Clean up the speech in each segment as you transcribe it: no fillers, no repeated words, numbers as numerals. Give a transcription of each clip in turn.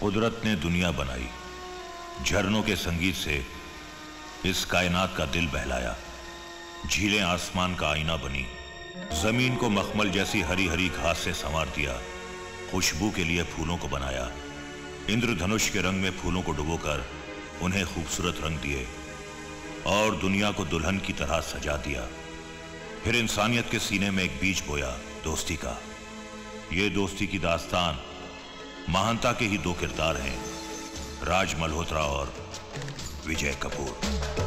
कुदरत ने दुनिया बनाई, झरनों के संगीत से इस कायनात का दिल बहलाया। झीलें आसमान का आईना बनी, जमीन को मखमल जैसी हरी हरी घास से संवार दिया, खुशबू के लिए फूलों को बनाया। इंद्रधनुष के रंग में फूलों को डुबोकर उन्हें खूबसूरत रंग दिए और दुनिया को दुल्हन की तरह सजा दिया। फिर इंसानियत के सीने में एक बीज बोया, दोस्ती का। ये दोस्ती की दास्तान महानता के ही दो किरदार हैं, राज मल्होत्रा और विजय कपूर।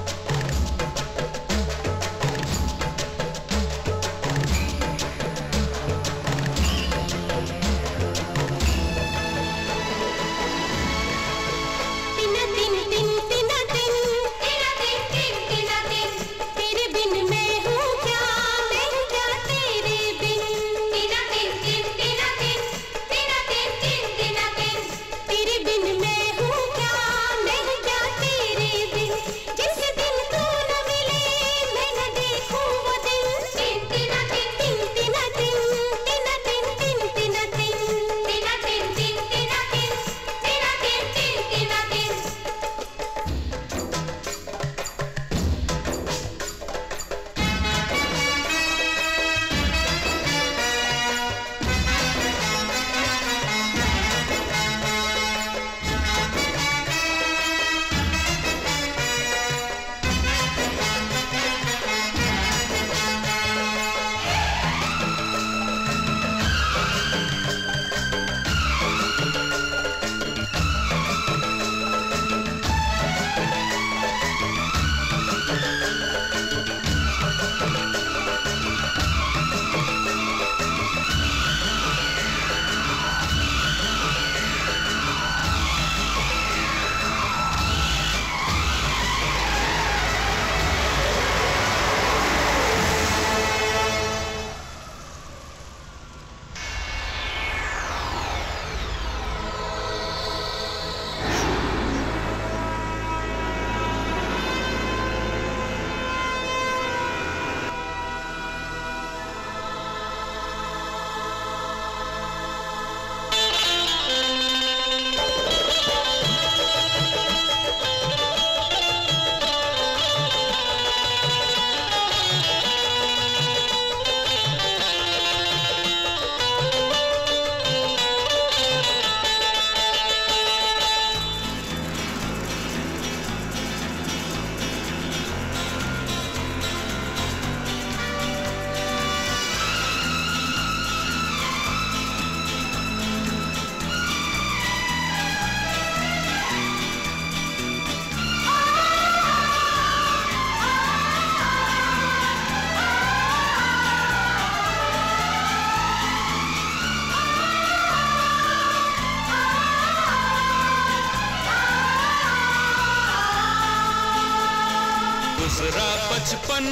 बचपन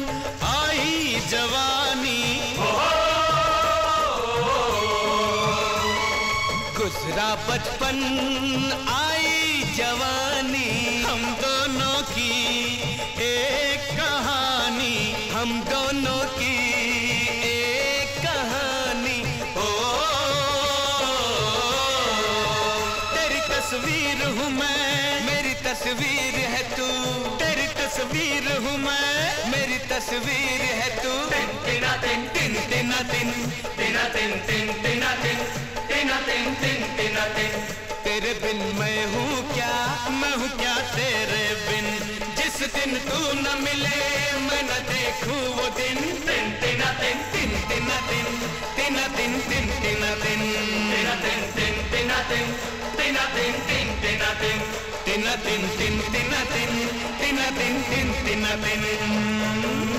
आई जवानी, गुजरा बचपन आई जवानी, हम दोनों की एक कहानी, हम दोनों की एक कहानी। ओ तेरी तस्वीर हूँ मैं, मेरी तस्वीर है तू, तेरी तस्वीर हूँ मैं, मेरी तस्वीर है तू। तिना तिन तिन तिना तिन तिना तिन तिन तिना तिन तिना तिन तिन तिना तिन। तेरे बिन मैं हूँ क्या, मैं हूँ क्या तेरे बिन, जिस दिन तू न मिले मैं न देखूं वो दिन। तिन तिना तिन तिन तिना तिन तिना तिन तिन तिना तिन तिना तिन तिन तिना तिन तिना तिन तिन तिना तिन तिना तिन तिन तिना तिन तिना तिन तिन तिना तिन।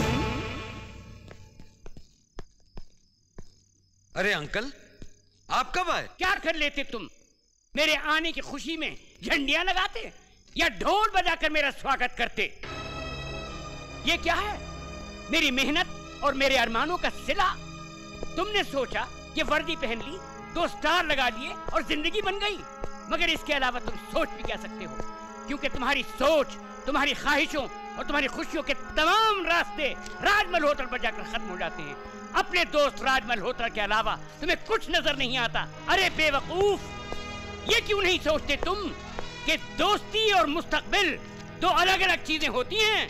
अरे अंकल, आप कब आए? क्या कर लेते तुम? मेरे आने की खुशी में झंडियां लगाते या ढोल बजाकर मेरा स्वागत करते? ये क्या है? मेरी मेहनत और मेरे अरमानों का सिला। तुमने सोचा कि वर्दी पहन ली, 2 स्टार लगा लिए और जिंदगी बन गई। मगर इसके अलावा तुम सोच भी क्या सकते हो? क्योंकि तुम्हारी सोच, तुम्हारी ख्वाहिशों और तुम्हारी खुशियों के तमाम रास्ते राज मल्होत्रा पर जाकर खत्म हो जाते हैं। अपने दोस्त राज मल्होत्रा के अलावा तुम्हें कुछ नजर नहीं आता। अरे बेवकूफ, ये क्यों नहीं सोचते तुम कि दोस्ती और मुस्तकबिल दो अलग अलग चीजें होती हैं?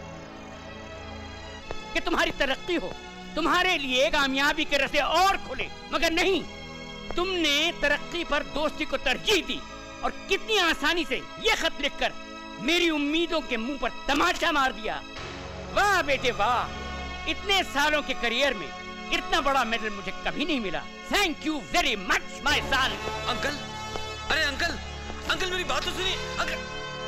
कि तुम्हारी तरक्की हो, तुम्हारे लिए कामयाबी के रास्ते और खुले, मगर नहीं, तुमने तरक्की पर दोस्ती को तरजीह दी और कितनी आसानी से ये खत लिखकर मेरी उम्मीदों के मुंह पर तमाचा मार दिया। वाह बेटे वाह, इतने सालों के करियर में इतना बड़ा मेडल मुझे कभी नहीं मिला। Thank you very much my son. Uncle, अरे अंकल, अंकल मेरी बात तो सुनिए अंकल।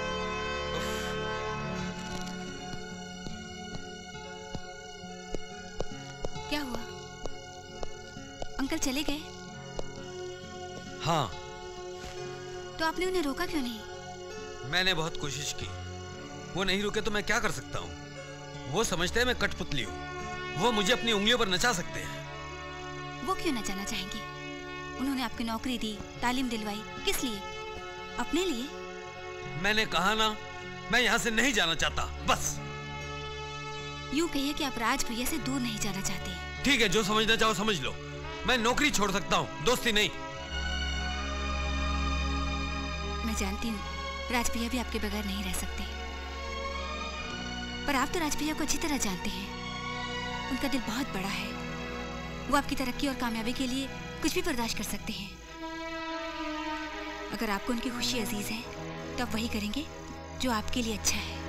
क्या हुआ? अंकल चले गए? हाँ। तो आपने उन्हें रोका क्यों नहीं? मैंने बहुत कोशिश की, वो नहीं रुके तो मैं क्या कर सकता हूँ? वो समझते हैं मैं कठपुतली हूँ, वो मुझे अपनी उंगलियों पर नचा सकते हैं। वो क्यों नचाना चाहेंगे? उन्होंने आपकी नौकरी दी, तालीम दिलवाई, किस लिए? अपने लिए? मैंने कहा ना, मैं यहाँ से नहीं जाना चाहता, बस। यूं कहिए कि आप राज भैया से दूर नहीं जाना चाहते। ठीक है, जो समझना चाहो समझ लो। मैं नौकरी छोड़ सकता हूँ, दोस्ती नहीं। मैं जानती हूँ राज भैया भी आपके बगैर नहीं रह सकते, पर आप तो राज भैया को अच्छी तरह जानते हैं। उनका दिल बहुत बड़ा है, वो आपकी तरक्की और कामयाबी के लिए कुछ भी बर्दाश्त कर सकते हैं। अगर आपको उनकी खुशी अजीज है तो आप वही करेंगे जो आपके लिए अच्छा है।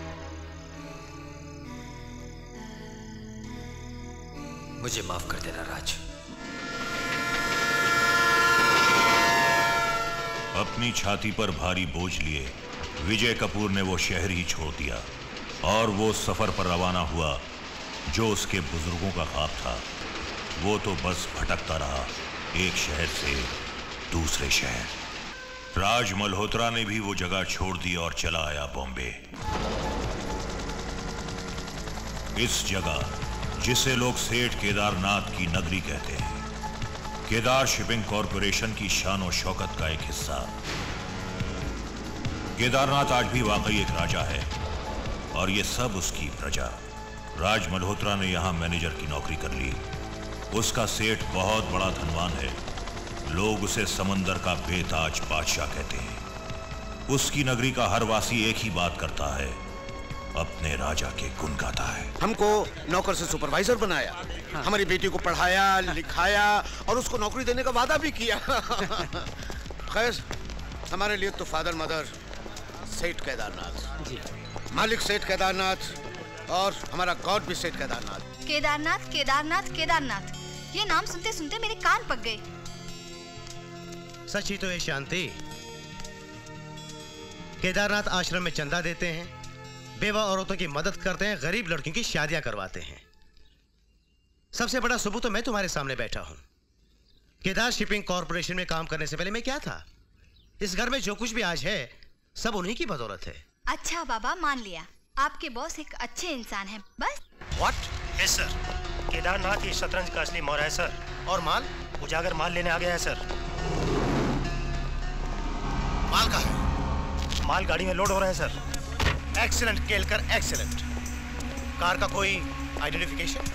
मुझे माफ कर देना राज। अपनी छाती पर भारी बोझ लिए विजय कपूर ने वो शहर ही छोड़ दिया और वो सफर पर रवाना हुआ जो उसके बुजुर्गों का ख्वाब था। वो तो बस भटकता रहा एक शहर से दूसरे शहर। राज मल्होत्रा ने भी वो जगह छोड़ दी और चला आया बॉम्बे। इस जगह जिसे लोग सेठ केदारनाथ की नगरी कहते हैं, केदार शिपिंग कॉरपोरेशन की शान और शौकत का एक हिस्सा। केदारनाथ आज भी वाकई एक राजा है और ये सब उसकी प्रजा। राज मल्होत्रा ने यहां मैनेजर की नौकरी कर ली। उसका सेठ बहुत बड़ा धनवान है, लोग उसे समंदर का बेताज बादशाह कहते हैं। उसकी नगरी का हर वासी एक ही बात करता है, अपने राजा के गुण गाता है। हमको नौकर से सुपरवाइजर बनाया, हमारी बेटी को पढ़ाया लिखाया और उसको नौकरी देने का वादा भी किया। खैर, हमारे लिए तो फादर मदर सेठ केदारनाथ जी, मालिक सेठ केदारनाथ और हमारा गॉड भी सेठ केदारनाथ। केदारनाथ केदारनाथ केदारनाथ, ये नाम सुनते सुनते मेरे कान पक गए। सच ही तो है शांति। केदारनाथ आश्रम में चंदा देते हैं, बेवा औरतों की मदद करते हैं, गरीब लड़कियों की शादियां करवाते हैं। सबसे बड़ा सबूत तो मैं तुम्हारे सामने बैठा हूं। केदार शिपिंग कॉरपोरेशन में काम करने से पहले मैं क्या था? इस घर में जो कुछ भी आज है सब उन्हीं की बदौलत है। अच्छा बाबा, मान लिया आपके बॉस एक अच्छे इंसान हैं, बस। व्हाट? Yes sir. केदारनाथ ही शतरंज का असली मोहर है सर। और माल? उजागर माल लेने आ गया है सर। माल कहाँ है? माल गाड़ी में लोड हो रहा है sir. Excellent Kelkar, excellent. Car का कोई आइडेंटिफिकेशन?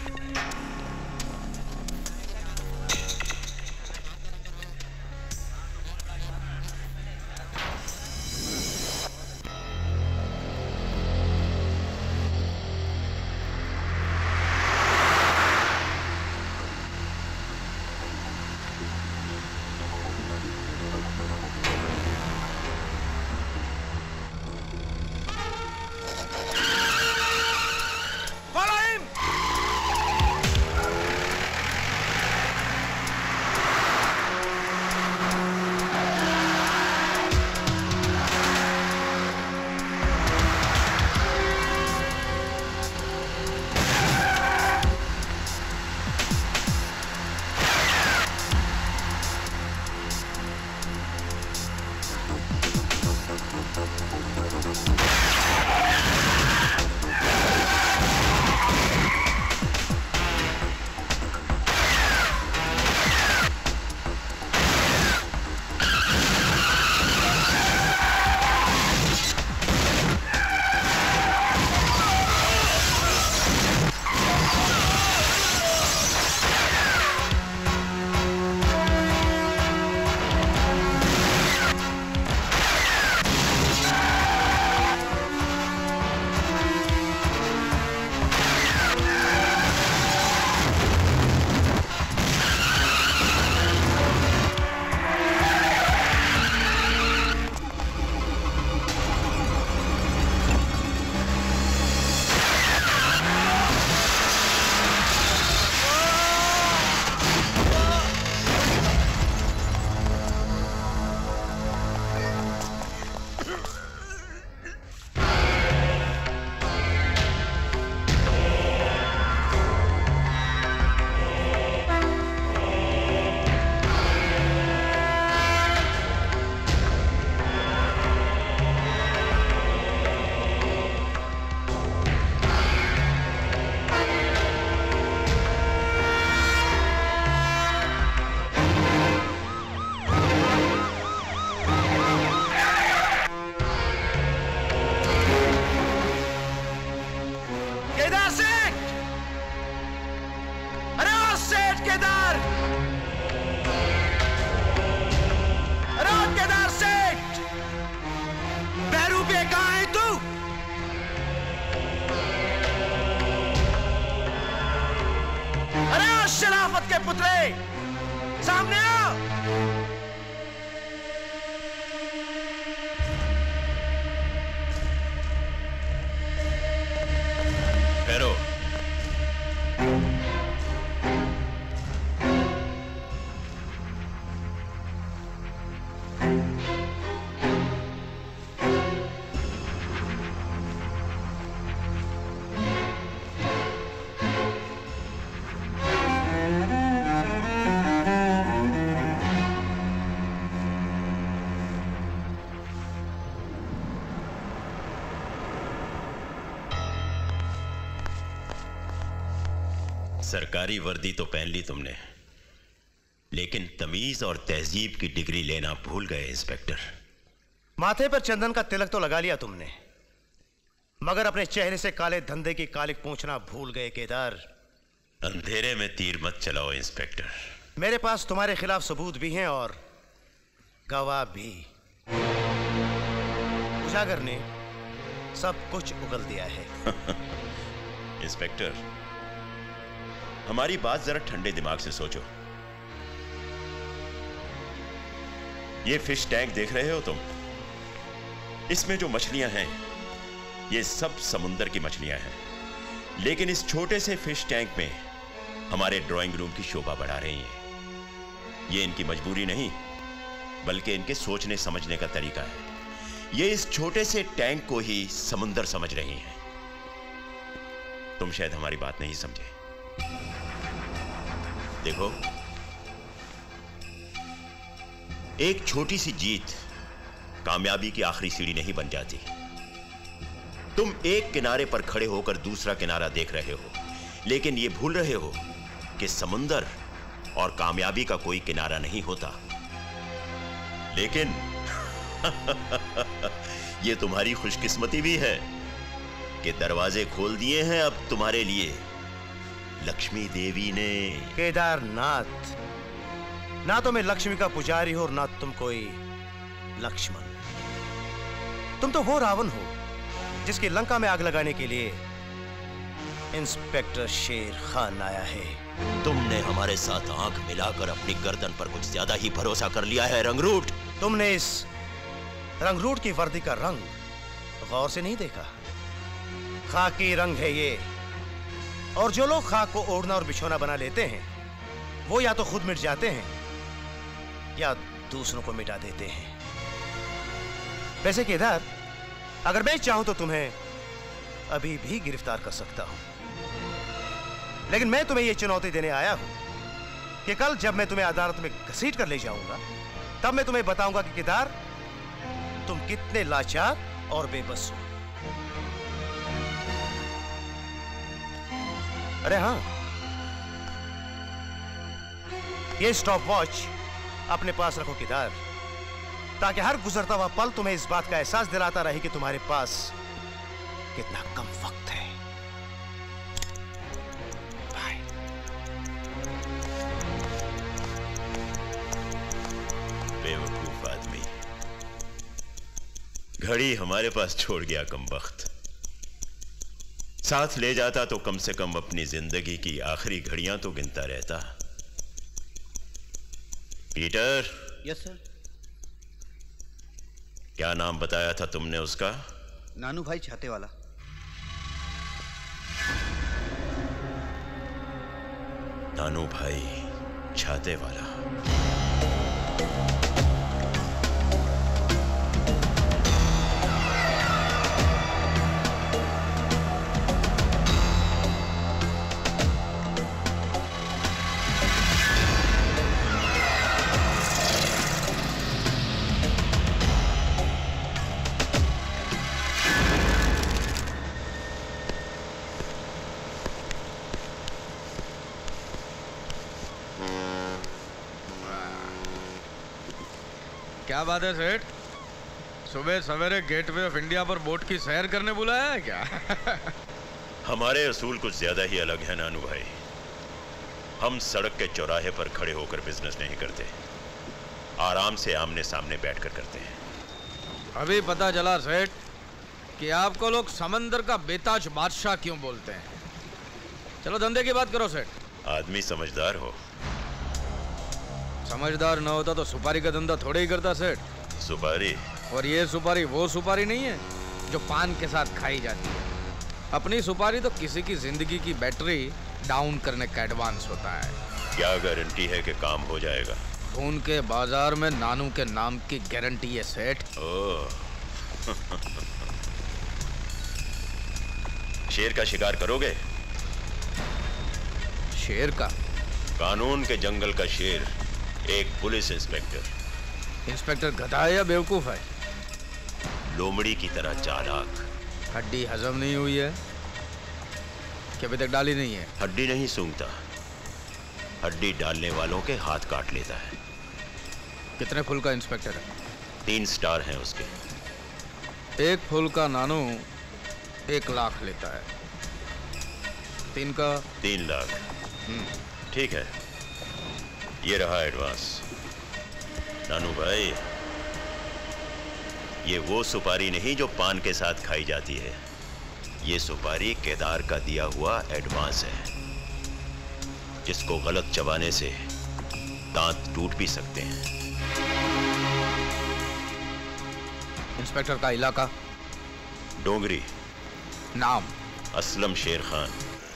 नाथ के पुत्रे, सामने आओ। ठहरो। सरकारी वर्दी तो पहन ली तुमने, लेकिन तमीज और तहजीब की डिग्री लेना भूल गए इंस्पेक्टर। माथे पर चंदन का तिलक तो लगा लिया तुमने, मगर अपने चेहरे से काले धंधे की कालिक पूछना भूल गए केदार। अंधेरे में तीर मत चलाओ इंस्पेक्टर। मेरे पास तुम्हारे खिलाफ सबूत भी हैं और गवाह भी। उजागर ने सब कुछ उगल दिया है। इंस्पेक्टर, हमारी बात जरा ठंडे दिमाग से सोचो। ये फिश टैंक देख रहे हो तुम? इसमें जो मछलियां हैं ये सब समुंदर की मछलियां हैं, लेकिन इस छोटे से फिश टैंक में हमारे ड्राइंग रूम की शोभा बढ़ा रही हैं। ये इनकी मजबूरी नहीं, बल्कि इनके सोचने समझने का तरीका है। ये इस छोटे से टैंक को ही समुंदर समझ रही हैं। तुम शायद हमारी बात नहीं समझे। देखो, एक छोटी सी जीत कामयाबी की आखिरी सीढ़ी नहीं बन जाती। तुम एक किनारे पर खड़े होकर दूसरा किनारा देख रहे हो, लेकिन यह भूल रहे हो कि समुंदर और कामयाबी का कोई किनारा नहीं होता। लेकिन यह तुम्हारी खुशकिस्मती भी है कि दरवाजे खोल दिए हैं अब तुम्हारे लिए लक्ष्मी देवी ने। केदारनाथ, ना तो मैं लक्ष्मी का पुजारी हूं और ना तुम कोई लक्ष्मण। तुम तो वो रावण हो जिसकी लंका में आग लगाने के लिए इंस्पेक्टर शेर खान आया है। तुमने हमारे साथ आंख मिलाकर अपनी गर्दन पर कुछ ज्यादा ही भरोसा कर लिया है रंगरूट। तुमने इस रंगरूट की वर्दी का रंग गौर से नहीं देखा। खाकी रंग है ये, और जो लोग खाक को ओढ़ना और बिछोना बना लेते हैं वो या तो खुद मिट जाते हैं या दूसरों को मिटा देते हैं। वैसे केदार, अगर मैं चाहूं तो तुम्हें अभी भी गिरफ्तार कर सकता हूं, लेकिन मैं तुम्हें यह चुनौती देने आया हूं कि कल जब मैं तुम्हें अदालत में घसीट कर ले जाऊंगा तब मैं तुम्हें बताऊंगा कि केदार, तुम कितने लाचार और बेबस हो। अरे हाँ, ये स्टॉप वॉच अपने पास रखो केदार, ताकि हर गुजरता हुआ पल तुम्हें इस बात का एहसास दिलाता रहे कि तुम्हारे पास कितना कम वक्त है। बाय। बेवकूफ आदमी, घड़ी हमारे पास छोड़ गया कमबख्त। साथ ले जाता तो कम से कम अपनी जिंदगी की आखिरी घड़ियां तो गिनता रहता। पीटर। Yes sir. क्या नाम बताया था तुमने उसका? नानू भाई छाते वाला। नानू भाई छाते वाला। क्या बात है सेठ, सुबह सवेरे गेटवे ऑफ इंडिया पर बोट की सैर करने बुलाया है क्या? हमारे असूल कुछ ज्यादा ही अलग है नानू भाई। हम सड़क के चौराहे पर खड़े होकर बिजनेस नहीं करते, आराम से आमने सामने बैठकर करते हैं। अभी पता चला सेठ कि आपको लोग समंदर का बेताज बादशाह क्यों बोलते हैं। चलो धंधे की बात करो सेठ। आदमी समझदार हो। समझदार ना होता तो सुपारी का धंधा थोड़े ही करता सेठ। सुपारी? और ये सुपारी वो सुपारी नहीं है जो पान के साथ खाई जाती है। अपनी सुपारी तो किसी की जिंदगी की बैटरी डाउन करने का एडवांस होता है। क्या गारंटी है कि काम हो जाएगा? खून के बाजार में नानू के नाम की गारंटी है सेठ। ओह। शेर का शिकार करोगे? शेर का? कानून के जंगल का शेर, एक पुलिस इंस्पेक्टर। इंस्पेक्टर गधा है या बेवकूफ है? लोमड़ी की तरह चालाक। हड्डी हजम नहीं हुई है कि अभी तक डाली नहीं है? हड्डी नहीं सूंघता, हड्डी डालने वालों के हाथ काट लेता है। कितने फुल का इंस्पेक्टर है? 3 स्टार हैं उसके। एक फुल का नानू 1 लाख लेता है, 3 का 3 लाख। ठीक है, ये रहा एडवांस। नानू भाई, ये वो सुपारी नहीं जो पान के साथ खाई जाती है। ये सुपारी केदार का दिया हुआ एडवांस है, जिसको गलत चबाने से दांत टूट भी सकते हैं। इंस्पेक्टर का इलाका? डोंगरी। नाम? असलम शेर खान।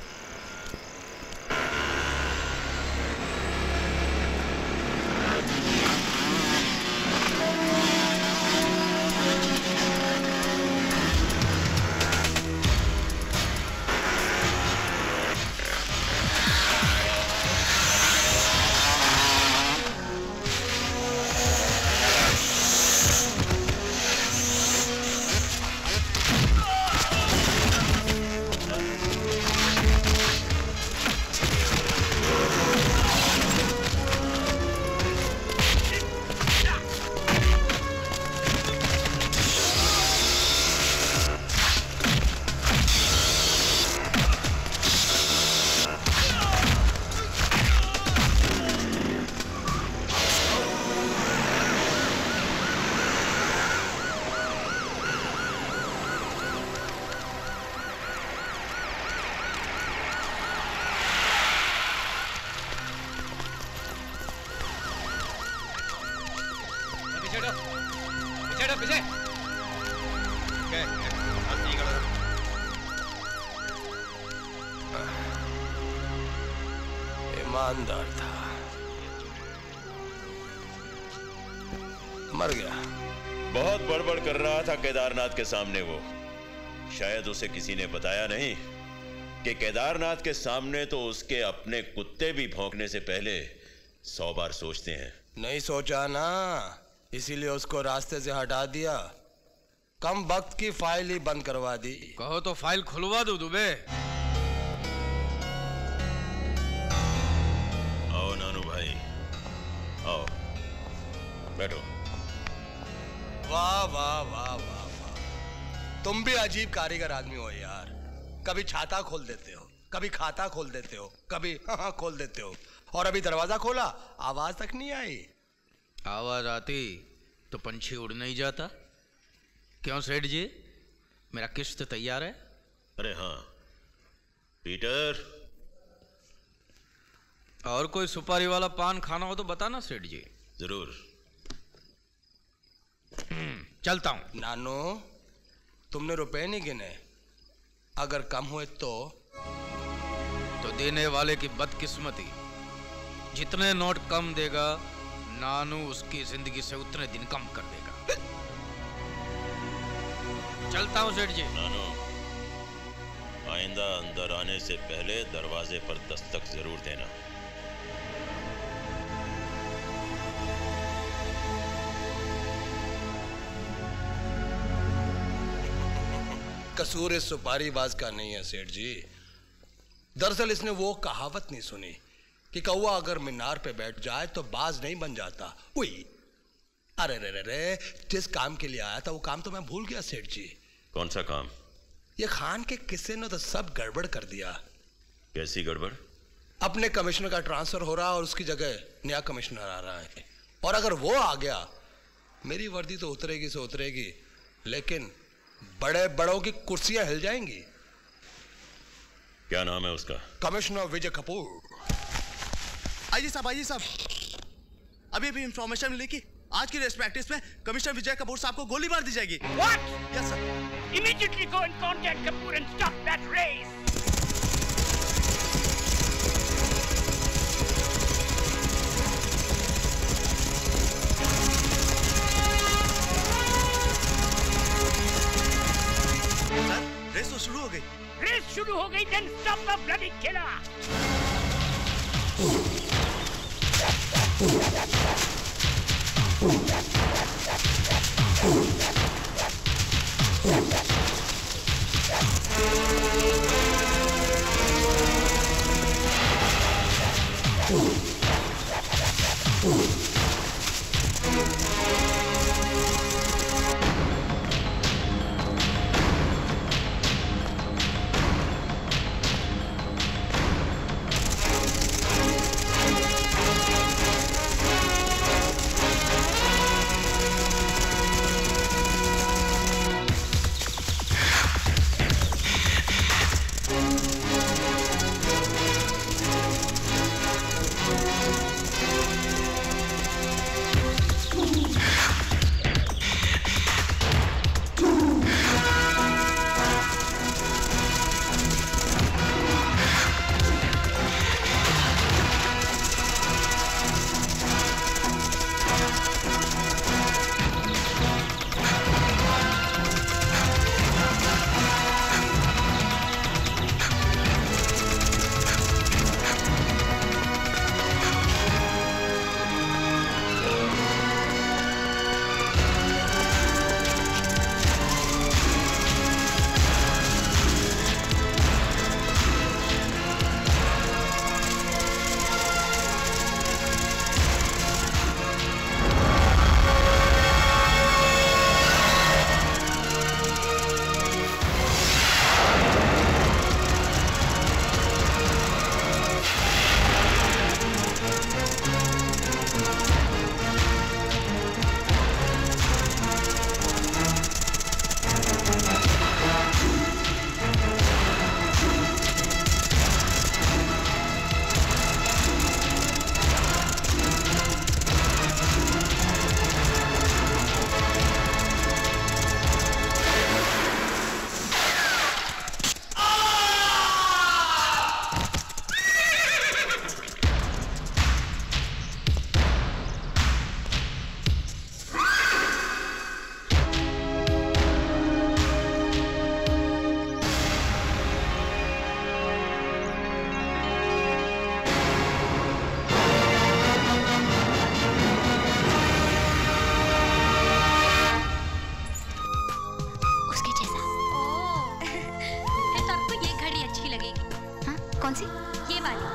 ईमानदार था, मर गया। बहुत बड़बड़ कर रहा था केदारनाथ के सामने वो। शायद उसे किसी ने बताया नहीं कि केदारनाथ के सामने तो उसके अपने कुत्ते भी भौंकने से पहले 100 बार सोचते हैं। नहीं सोचा ना, इसीलिए उसको रास्ते से हटा दिया। कम वक्त की फाइल ही बंद करवा दी। कहो तो फाइल खुलवा दो दुबे। आओ नानू भाई, आओ बैठो। वाह वाह वाह वाह वाह, तुम भी अजीब कारीगर आदमी हो यार। कभी छाता खोल देते हो, कभी खाता खोल देते हो, कभी हाँ खोल देते हो, और अभी दरवाजा खोला आवाज तक नहीं आई। आवाज आती तो पंछी उड़ नहीं जाता। क्यों सेठ जी, मेरा किश्त तैयार है? अरे हाँ पीटर। और कोई सुपारी वाला पान खाना हो तो बताना सेठ जी। जरूर। चलता हूं। नानू, तुमने रुपए नहीं गिने? अगर कम हुए तो देने वाले की बदकिस्मती। जितने नोट कम देगा नानू उसकी जिंदगी से उतने दिन कम कर देगा। चलता हूं सेठ जी। नानू, आइंदा अंदर आने से पहले दरवाजे पर दस्तक जरूर देना। कसूर इस सुपारीबाज का नहीं है सेठ जी। दरअसल इसने वो कहावत नहीं सुनी कि कौवा अगर मीनार पे बैठ जाए तो बाज नहीं बन जाता। वही। अरे रे रे रे, जिस काम के लिए आया था वो काम तो मैं भूल गया सेठ जी। कौन सा काम? ये खान के किस्से ने तो सब गड़बड़ कर दिया। कैसी गड़बड़? अपने कमिश्नर का ट्रांसफर हो रहा और उसकी जगह नया कमिश्नर आ रहा है, और अगर वो आ गया मेरी वर्दी तो उतरेगी से उतरेगी, लेकिन बड़े बड़ों की कुर्सियां हिल जाएंगी। क्या नाम है उसका? कमिश्नर विजय कपूर। आईजी साहब, अभी अभी इंफॉर्मेशन मिली कि आज की रेस प्रैक्टिस में कमिश्नर विजय कपूर साहब को गोली मार दी जाएगी। What? Yes, sir. Immediately go and contact Kapoor and stop that race. सर, रेस तो शुरू हो गई। रेस शुरू हो गई, then stop the bloody killer. कौन सी? ये वाली।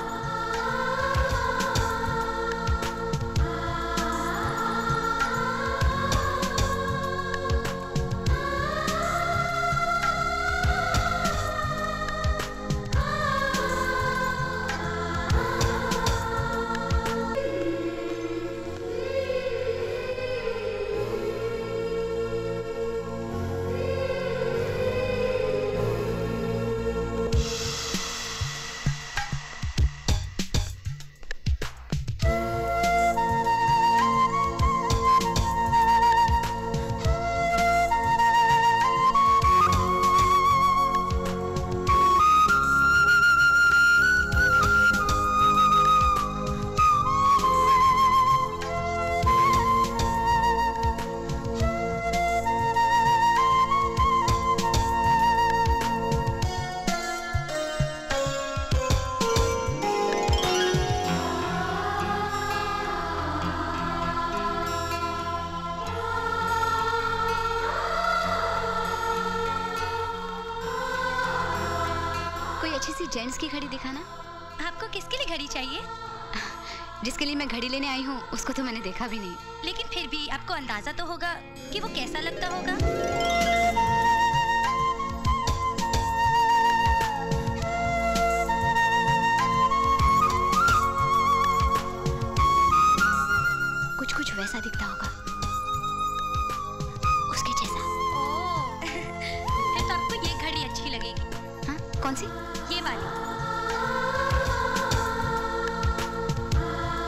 जेंट्स की घड़ी दिखाना। आपको किसके लिए घड़ी चाहिए? जिसके लिए मैं घड़ी लेने आई हूँ उसको तो मैंने देखा भी नहीं। लेकिन फिर भी आपको अंदाजा तो होगा कि वो कैसा लगता होगा। कुछ कुछ वैसा दिखता होगा, उसके जैसा। ओह, फिर तो आपको ये घड़ी अच्छी लगेगी। हाँ, कौन सी? ये वाली।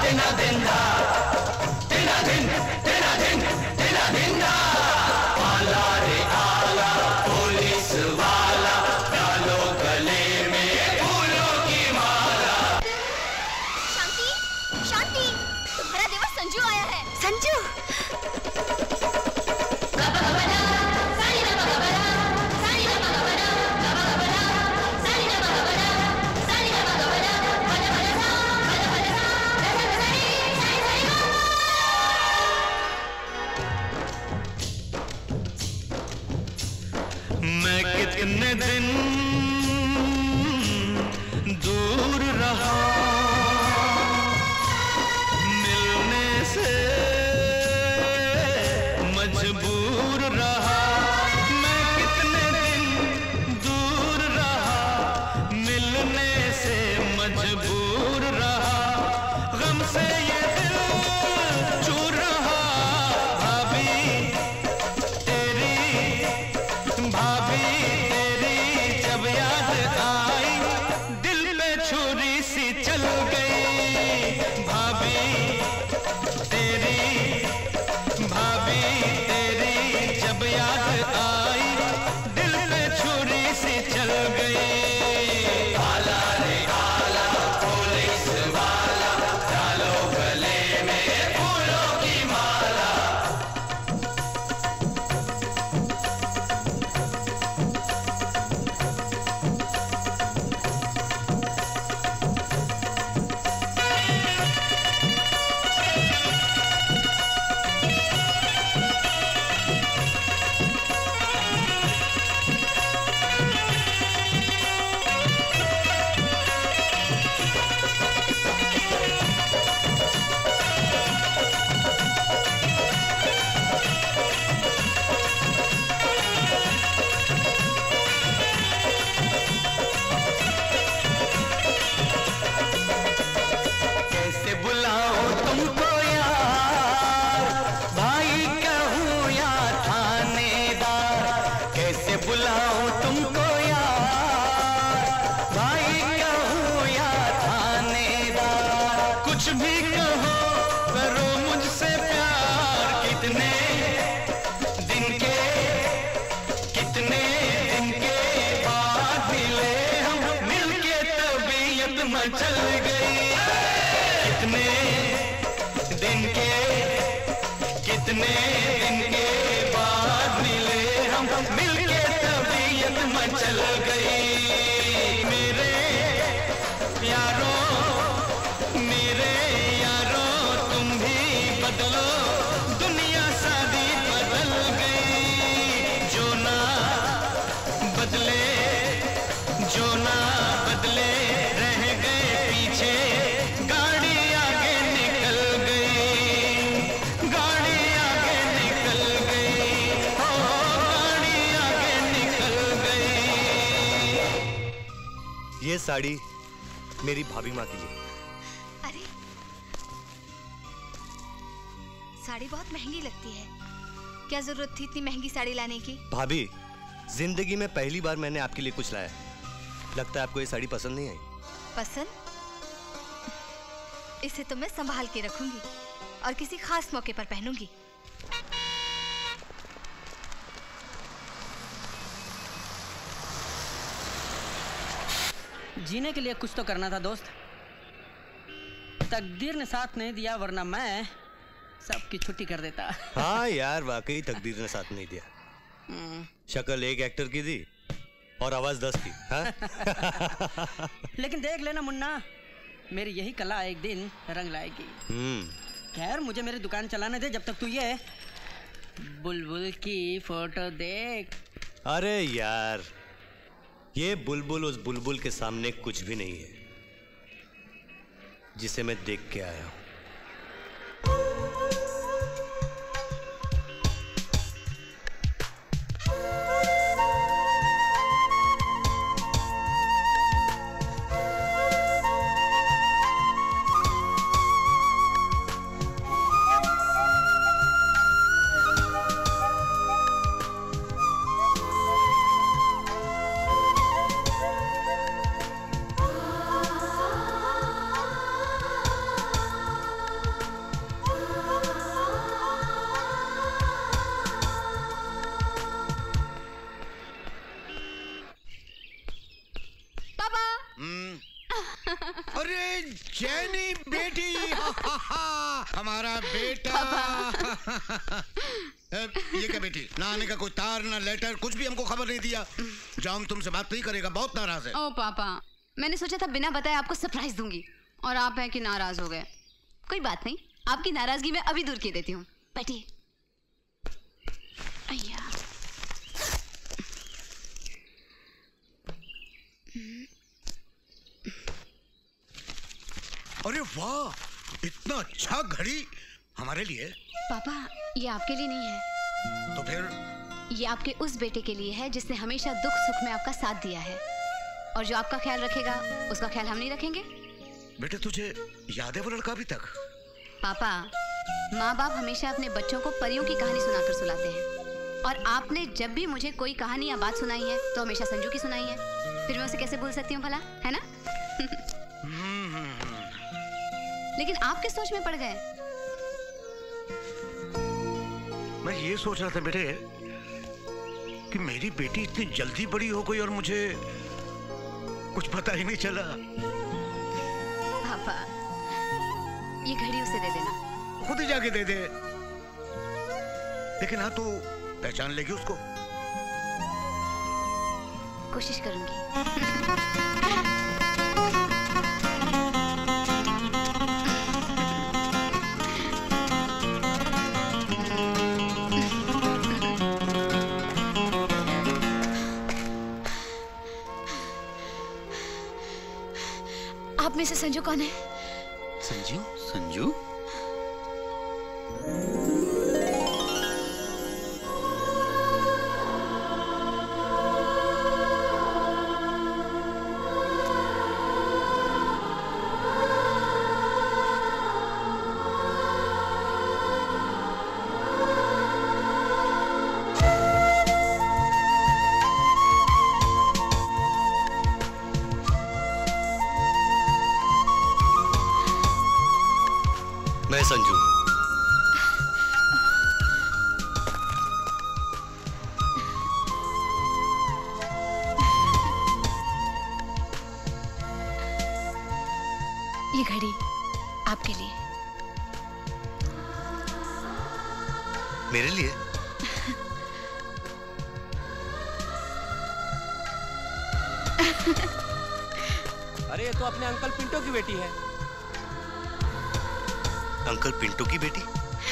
ये साड़ी मेरी भाभी माँ के लिए। अरे साड़ी बहुत महंगी लगती है, क्या जरूरत थी इतनी महंगी साड़ी लाने की? भाभी, जिंदगी में पहली बार मैंने आपके लिए कुछ लाया। लगता है आपको ये साड़ी पसंद नहीं आई। पसंद? इसे तो मैं संभाल के रखूंगी और किसी खास मौके पर पहनूंगी। जीने के लिए कुछ तो करना था दोस्त। तकदीर ने साथ नहीं दिया, वरना मैं सबकी छुट्टी कर देता। हाँ यार, वाकई तकदीर ने साथ नहीं दिया। शक्ल एक एक्टर की दी और आवाज 10 की। हाँ? लेकिन देख लेना मुन्ना, मेरी यही कला एक दिन रंग लाएगी। खैर मुझे मेरी दुकान चलाने दे जब तक तू ये बुलबुल की फोटो देख। अरे यार, ये बुलबुल उस बुलबुल के सामने कुछ भी नहीं है जिसे मैं देख के आया हूं। जैनी बेटी हमारा बेटा। ये क्या बेटी, ना आने का कोई तार ना लेटर, कुछ भी हमको खबर नहीं दिया। जाम तुमसे बात नहीं करेगा, बहुत नाराज है। ओ पापा, मैंने सोचा था बिना बताए आपको सरप्राइज दूंगी और आप हैं कि नाराज हो गए। कोई बात नहीं, आपकी नाराजगी मैं अभी दूर कर देती हूँ। बैठिए। अरे वाह, इतना अच्छा घड़ी हमारे लिए। पापा, ये आपके लिए नहीं है। तो फिर? ये आपके उस बेटे के लिए है जिसने हमेशा दुख सुख में आपका साथ दिया है, और जो आपका ख्याल रखेगा उसका ख्याल हम नहीं रखेंगे। बेटे तुझे याद है वो लड़का अभी तक? पापा, माँ बाप हमेशा अपने बच्चों को परियों की कहानी सुनाकर सुलाते हैं, और आपने जब भी मुझे कोई कहानी या बात सुनाई है तो हमेशा संजू की सुनाई है। फिर मैं उसे कैसे भूल सकती हूँ भला, है ना? लेकिन आप किस सोच में पड़ गए? मैं ये सोच रहा था बेटे कि मेरी बेटी इतनी जल्दी बड़ी हो गई और मुझे कुछ पता ही नहीं चला। पापा, ये घड़ी उसे दे देना। खुद ही जाके दे दे। लेकिन हाँ, तू पहचान लेगी उसको? कोशिश करूंगी। आप में से संजू कौन है? संजू? संजू? मैं संजू। ये घड़ी आपके लिए। मेरे लिए? अरे ये तो अपने अंकल पिंटो की बेटी है। अंकल पिंटो की बेटी?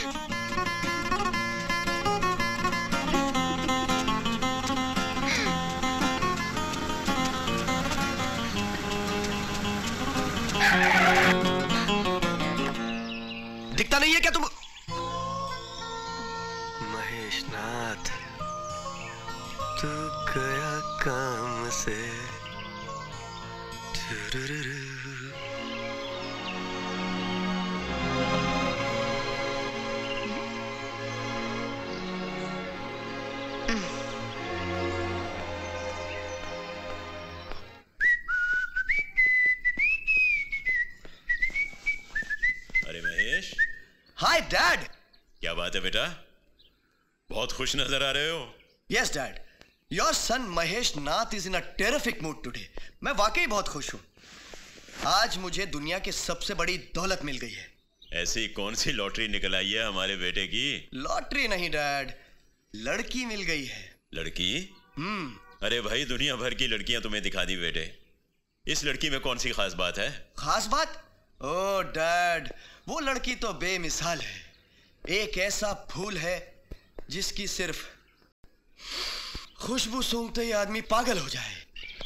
दिखता नहीं है क्या तुम? महेश नाथ, तू गया काम से। Hi dad. क्या बात है बेटा, बहुत खुश नजर आ रहे हो। Yes dad, your son Mahesh Nath is in a terrific mood today. मैं वाकई बहुत खुश हूं। आज मुझे दुनिया की सबसे बड़ी दौलत मिल गई है। ऐसी कौन सी लॉटरी निकल आई है हमारे बेटे की? लॉटरी नहीं डैड, लड़की मिल गई है। लड़की? अरे भाई, दुनिया भर की लड़कियां तुम्हें दिखा दी बेटे, इस लड़की में कौन सी खास बात है? खास बात? ओ डैड, वो लड़की तो बेमिसाल है। एक ऐसा फूल है जिसकी सिर्फ खुशबू सूंघते ही आदमी पागल हो जाए।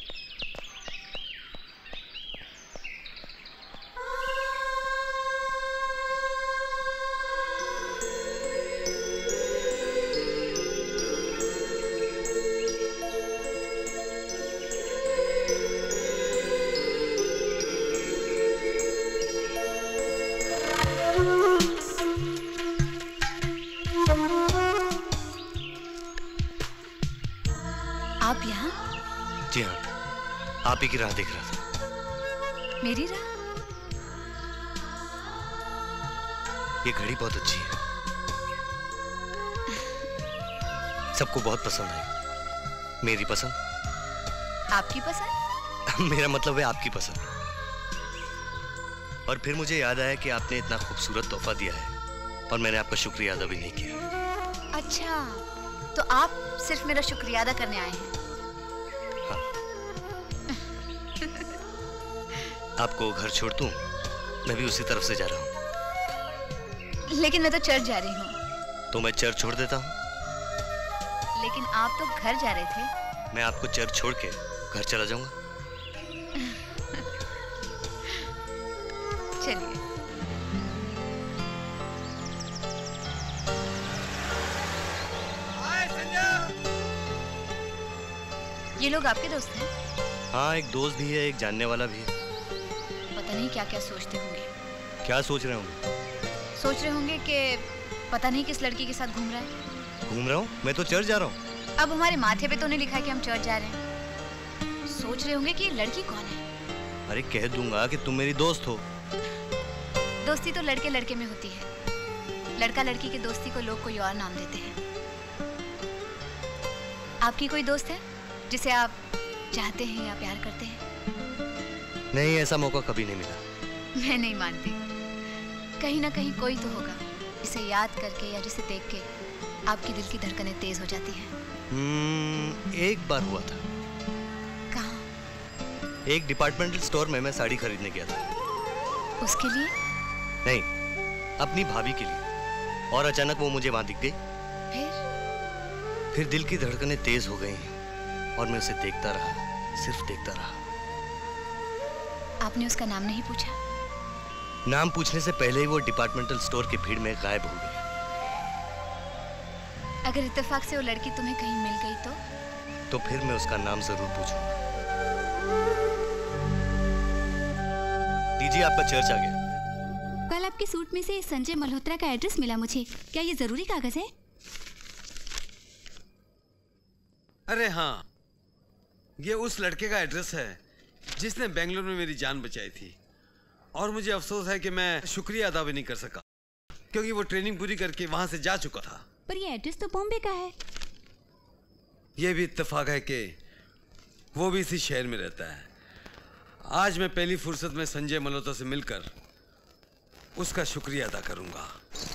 आप यहाँ? जी हाँ, आप ही की राह देख रहा था। मेरी राह? ये घड़ी बहुत अच्छी है, सबको बहुत पसंद आई। मेरी पसंद? आपकी पसंद? मेरा मतलब है आपकी पसंद। और फिर मुझे याद आया कि आपने इतना खूबसूरत तोहफा दिया है और मैंने आपका शुक्रिया अदा भी नहीं किया। अच्छा, तो आप सिर्फ मेरा शुक्रिया अदा करने आए हैं? हाँ। आपको घर छोड़ दूं? मैं भी उसी तरफ से जा रहा हूँ। लेकिन मैं तो चर्च जा रही हूँ। तो मैं चर्च छोड़ देता हूँ। लेकिन आप तो घर जा रहे थे। मैं आपको चर्च छोड़ के घर चला जाऊंगा। चलिए। ये लोग आपके दोस्त हैं? हाँ, एक दोस्त भी है, एक जानने वाला भी है। पता नहीं क्या क्या सोचते होंगे। क्या सोच रहे होंगे? सोच रहे होंगे कि पता नहीं किस लड़की के साथ घूम रहा है। घूम रहा हूँ? मैं तो चर्च जा रहा हूँ। अब हमारे माथे पे तो नहीं लिखा है कि हम चर्च जा रहे हैं। सोच रहे होंगे कि ये लड़की कौन है। अरे कह दूंगा कि तुम मेरी दोस्त हो। दोस्ती तो लड़के लड़के में होती है। लड़का लड़की की दोस्ती को लोग कोई और नाम देते हैं। आपकी कोई दोस्त है जिसे आप चाहते हैं या प्यार करते हैं? नहीं, ऐसा मौका कभी नहीं मिला। मैं नहीं मानती। कहीं ना कहीं कोई तो होगा जिसे याद करके या जिसे देख के आपकी दिल की धड़कनें तेज हो जाती हैं। एक बार हुआ था। कहाँ? एक डिपार्टमेंटल स्टोर में मैं साड़ी खरीदने गया था। उसके लिए? नहीं, अपनी भाभी के लिए। और अचानक वो मुझे वहां दिख गई। फिर दिल की धड़कनें तेज हो गई और मैं उसे देखता रहा, सिर्फ देखता रहा। आपने उसका नाम नहीं पूछा? नाम पूछने से पहले ही वो डिपार्टमेंटल स्टोर की भीड़ में गायब हो गई। अगर इत्तेफाक से वो लड़की तुम्हें कहीं मिल गई तो फिर मैं उसका नाम जरूर पूछूंगा। दीजिए, आपका चर्च आ गया। कल आपके सूट में से संजय मल्होत्रा का एड्रेस मिला मुझे। क्या ये जरूरी कागज है? अरे हाँ, ये उस लड़के का एड्रेस है जिसने बेंगलुरु में मेरी जान बचाई थी। और मुझे अफसोस है कि मैं शुक्रिया अदा भी नहीं कर सका, क्योंकि वो ट्रेनिंग पूरी करके वहां से जा चुका था। पर ये एड्रेस तो बॉम्बे का है। ये भी इत्तेफाक है कि वो भी इसी शहर में रहता है। आज मैं पहली फुर्सत में संजय मल्होत्रा से मिलकर उसका शुक्रिया अदा करूंगा।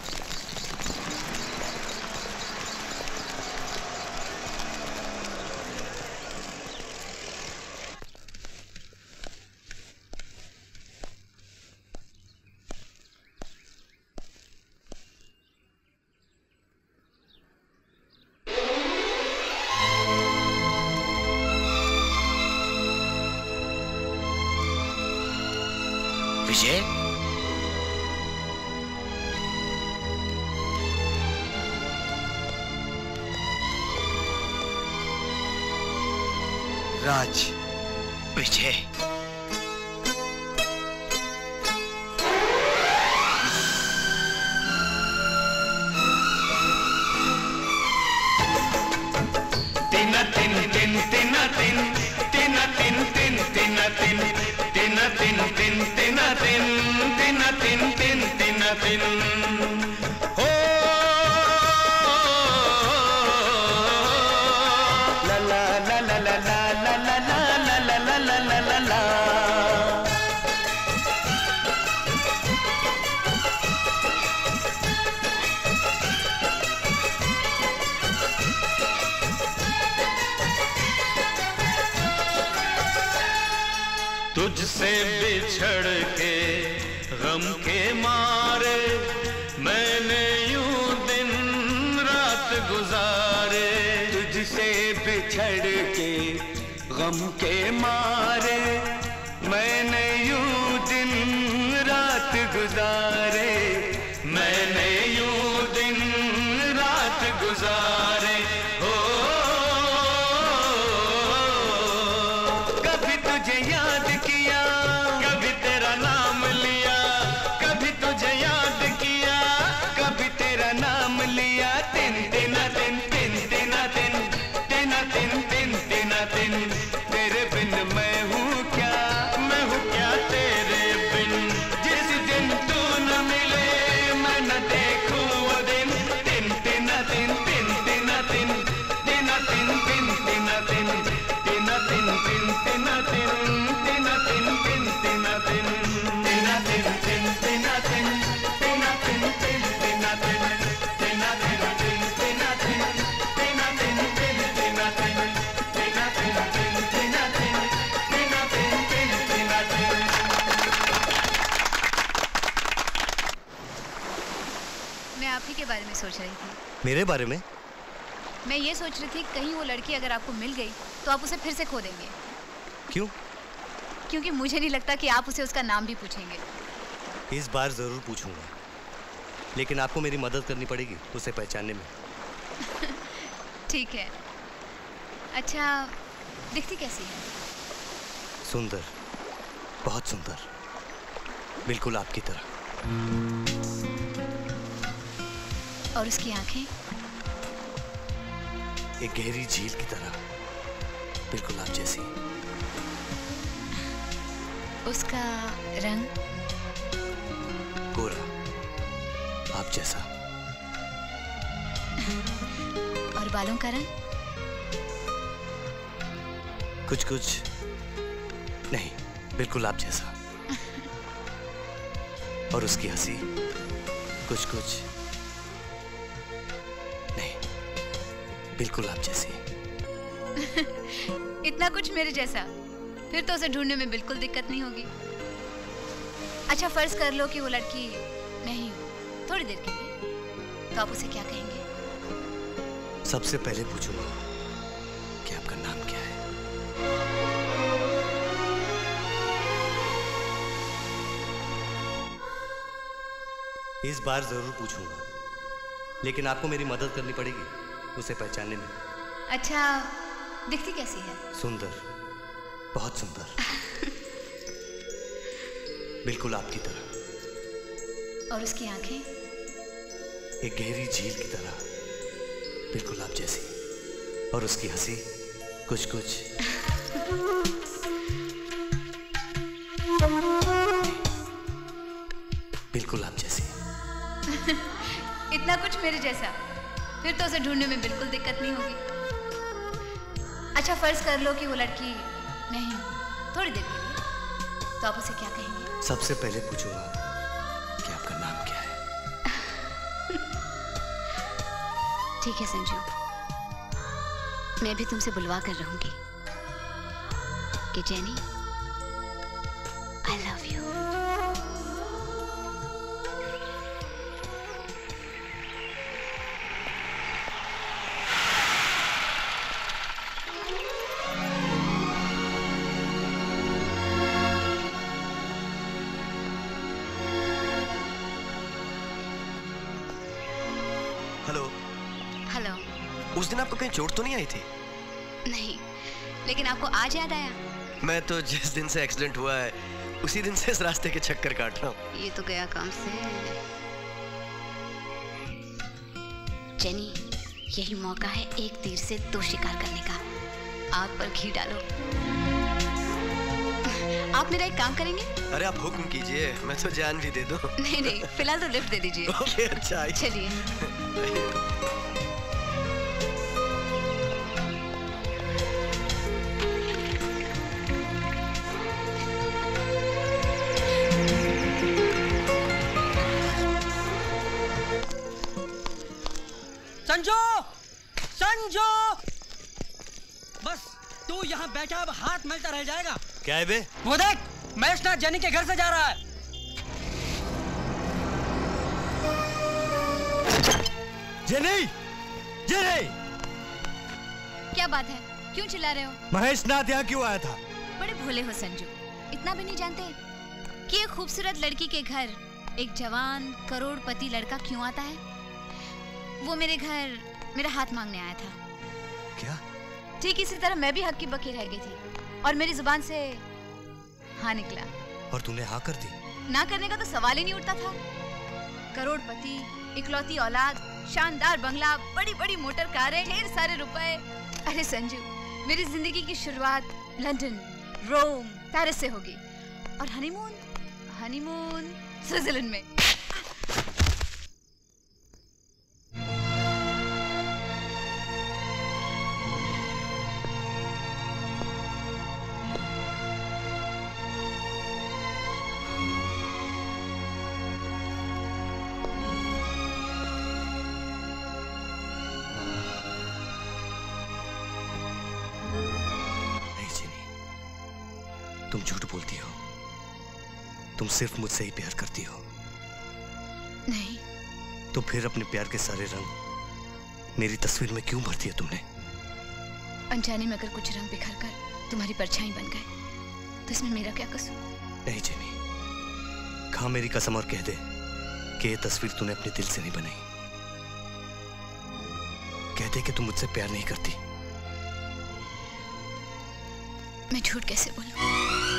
विजय, राज, विजय, तिना तिन तिन तिना तिन तिना तिन तिन तिना तिन तिना तिन तिन तिना तिन तिना तिन तिन तिना तिन हो ला ला ला ला ला ला ला ला ला ला ला ला ला ला। तुझसे बिछड़ के गम के मारे मैंने यूं दिन रात गुजारे। तुझसे बिछड़ के गम के मारे मैंने यूं दिन रात गुजारे। मैंने यूं दिन रात गुजारे। हो कभी तुझे याद किया, कभी तेरा नाम लिया, कभी तुझे याद किया, कभी तेरा नाम लिया। तिन तिना तिन तिन तिना तिन तिना तिन तिन तिना तिन। तेरे बिन मैं हूँ क्या, मैं हूँ क्या तेरे बिन। जिस दिन तू न मिले मैं न देखूं वो दिन। तिन तिना तिन तिन तिना मैं आप ही के बारे में सोच रही थी। मेरे बारे में? मैं ये सोच रही थी कहीं वो लड़की अगर आपको मिल गई तो आप उसे फिर से खो देंगे। क्यों? क्योंकि मुझे नहीं लगता कि आप उसे उसका नाम भी पूछेंगे। इस बार जरूर पूछूंगा, लेकिन आपको मेरी मदद करनी पड़ेगी उसे पहचानने में। ठीक है। अच्छा, दिखती कैसी है? सुंदर, बहुत सुंदर, बिल्कुल आपकी तरह। और उसकी आंखें? एक गहरी झील की तरह, बिल्कुल आप जैसी। उसका रंग? गोरा, आप जैसा। और बालों का रंग? कुछ कुछ नहीं, बिल्कुल आप जैसा। और उसकी हंसी कुछ कुछ नहीं, बिल्कुल आप जैसी। इतना कुछ मेरे जैसा? फिर तो उसे ढूंढने में बिल्कुल दिक्कत नहीं होगी। अच्छा, फर्ज कर लो कि वो लड़की नहीं हो, थोड़ी देर के लिए, तो आप उसे क्या कहेंगे? सबसे पहले पूछूंगा कि आपका नाम क्या है। इस बार जरूर पूछूंगा, लेकिन आपको मेरी मदद करनी पड़ेगी उसे पहचानने में। अच्छा, दिखती कैसी है? सुंदर, बहुत सुंदर, बिल्कुल आपकी तरह। और उसकी आंखें? एक गहरी झील की तरह, बिल्कुल आप जैसी। और उसकी हंसी कुछ कुछ बिल्कुल आप जैसी। इतना कुछ मेरे जैसा? फिर तो उसे ढूंढने में बिल्कुल दिक्कत नहीं होगी। अच्छा, फर्ज कर लो कि वो लड़की नहीं हो, थोड़ी देर के लिए, तो आप उसे क्या कहेंगे? सबसे पहले पूछूंगा कि आपका नाम क्या है। ठीक है संजू, मैं भी तुमसे बुलवा कर रहूंगी कि जेनी, आई लव यू। उस दिन आपको कहीं चोट तो नहीं आई थी? नहीं, लेकिन आपको आज याद आया? मैं तो जिस दिन से एक्सीडेंट हुआ है उसी दिन से इस रास्ते के चक्कर काट रहा हूँ। ये तो गया काम से। जेनी, यही मौका है एक तीर से दो शिकार करने का। आग पर घी डालो। आप मेरा एक काम करेंगे? अरे आप हुक्म कीजिए, मैं तो जान भी दे दूँ। नहीं नहीं, फिलहाल तो लिफ्ट दे दीजिए। ओके, अच्छा चलिए। संजू! संजू! बस तू यहाँ बैठा अब हाथ मलता रह जाएगा। क्या है बे? वो देख, महेशनाथ जेनी के घर से जा रहा है। जेनी! जेनी! क्या बात है? क्यों चिल्ला रहे हो? महेशनाथ यहाँ क्यों आया था? बड़े भोले हो संजू, इतना भी नहीं जानते कि एक खूबसूरत लड़की के घर एक जवान करोड़पति लड़का क्यों आता है? वो मेरे घर मेरा हाथ मांगने आया था। क्या? ठीक इसी तरह मैं भी हक्की बक्की रह गई थी और मेरी जुबान से हाँ निकला। और तूने हाँ कर दी? ना करने का तो सवाल ही नहीं उठता था। करोड़पति, इकलौती औलाद, शानदार बंगला, बड़ी बड़ी मोटर कारें, ढेर सारे रुपए। अरे संजू, मेरी जिंदगी की शुरुआत लंदन, रोम, पेरिस से होगी और हनीमून स्विट्जरलैंड में। तुम झूठ बोलती हो। तुम सिर्फ मुझसे ही प्यार करती हो। नहीं। तो फिर अपने प्यार के सारे रंग मेरी तस्वीर में क्यों भर दिए तुमने? अनजाने में अगर कुछ रंग बिखर कर तुम्हारी परछाई बन गए तो इसमें मेरा क्या कसूर? नहीं जेनी, खा मेरी कसम और कह दे कि ये तस्वीर तूने अपने दिल से नहीं बनाई। कह दे कि तू मुझसे प्यार नहीं करती। मैं झूठ कैसे बोलूं?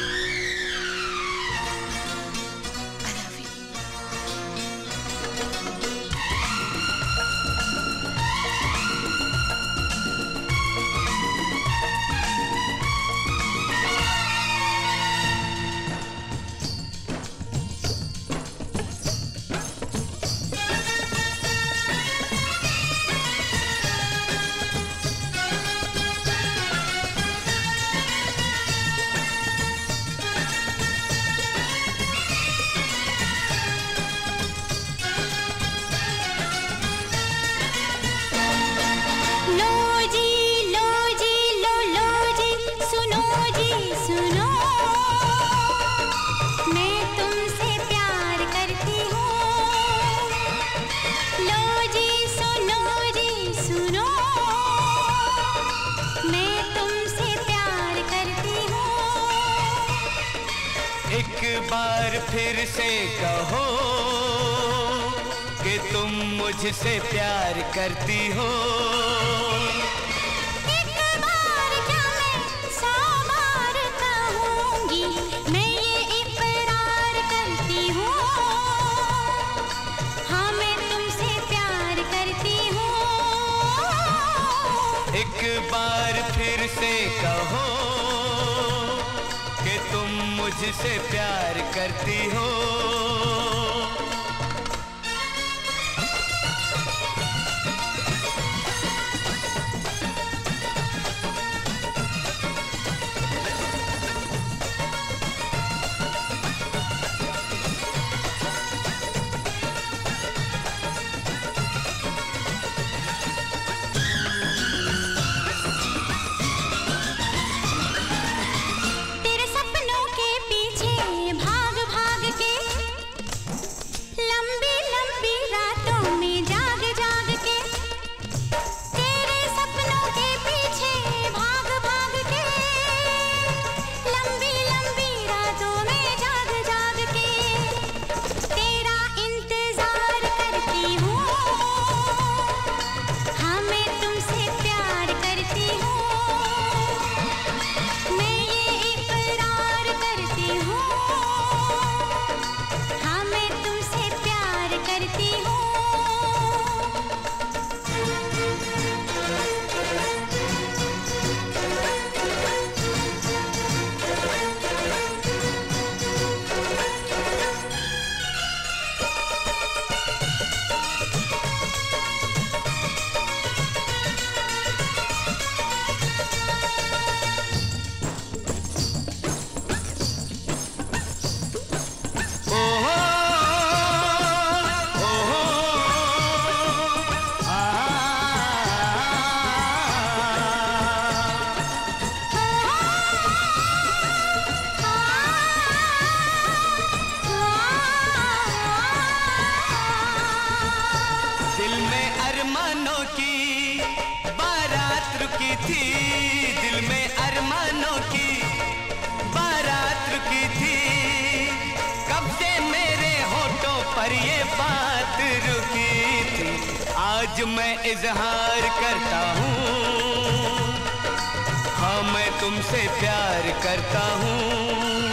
मुझसे प्यार करती हो। एक बार क्या मैं 100 बार कहूंगी, मैं ये इकरार करती हूँ, हाँ मैं तुमसे प्यार करती हूँ। एक बार फिर से कहो कि तुम मुझसे प्यार करती हो। आज मैं इजहार करता हूँ, हाँ मैं तुमसे प्यार करता हूँ,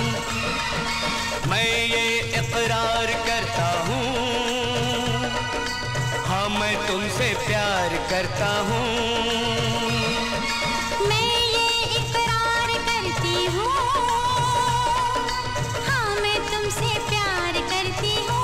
मैं ये इकरार करता हूँ, हाँ मैं तुमसे प्यार करता हूँ। मैं ये इकरार करती हूँ, हाँ मैं तुमसे प्यार करती हूँ।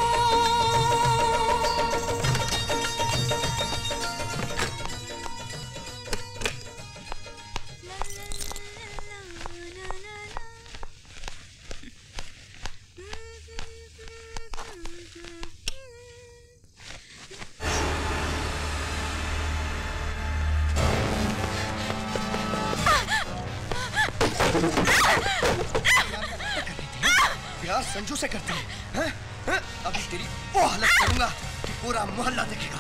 प्यार संजू से करते हैं? अभी तेरी वो हालत करूंगा कि पूरा मोहल्ला देखेगा।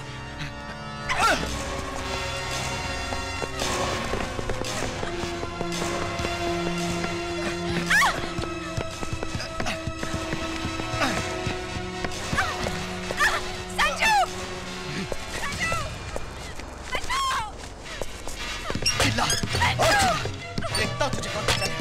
संजू! संजू! बचाओ! चिल्ला और चिल्ला, देखता हूं तुझे कौन बचाएगा।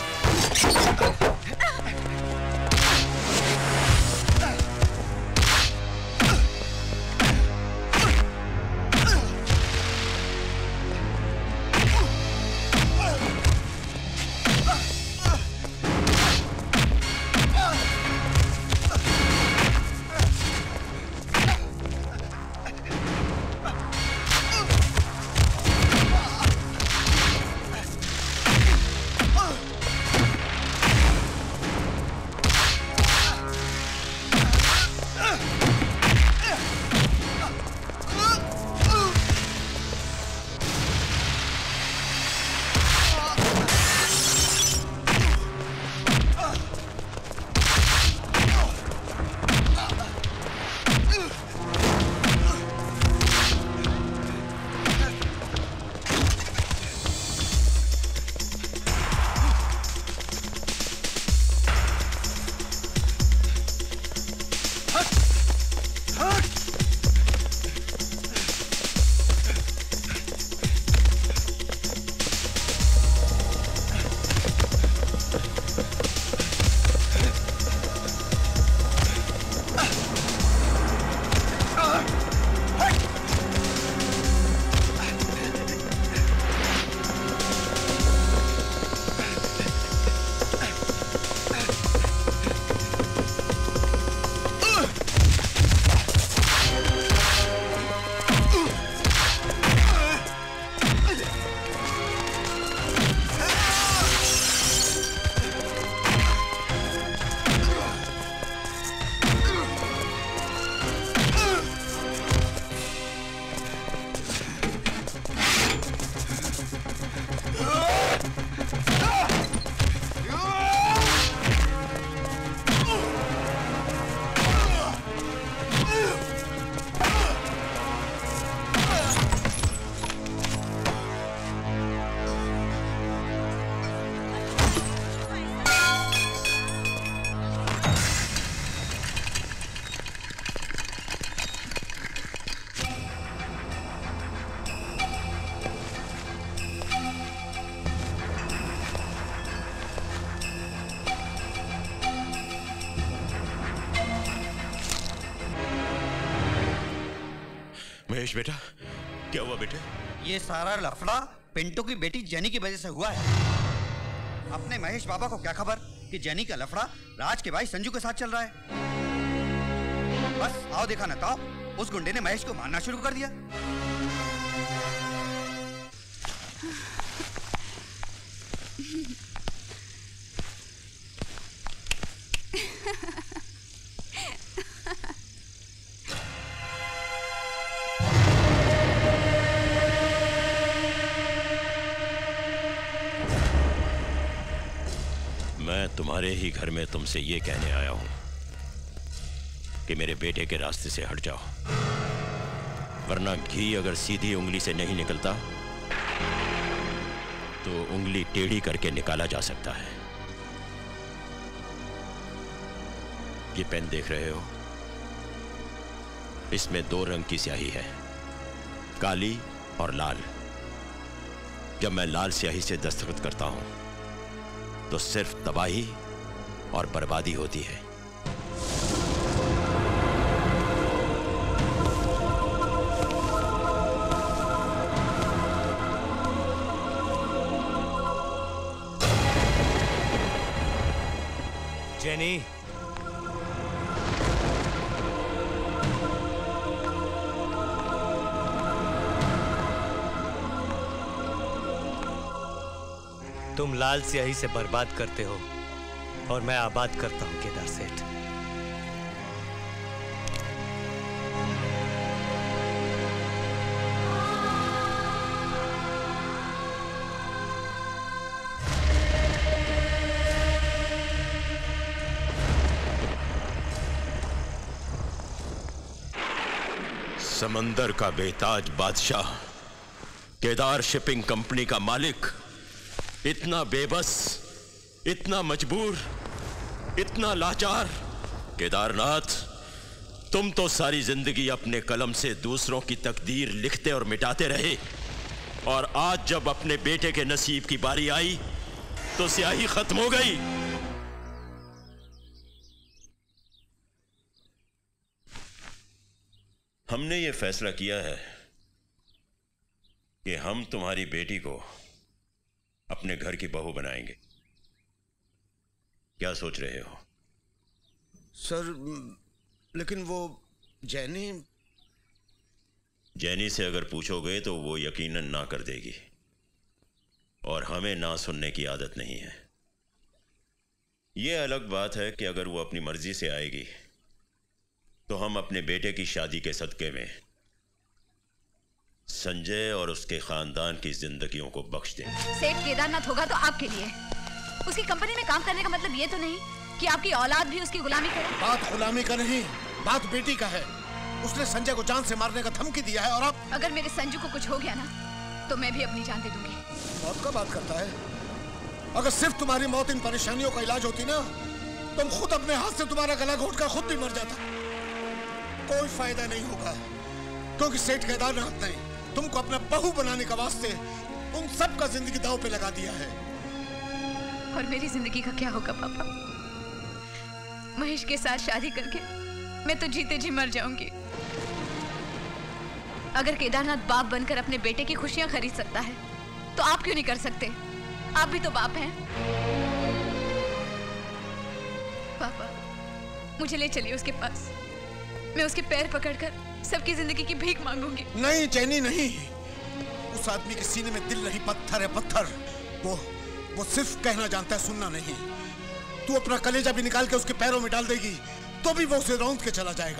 महेश बेटा, क्या हुआ बेटे? ये सारा लफड़ा पिंटू की बेटी जेनी की वजह से हुआ है। अपने महेश बाबा को क्या खबर कि जेनी का लफड़ा राज के भाई संजू के साथ चल रहा है। बस आओ देखा ना ताओ, उस गुंडे ने महेश को मारना शुरू कर दिया। मैं तुम्हारे ही घर में तुमसे ये कहने आया हूं कि मेरे बेटे के रास्ते से हट जाओ, वरना घी अगर सीधी उंगली से नहीं निकलता तो उंगली टेढ़ी करके निकाला जा सकता है। ये पेन देख रहे हो, इसमें 2 रंग की स्याही है, काली और लाल। जब मैं लाल स्याही से दस्तखत करता हूं तो सिर्फ तबाही और बर्बादी होती है। जेनी, तुम लाल स्याही से बर्बाद करते हो और मैं आबाद करता हूं केदार सेठ। समंदर का बेताज बादशाह, केदार शिपिंग कंपनी का मालिक, इतना बेबस, इतना मजबूर, इतना लाचार। केदारनाथ, तुम तो सारी जिंदगी अपने कलम से दूसरों की तकदीर लिखते और मिटाते रहे, और आज जब अपने बेटे के नसीब की बारी आई तो स्याही खत्म हो गई। हमने ये फैसला किया है कि हम तुम्हारी बेटी को अपने घर की बहू बनाएंगे। क्या सोच रहे हो? सर, लेकिन वो जैनी से अगर पूछोगे तो वो यकीनन ना कर देगी, और हमें ना सुनने की आदत नहीं है। ये अलग बात है कि अगर वो अपनी मर्जी से आएगी तो हम अपने बेटे की शादी के सदके में संजय और उसके खानदान की जिंदगियों को बख्श देंगे। सेठ केदारनाथ होगा तो आपके लिए। उसकी कंपनी में काम करने का मतलब ये तो नहीं कि आपकी औलाद भी उसकी गुलामी करे। बात गुलामी का नहीं, बात बेटी का है। उसने संजय को जान से मारने का धमकी दिया है, और अब अगर मेरे संजू को कुछ हो गया ना तो मैं भी अपनी जान दे दूंगी। मौत का बात करता है? अगर सिर्फ तुम्हारी मौत इन परेशानियों का इलाज होती ना, तुम खुद अपने हाथ से तुम्हारा गला घोटकर खुद भी मर जाता। कोई फायदा नहीं होगा, क्योंकि सेठ केदारनाथ ने तुमको अपना बहू बनाने का वास्ते उन सब का जिंदगी दांव पे लगा दिया है। और मेरी जिंदगी का क्या होगा पापा? महेश के साथ शादी करके मैं तो जीते जी मर जाऊंगी। अगर केदारनाथ बाप बनकर अपने बेटे की खुशियां खरीद सकता है तो आप क्यों नहीं कर सकते? आप भी तो बाप हैं। पापा, मुझे ले चलिए उसके पास। मैं उसके पैर पकड़कर सबकी जिंदगी की भीख मांगूंगी। नहीं चैनी, नहीं। उस आदमी के सीने में दिल नहीं, पत्थर है पत्थर। वो सिर्फ कहना जानता है, सुनना नहीं। तू अपना कलेजा भी निकाल के उसके पैरों में डाल देगी तो भी वो उसे रौंद के चला जाएगा।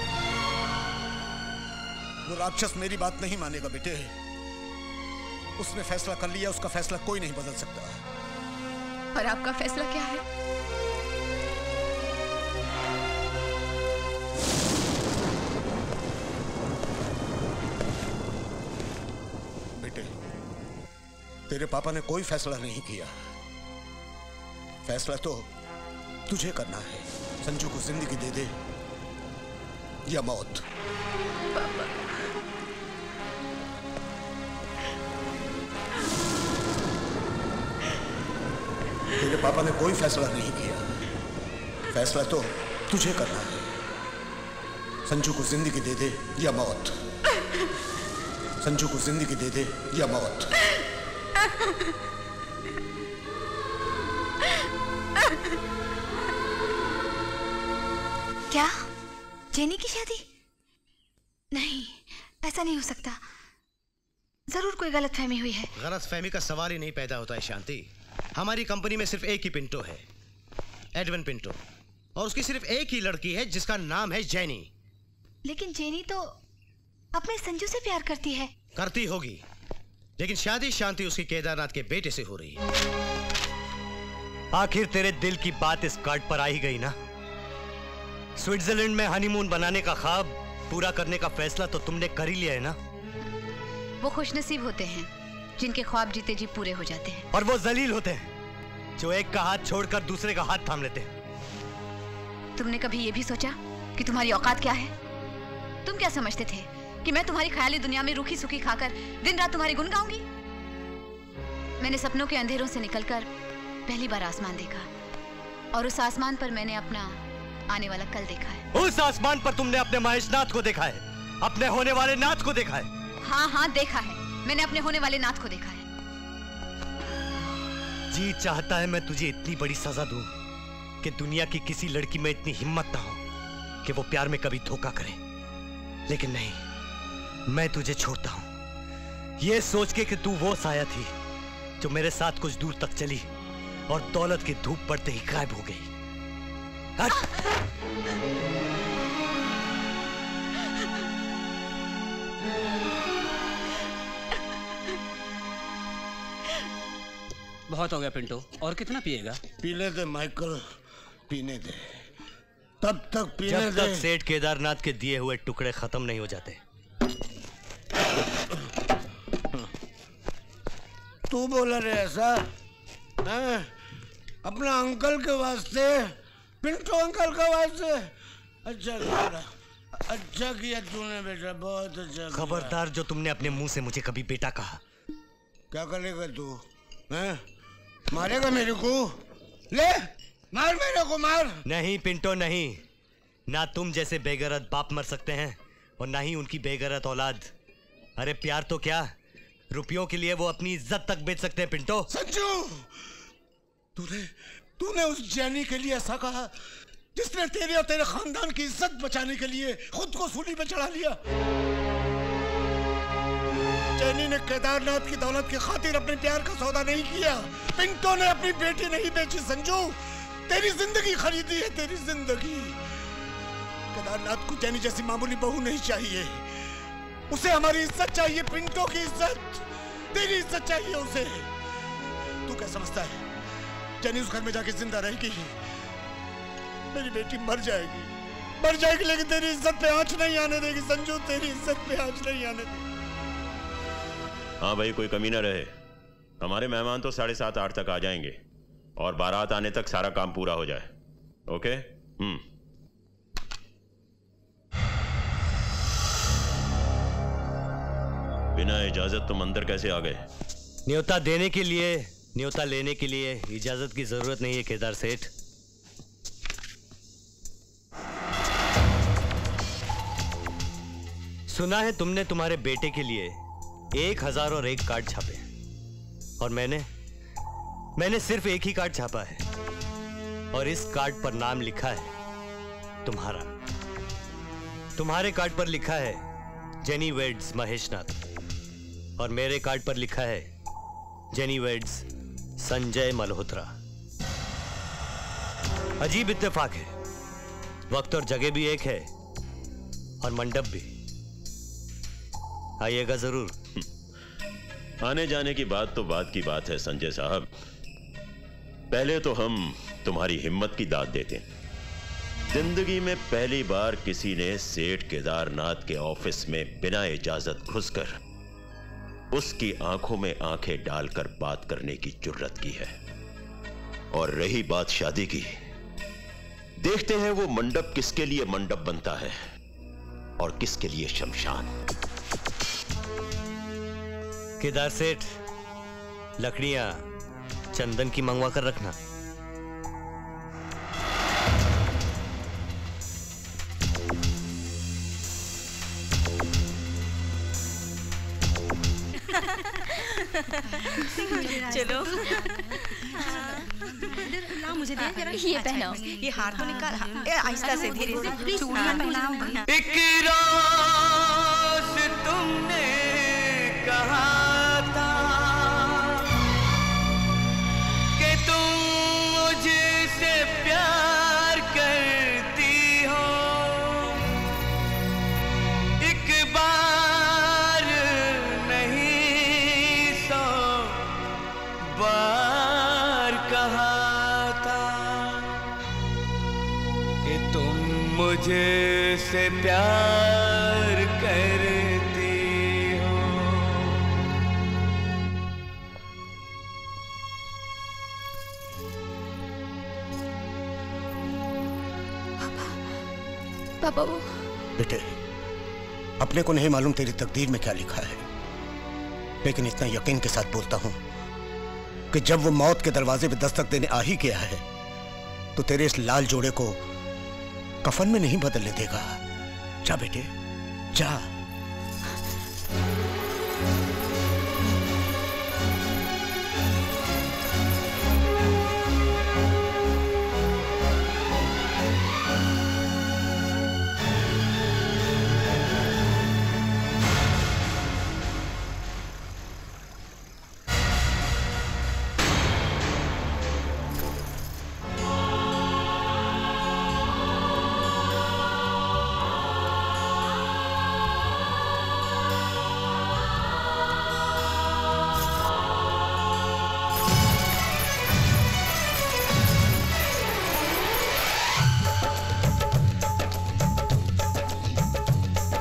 वो राक्षस मेरी बात नहीं मानेगा बेटे। उसने फैसला कर लिया, उसका फैसला कोई नहीं बदल सकता। और आपका फैसला क्या है? बेटे, तेरे पापा ने कोई फैसला नहीं किया। फैसला तो तुझे करना है। संजू को जिंदगी दे दे या मौत। पापा, तेरे पापा ने कोई फैसला नहीं किया। फैसला तो तुझे करना है। संजू को जिंदगी दे दे या मौत। संजू को जिंदगी दे दे या मौत। क्या? जेनी की शादी? नहीं, ऐसा नहीं हो सकता। जरूर कोई गलतफहमी हुई है। गलतफहमी का सवाल ही नहीं पैदा होता है शांति। हमारी कंपनी में सिर्फ एक ही पिंटो है, एडविन पिंटो, और उसकी सिर्फ एक ही लड़की है जिसका नाम है जेनी। लेकिन जेनी तो अपने संजू से प्यार करती है। करती होगी, लेकिन शादी शांति उसकी केदारनाथ के बेटे से हो रही है। आखिर तेरे दिल की बात इस कार्ड पर आ ही गई ना। स्विट्जरलैंड में हनीमून बनाने का ख्वाब पूरा करने का फैसला तो तुमने कर ही लिया है ना। वो खुशनसीब होते हैं जिनके ख्वाब जीते जी पूरे हो जाते हैं। और वो जलील होते हैं जो एक का हाथ छोड़कर दूसरे का हाथ थाम लेते हैं। तुमने कभी ये भी सोचा कि तुम्हारी औकात क्या है? तुम क्या समझते थे कि मैं तुम्हारी ख्याली दुनिया में रूखी सूखी खाकर दिन रात तुम्हारी गुन गाऊंगी? मैंने सपनों के अंधेरों से निकलकर पहली बार आसमान देखा, और उस आसमान पर मैंने अपना आने वाला कल देखा है। उस आसमान पर तुमने अपने महेशनाथ को देखा है, अपने होने वाले नाथ को देखा है। हाँ हाँ, देखा है। मैंने अपने होने वाले नाथ को देखा है। जी चाहता है मैं तुझे इतनी बड़ी सजा दूं कि दुनिया की किसी लड़की में इतनी हिम्मत ना हो कि वो प्यार में कभी धोखा करे, लेकिन नहीं, मैं तुझे छोड़ता हूं ये सोच के कि तू वो साया थी जो मेरे साथ कुछ दूर तक चली और दौलत की धूप पड़ते ही गायब हो गई। बहुत हो गया पिंटो, और कितना पिएगा? पीने दे माइकल, पीने दे, तब तक पीने जब दे। तक सेठ केदारनाथ के दिए हुए टुकड़े खत्म नहीं हो जाते तू बोला रे ऐसा? अपना अंकल के वास्ते, पिंटू अंकल के वास्ते। अच्छा किया तूने बेटा, बहुत अच्छा। खबरदार जो तुमने अपने मुंह से मुझे कभी बेटा कहा। क्या करेगा तू? मारेगा मेरे को? ले मार मेरे को, मार। नहीं पिंटो नहीं, ना तुम जैसे बेगैरत बाप मर सकते हैं और ना ही उनकी बेगैरत औलाद। अरे प्यार तो क्या, रुपयों के लिए वो अपनी इज्जत तक बेच सकते हैं पिंटो। संजू, तूने उस जैनी के लिए ऐसा कहा जिसने तेरे और तेरे खानदान की इज्जत बचाने के लिए खुद को सूली पे चढ़ा लिया। जैनी ने केदारनाथ की दौलत की खातिर अपने प्यार का सौदा नहीं किया। पिंटो ने अपनी बेटी नहीं बेची संजू, तेरी जिंदगी खरीदी है, तेरी जिंदगी। केदारनाथ को जैनी जैसी मामूली बहू नहीं चाहिए, उसे हमारी इज्जत चाहिए, पिंटो की इज्जत, तेरी इज्जत चाहिए उसे। तू क्या समझता है जैनी उस घर में जाके जिंदा रहेगी? मेरी बेटी मर जाएगी, लेकिन तेरी इज्जत पे आंच नहीं आने देगी संजू, तेरी इज्जत पे आंच नहीं आने देगी। हाँ भाई, कोई कमी ना रहे। हमारे मेहमान तो 7:30-8 तक आ जाएंगे और बारात आने तक सारा काम पूरा हो जाए। ओके? बिना इजाजत तुम अंदर कैसे आ गए? न्योता देने के लिए, न्योता लेने के लिए इजाजत की जरूरत नहीं है केदार सेठ। सुना है तुमने तुम्हारे बेटे के लिए 1001 कार्ड छापे और मैंने सिर्फ एक ही कार्ड छापा है और इस कार्ड पर नाम लिखा है तुम्हारा। तुम्हारे कार्ड पर लिखा है जेनी वेड्स महेशनाथ और मेरे कार्ड पर लिखा है जेनी वेड्स संजय मल्होत्रा। अजीब इत्तेफाक है, वक्त और जगह भी एक है और मंडप भी। आइएगा जरूर। आने जाने की बात तो बात की बात है संजय साहब। पहले तो हम तुम्हारी हिम्मत की दाद देते हैं। जिंदगी में पहली बार किसी ने सेठ केदारनाथ के ऑफिस में बिना इजाजत घुसकर उसकी आंखों में आंखें डालकर बात करने की जुर्रत की है। और रही बात शादी की, देखते हैं वो मंडप किसके लिए मंडप बनता है और किसके लिए शमशान। केदार सेठ, लकड़ियां चंदन की मंगवा कर रखना। चलो ला मुझे दे जरा। ये पहनाओ। ये हार तो निकाल, आहिस्ता से, धीरे से चूड़ियां पहनाओ। एक रोज तुमने कहा था कि तुम मुझसे प्यार करती हो, एक बार नहीं 100 बार कहा था कि तुम मुझसे प्यार करती हो। पापा वो बेटे, अपने को नहीं मालूम तेरी तकदीर में क्या लिखा है, लेकिन इतना यकीन के साथ बोलता हूं कि जब वो मौत के दरवाजे पे दस्तक देने आ ही गया है तो तेरे इस लाल जोड़े को कफन में नहीं बदलने देगा। जा बेटे, जा।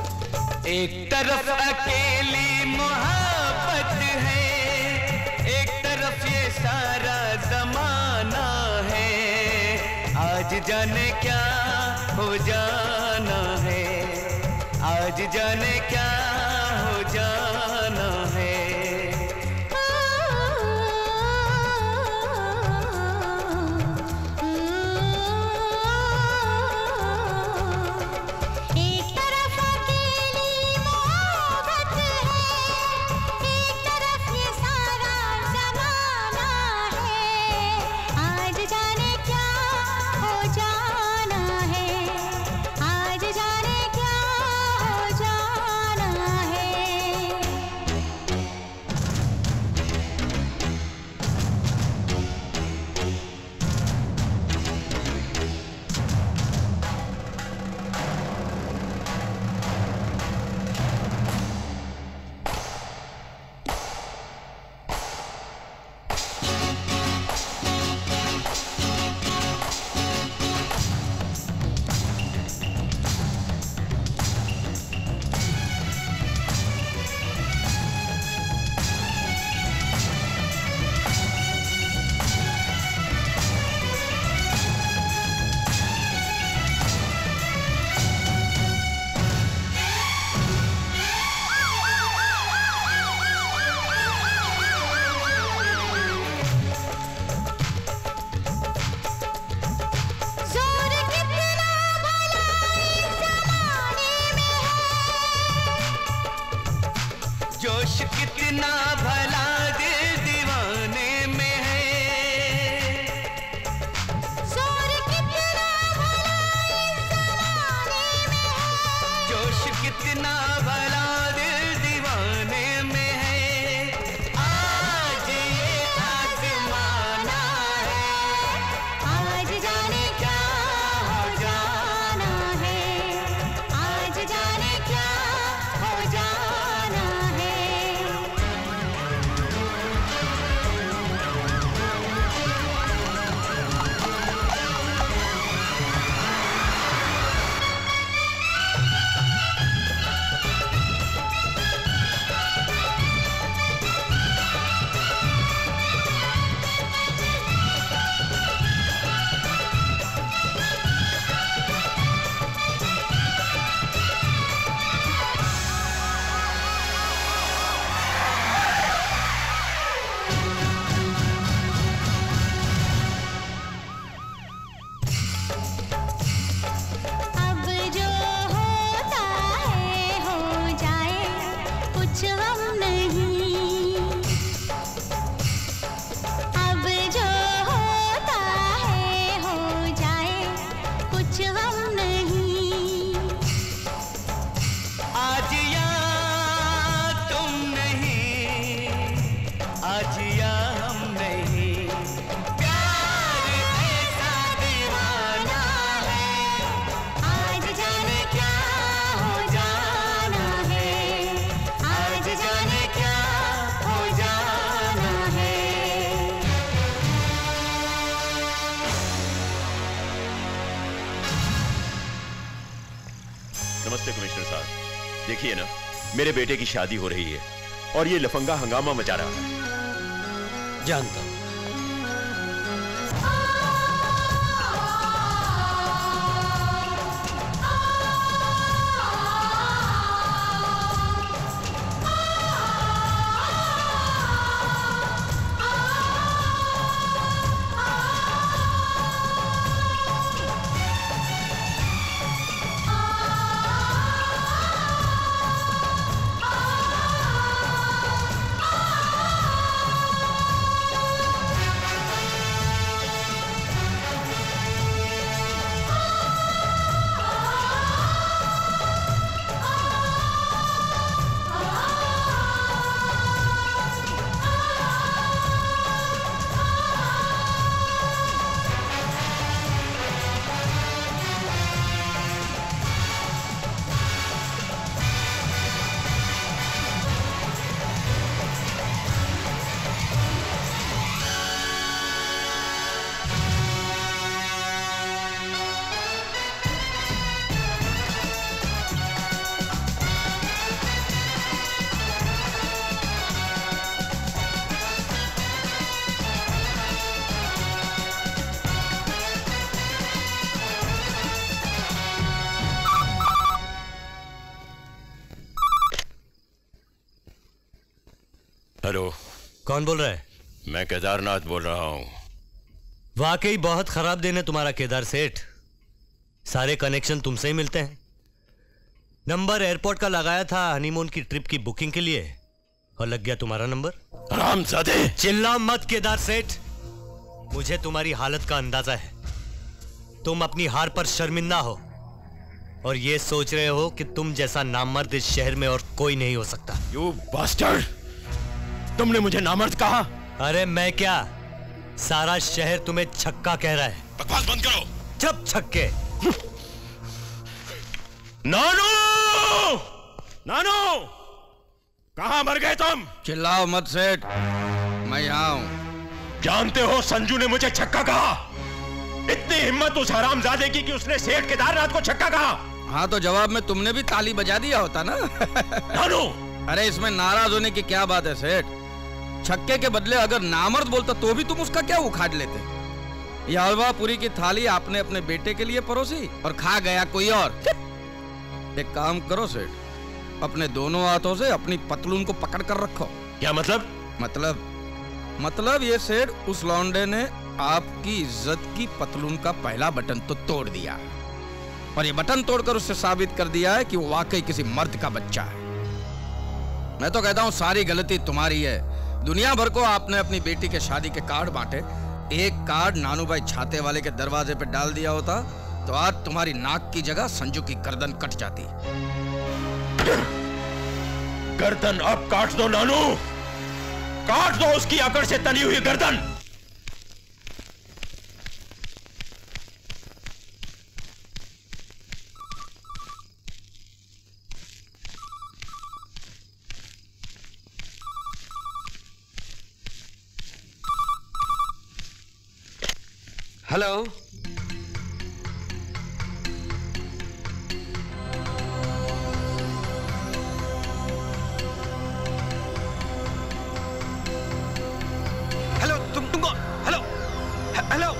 एक तरफ अकेली मोहब्बत है, एक जाने क्या हो जाना है, आज जाने क्या हो जाना है। जोश कितना भला दिल दीवाने में है, जोर कितना भला इस ज़माने में है, जोश कितना भला दिल दीवाने में है। आज ये आज़माना है, आज जाने क्या हो जाना है, आज जाने क्या हो जाना है। अब जो होता है हो जाए, कुछ हम नहीं। अब जो होता है हो जाए, कुछ हम नहीं। आज या तुम नहीं, आज या हम नहीं। प्यार ऐसा दीवाना है, आज जाने क्या हो जाना है, आज जाने क्या हो जाना है। नमस्ते कमिश्नर साहब, देखिए ना, मेरे बेटे की शादी हो रही है और ये लफंगा हंगामा मचा रहा है। जानता हूं। हेलो, कौन बोल रहा है? मैं केदारनाथ बोल रहा हूँ। वाकई बहुत खराब दिन है तुम्हारा केदार सेठ। सारे कनेक्शन तुमसे ही मिलते हैं। नंबर एयरपोर्ट का लगाया था हनीमून की ट्रिप की बुकिंग के लिए और लग गया तुम्हारा नंबर। हरामजादे! चिल्ला मत केदार सेठ, मुझे तुम्हारी हालत का अंदाजा है। तुम अपनी हार पर शर्मिंदा हो और ये सोच रहे हो कि तुम जैसा नामर्द इस शहर में और कोई नहीं हो सकता। You bastard! तुमने मुझे नामर्द कहा? अरे मैं क्या, सारा शहर तुम्हें छक्का कह रहा है। बकवास बंद करो। चुप छक्के। नानू! नानू! कहां मर गए तुम? चिल्लाओ मत सेठ, मैं यहाँ हूं। जानते हो संजू ने मुझे छक्का कहा। इतनी हिम्मत उस हरामजादे की कि उसने सेठ केदारनाथ को छक्का कहा। हाँ तो जवाब में तुमने भी ताली बजा दिया होता ना। नानू! अरे इसमें नाराज होने की क्या बात है सेठ? छक्के के बदले अगर नामर्द बोलता तो भी तुम उसका क्या उखाड़ लेते? यह हलवा पूरी की थाली आपने अपने बेटे के लिए परोसी और खा गया कोई और। एक काम करो सेठ, अपने दोनों हाथों से अपनी पतलून को पकड़ कर रखो। क्या मतलब? मतलब ये सेठ, उस लौंडे ने आपकी इज्जत की पतलून का पहला बटन तो तोड़ दिया और ये बटन तोड़कर उससे साबित कर दिया है कि वो वाकई किसी मर्द का बच्चा है। मैं तो कहता हूँ सारी गलती तुम्हारी है। दुनिया भर को आपने अपनी बेटी के शादी के कार्ड बांटे, एक कार्ड नानू भाई छाते वाले के दरवाजे पे डाल दिया होता तो आज तुम्हारी नाक की जगह संजू की गर्दन कट जाती। गर्दन अब काट दो नानू, काट दो उसकी अकड़ से तली हुई गर्दन। हेलो, तुमको हेलो हेलो।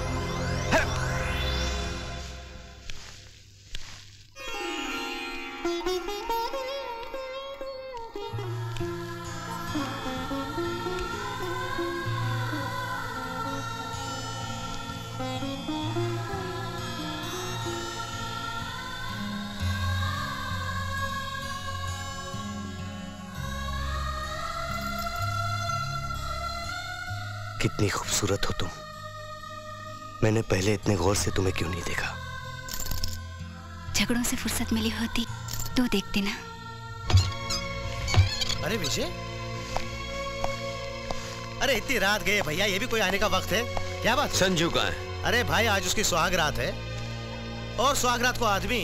कितनी खूबसूरत हो तुम। मैंने पहले इतने गौर से तुम्हें क्यों नहीं देखा? झगड़ों से फुर्सत मिली होती तो देखते ना। अरे विजय, अरे इतनी रात गए भैया, ये भी कोई आने का वक्त है? क्या बात? संजू कहाँ है? अरे भाई आज उसकी सुहाग रात है और सुहाग रात को आदमी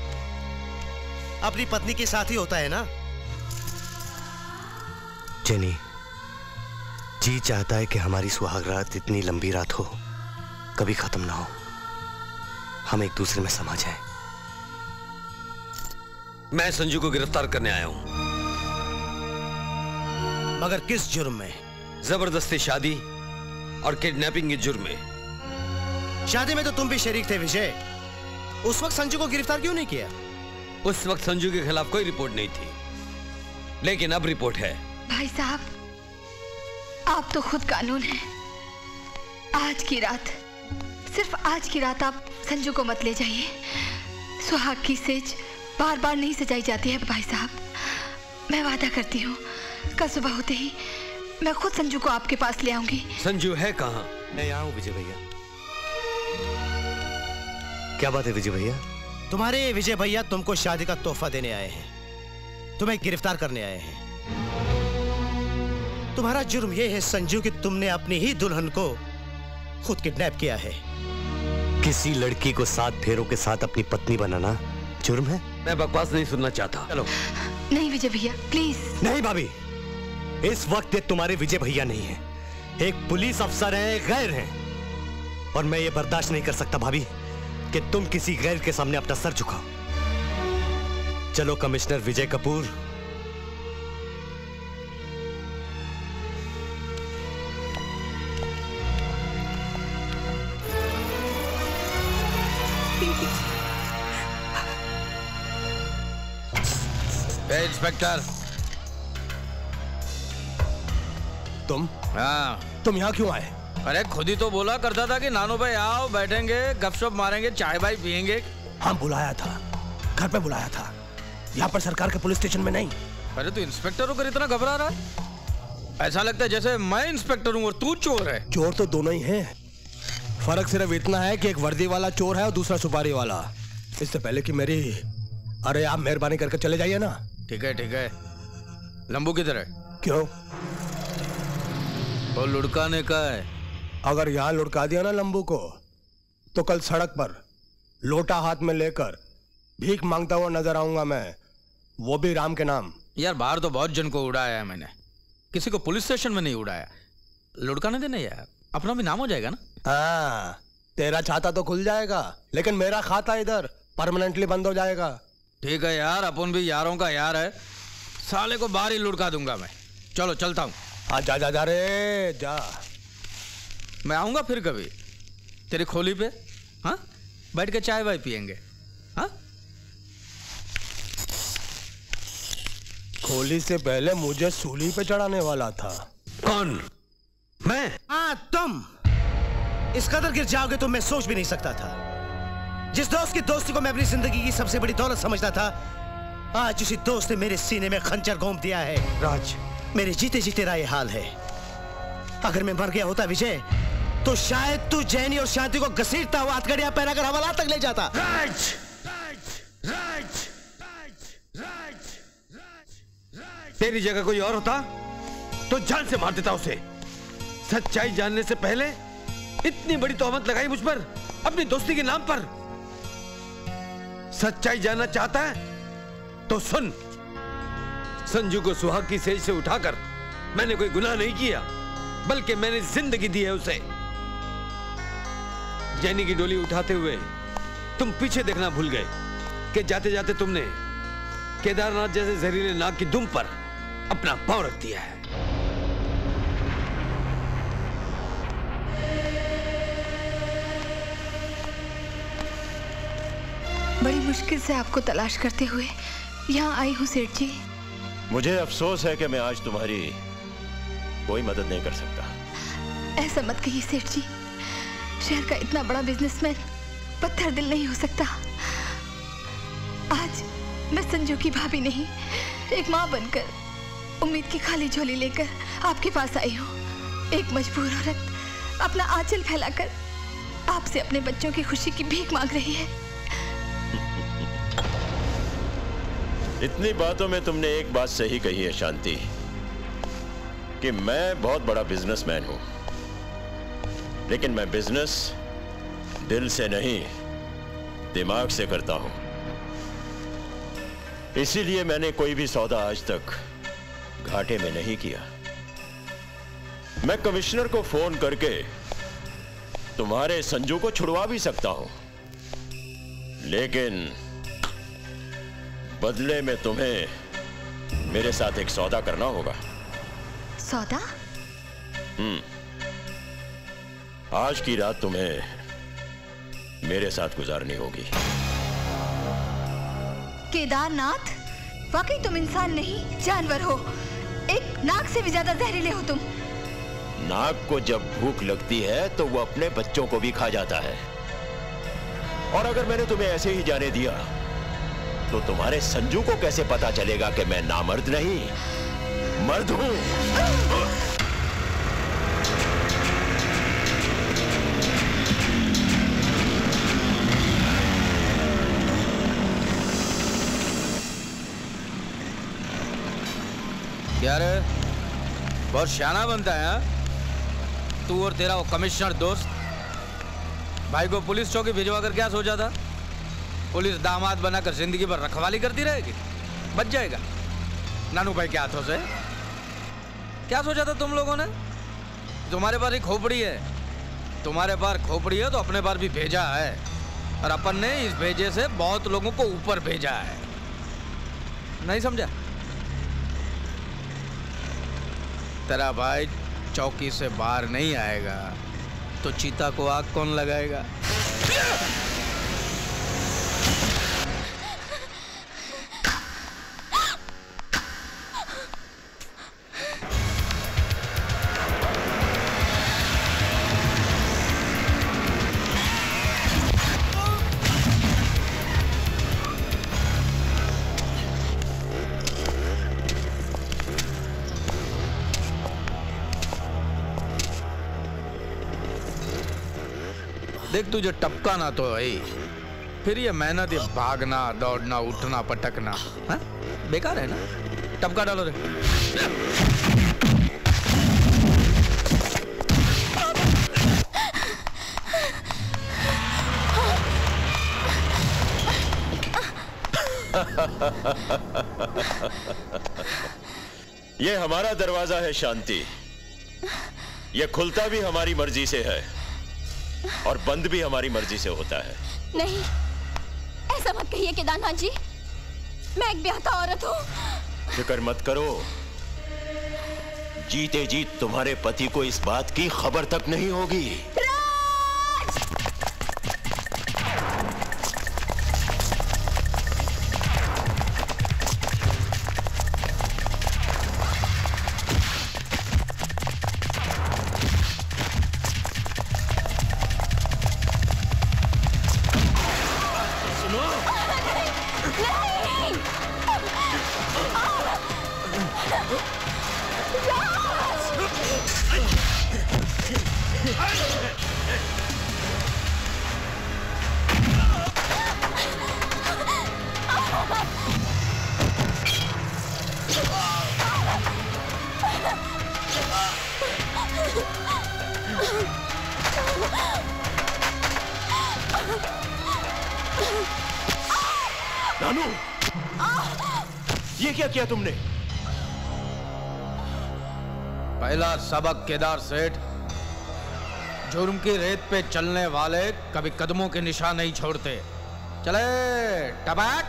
अपनी पत्नी के साथ ही होता है ना। जेनी, जी चाहता है कि हमारी सुहाग रात इतनी लंबी रात हो, कभी खत्म ना हो, हम एक दूसरे में समा जाएं। मैं संजू को गिरफ्तार करने आया हूं। मगर किस जुर्म में? जबरदस्ती शादी और किडनैपिंग के जुर्म में। शादी में तो तुम भी शरीक थे विजय, उस वक्त संजू को गिरफ्तार क्यों नहीं किया? उस वक्त संजू के खिलाफ कोई रिपोर्ट नहीं थी, लेकिन अब रिपोर्ट है। भाई साहब, आप तो खुद कानून हैं। आज की रात, सिर्फ आज की रात आप संजू को मत ले जाइए। सुहाग की सेज बार बार नहीं सजाई जाती है भाई साहब। मैं वादा करती हूँ, कल सुबह होते ही मैं खुद संजू को आपके पास ले आऊंगी। संजू है कहाँ? मैं यहाँ हूँ विजय भैया। क्या बात है विजय भैया? तुम्हारे विजय भैया तुमको शादी का तोहफा देने आए हैं, तुम्हें गिरफ्तार करने आए हैं। तुम्हारा जुर्म यह है संजू कि तुमने अपनी ही दुल्हन को खुद किडनैप किया है। किसी लड़की को 7 फेरों के साथ अपनी पत्नी बनाना जुर्म है? मैं बकवास नहीं सुनना चाहता। चलो। नहीं विजय भैया प्लीज। नहीं भाभी, इस वक्त ये तुम्हारे विजय भैया नहीं है, एक पुलिस अफसर हैं, गैर हैं, और मैं ये बर्दाश्त नहीं कर सकता भाभी कि तुम किसी गैर के सामने अपना सर झुकाओ। चलो कमिश्नर विजय कपूर, इंस्पेक्टर, तुम? हाँ। तुम यहाँ क्यों आए? अरे खुद ही तो बोला करता था कि नानू भाई आओ, बैठेंगे, गपशप मारेंगे, चाय भाई पियेंगे। हाँ बुलाया था, घर पे बुलाया था, यहाँ पर सरकार के पुलिस स्टेशन में नहीं। अरे तू इंस्पेक्टर होकर इतना घबरा रहा है? ऐसा लगता है जैसे मैं इंस्पेक्टर हूँ और तू चोर है। चोर तो दोनों ही हैं। फर्क सिर्फ इतना है कि एक वर्दी वाला चोर है और दूसरा सुपारी वाला। इससे पहले कि मेरी... अरे आप मेहरबानी करके चले जाइए ना। ठीक है ठीक है। लंबू किधर है? क्यों? वो लुढ़काने का है। अगर यहाँ लुढ़का दिया ना लंबू को, तो कल सड़क पर लोटा हाथ में लेकर भीख मांगता हुआ नजर आऊंगा मैं, वो भी राम के नाम। यार बाहर तो बहुत जन को उड़ाया है मैंने, किसी को पुलिस स्टेशन में नहीं उड़ाया। लुढ़काने देना यार, अपना भी नाम हो जाएगा ना। हाँ, तेरा छाता तो खुल जाएगा, लेकिन मेरा खाता इधर परमानेंटली बंद हो जाएगा। ठीक है यार, अपन भी यारों का यार है, साले को बाहर ही लुढ़का दूंगा मैं। चलो चलता हूँ। हाँ जा जा जा रे जा। मैं आऊंगा फिर कभी तेरी खोली पे। हाँ, बैठ के चाय वाय पियेंगे। हाँ, खोली से पहले मुझे सूली पे चढ़ाने वाला था। कौन? मैं? हाँ तुम। इस कदर गिर जाओगे तो मैं सोच भी नहीं सकता था। जिस दोस्त की दोस्ती को मैं अपनी जिंदगी की सबसे बड़ी दौलत समझता था, आज उसी दोस्त ने मेरे सीने में खंजर घोंप दिया है। राज, मेरे जीते जी तेरा ये हाल है। अगर मैं मर गया होता विजय, तो शायद तू जैनी और शांति को घसीटता हुआ हथकड़ियां पहनाकर हवाला तक ले जाता। राज! तेरी जगह कोई और होता तो जान से मार देता उसे। सच्चाई जानने से पहले इतनी बड़ी तोहमत लगाई मुझ पर अपनी दोस्ती के नाम पर। सच्चाई जानना चाहता है तो सुन। संजू को सुहाग की सेज से उठाकर मैंने कोई गुनाह नहीं किया, बल्कि मैंने जिंदगी दी है उसे। जैनी की डोली उठाते हुए तुम पीछे देखना भूल गए कि जाते जाते तुमने केदारनाथ जैसे जहरीले नाग की दुम पर अपना पांव रख दिया है। बड़ी मुश्किल से आपको तलाश करते हुए यहाँ आई हूँ सेठ जी। मुझे अफसोस है कि मैं आज तुम्हारी कोई मदद नहीं कर सकता। ऐसा मत कहिए सेठ जी, शहर का इतना बड़ा बिजनेसमैन पत्थर दिल नहीं हो सकता। आज मैं संजू की भाभी नहीं, एक माँ बनकर उम्मीद की खाली झोली लेकर आपके पास आई हूँ। एक मजबूर औरत अपना आंचल फैलाकर आपसे अपने बच्चों की खुशी की भीख मांग रही है। इतनी बातों में तुमने एक बात सही कही है शांति, कि मैं बहुत बड़ा बिजनेसमैन हूं, लेकिन मैं बिजनेस दिल से नहीं दिमाग से करता हूं। इसीलिए मैंने कोई भी सौदा आज तक घाटे में नहीं किया। मैं कमिश्नर को फोन करके तुम्हारे संजू को छुड़वा भी सकता हूं, लेकिन बदले में तुम्हें मेरे साथ एक सौदा करना होगा। सौदा? आज की रात तुम्हें मेरे साथ गुजारनी होगी। केदारनाथ, वाकई तुम इंसान नहीं जानवर हो। एक नाग से भी ज्यादा जहरीले हो तुम। नाग को जब भूख लगती है तो वो अपने बच्चों को भी खा जाता है, और अगर मैंने तुम्हें ऐसे ही जाने दिया तो तुम्हारे संजू को कैसे पता चलेगा कि मैं नामर्द नहीं मर्द हूं। क्या रे, बहुत शाना बनता है हाँ? तू और तेरा वो कमिश्नर दोस्त भाई को पुलिस चौकी भिजवा कर क्या सोचा था? पुलिस दामाद बनाकर जिंदगी भर रखवाली करती रहेगी, बच जाएगा नानू भाई के हाथों से। क्या सोचा था तुम लोगों ने? तुम्हारे पास एक खोपड़ी है, तुम्हारे पास खोपड़ी है तो अपने पास भी भेजा है, और अपन ने इस भेजे से बहुत लोगों को ऊपर भेजा है। नहीं समझा? तेरा भाई चौकी से बाहर नहीं आएगा तो चीता को आग कौन लगाएगा? देख तुझे टपका ना तो है, फिर ये मेहनत, ये भागना दौड़ना उठना पटकना, हाँ? बेकार है ना। टपका डालो रे। ये हमारा दरवाजा है शांति। ये खुलता भी हमारी मर्जी से है और बंद भी हमारी मर्जी से होता है। नहीं, ऐसा मत कहिए केदारनाथ जी, मैं एक ब्याहता औरत हूँ। फिक्र मत करो, जीते जी तुम्हारे पति को इस बात की खबर तक नहीं होगी। नानू, ये क्या किया तुमने? पहला सबक केदार सेठ, जुर्म की रेत पे चलने वाले कभी कदमों के निशान नहीं छोड़ते। चले टपक।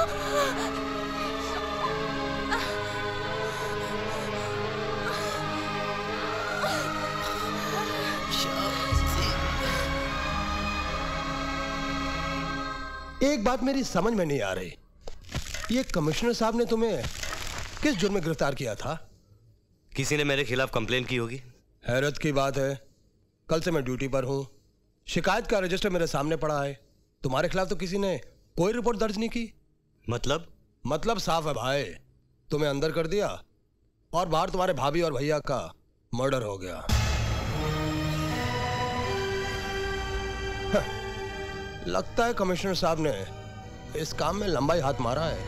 एक बात मेरी समझ में नहीं आ रही, ये कमिश्नर साहब ने तुम्हें किस जुर्म में गिरफ्तार किया था? किसी ने मेरे खिलाफ कंप्लेन की होगी। हैरत की बात है, कल से मैं ड्यूटी पर हूं, शिकायत का रजिस्टर मेरे सामने पड़ा है, तुम्हारे खिलाफ तो किसी ने कोई रिपोर्ट दर्ज नहीं की। मतलब साफ है भाई, तुम्हें अंदर कर दिया और बाहर तुम्हारे भाभी और भैया का मर्डर हो गया। लगता है कमिश्नर साहब ने इस काम में लंबा ही हाथ मारा है।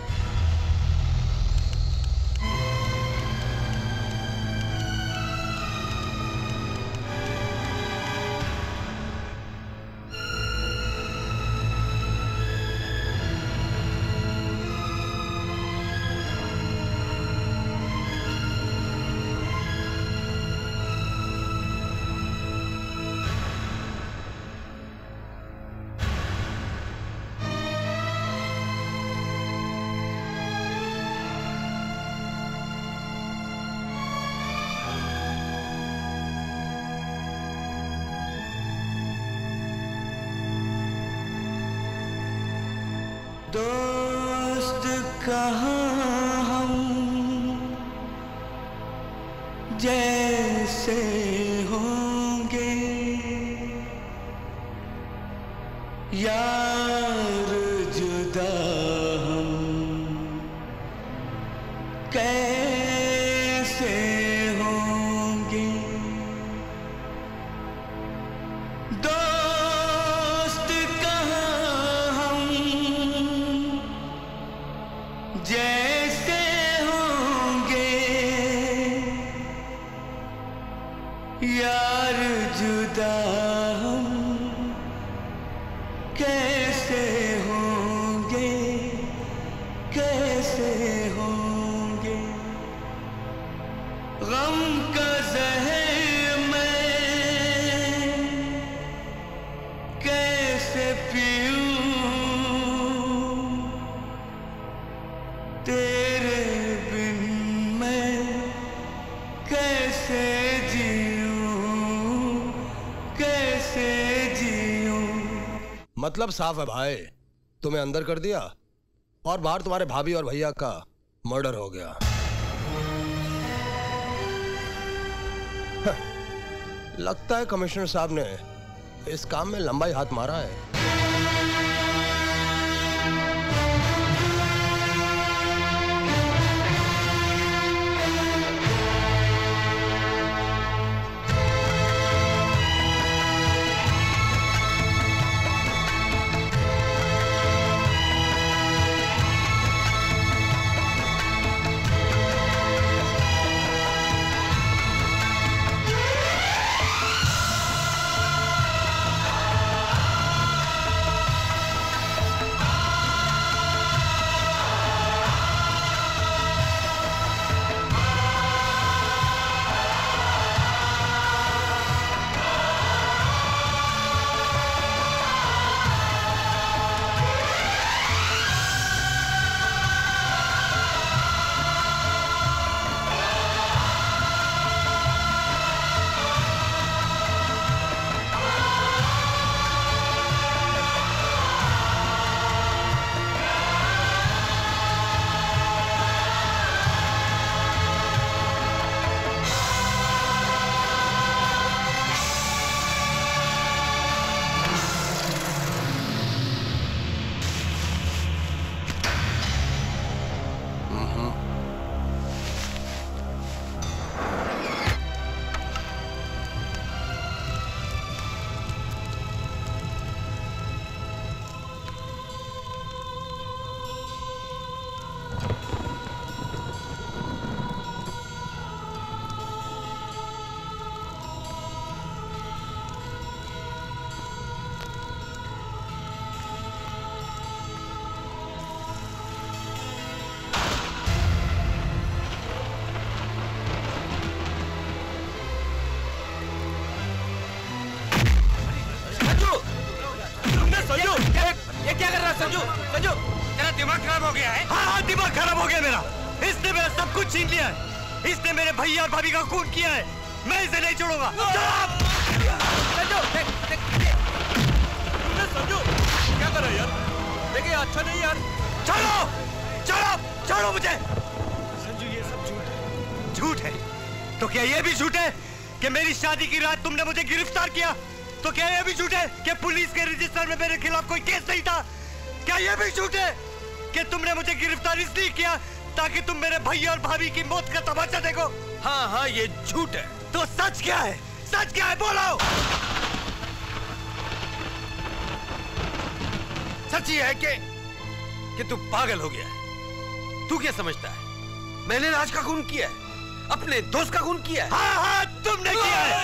दोस्त कहाँ हम जैसे होंगे, यार जुदा हम कैसे होंगे। दोस्त कहाँ हम जैसे होंगे, यार जुदा हम कैसे होंगे, कैसे होंगे। गम का जहर मैं कैसे पीऊं, तेरे बिन मैं कैसे जीऊं, कैसे जीऊं। मतलब साफ है भाई, तुम्हें अंदर कर दिया और बाहर तुम्हारे भाभी और भैया का मर्डर हो गया। लगता है कमिश्नर साहब ने इस काम में लंबा ही हाथ मारा है। संजू संजू तेरा दिमाग खराब हो गया है? हाँ, दिमाग खराब हो गया मेरा। इसने मेरा सब कुछ छीन लिया है। इसने मेरे भैया और भाभी का खून किया है। मैं इसे नहीं छोड़ूंगा। संजू क्या कर रहे हो यार? देखिए अच्छा नहीं यार। छोड़ो छोड़ो छोड़ो मुझे। संजू ये सब झूठ है। झूठ है तो क्या ये भी झूठ है कि मेरी शादी की रात तुमने मुझे गिरफ्तार किया? तो क्या ये भी झूठ है कि पुलिस के रजिस्टर में मेरे खिलाफ कोई केस नहीं था? क्या ये भी झूठ है कि तुमने मुझे गिरफ्तार इसलिए किया ताकि तुम मेरे भैया और भाभी की मौत का तमाशा देखो? हाँ हाँ ये झूठ है। तो सच क्या है? सच क्या है बोलो। सच ये है कि तू पागल हो गया है। तू क्या समझता है मैंने राज का खून किया है? अपने दोस्त का खून किया है? हाँ हाँ तुमने किया है।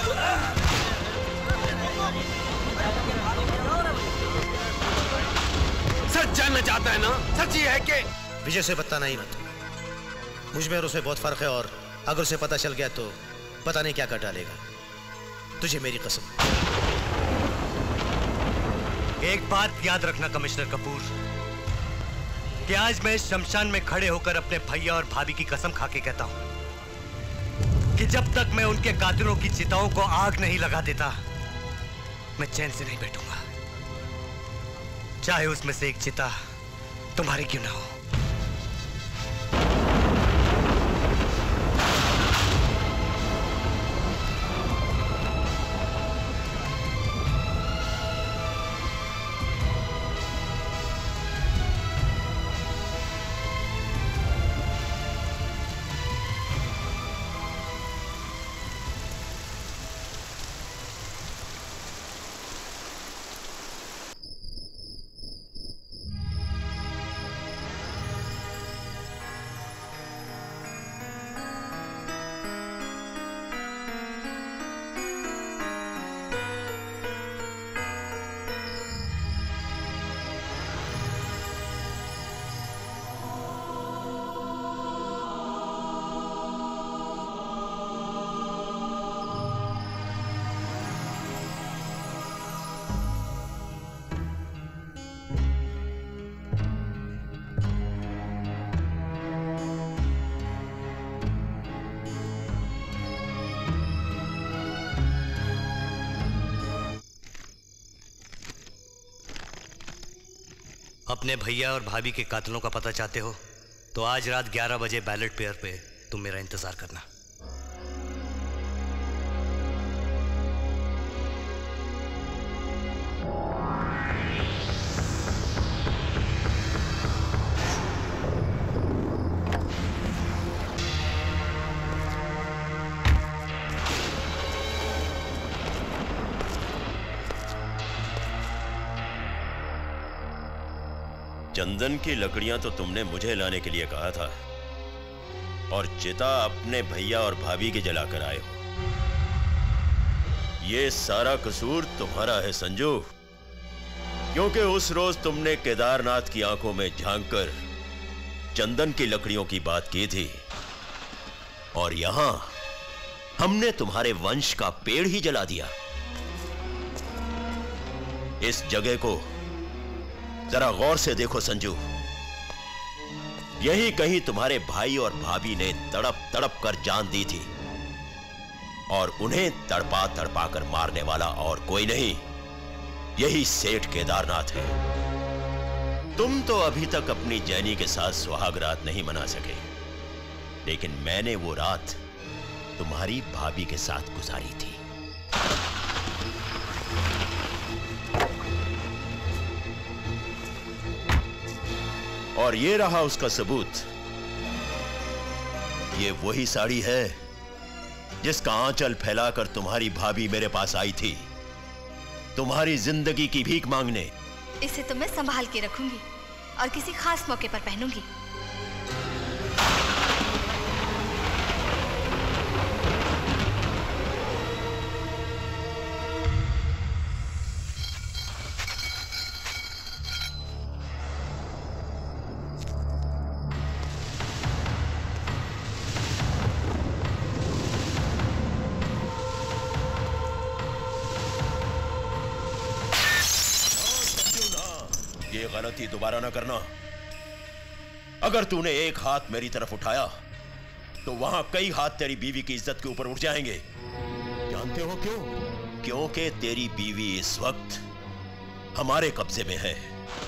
सच जानना चाहता है ना? सच ये है कि विजय से बताना ही मत। मुझ में और उसमें बहुत फर्क है और अगर उसे पता चल गया तो पता नहीं क्या कर डालेगा। तुझे मेरी कसम। एक बात याद रखना कमिश्नर कपूर कि आज मैं इस शमशान में खड़े होकर अपने भैया और भाभी की कसम खा के कहता हूं कि जब तक मैं उनके कातिलों की चिताओं को आग नहीं लगा देता मैं चैन से नहीं बैठूंगा, चाहे उसमें से एक चिता तुम्हारी क्यों ना हो। अपने भैया और भाभी के कातिलों का पता चाहते हो तो आज रात 11 बजे बैलेट पेपर पे तुम मेरा इंतजार करना। चंदन की लकड़ियां तो तुमने मुझे लाने के लिए कहा था और चिता अपने भैया और भाभी के जलाकर आए हो। ये सारा कसूर तुम्हारा है संजू, क्योंकि उस रोज तुमने केदारनाथ की आंखों में झांककर चंदन की लकड़ियों की बात की थी और यहां हमने तुम्हारे वंश का पेड़ ही जला दिया। इस जगह को जरा गौर से देखो संजू, यही कहीं तुम्हारे भाई और भाभी ने तड़प तड़प कर जान दी थी और उन्हें तड़पा तड़पा कर मारने वाला और कोई नहीं, यही सेठ केदारनाथ है। तुम तो अभी तक अपनी जैनी के साथ सुहाग रात नहीं मना सके, लेकिन मैंने वो रात तुम्हारी भाभी के साथ गुजारी थी। और ये रहा उसका सबूत। ये वही साड़ी है जिसका आंचल फैलाकर तुम्हारी भाभी मेरे पास आई थी तुम्हारी जिंदगी की भीख मांगने। इसे तो मैं संभाल के रखूंगी और किसी खास मौके पर पहनूंगी। ये ये गलती दोबारा ना करना। अगर तूने एक हाथ मेरी तरफ उठाया तो वहां कई हाथ तेरी बीवी की इज्जत के ऊपर उठ जाएंगे। जानते हो क्यों? क्योंकि तेरी बीवी इस वक्त हमारे कब्जे में है।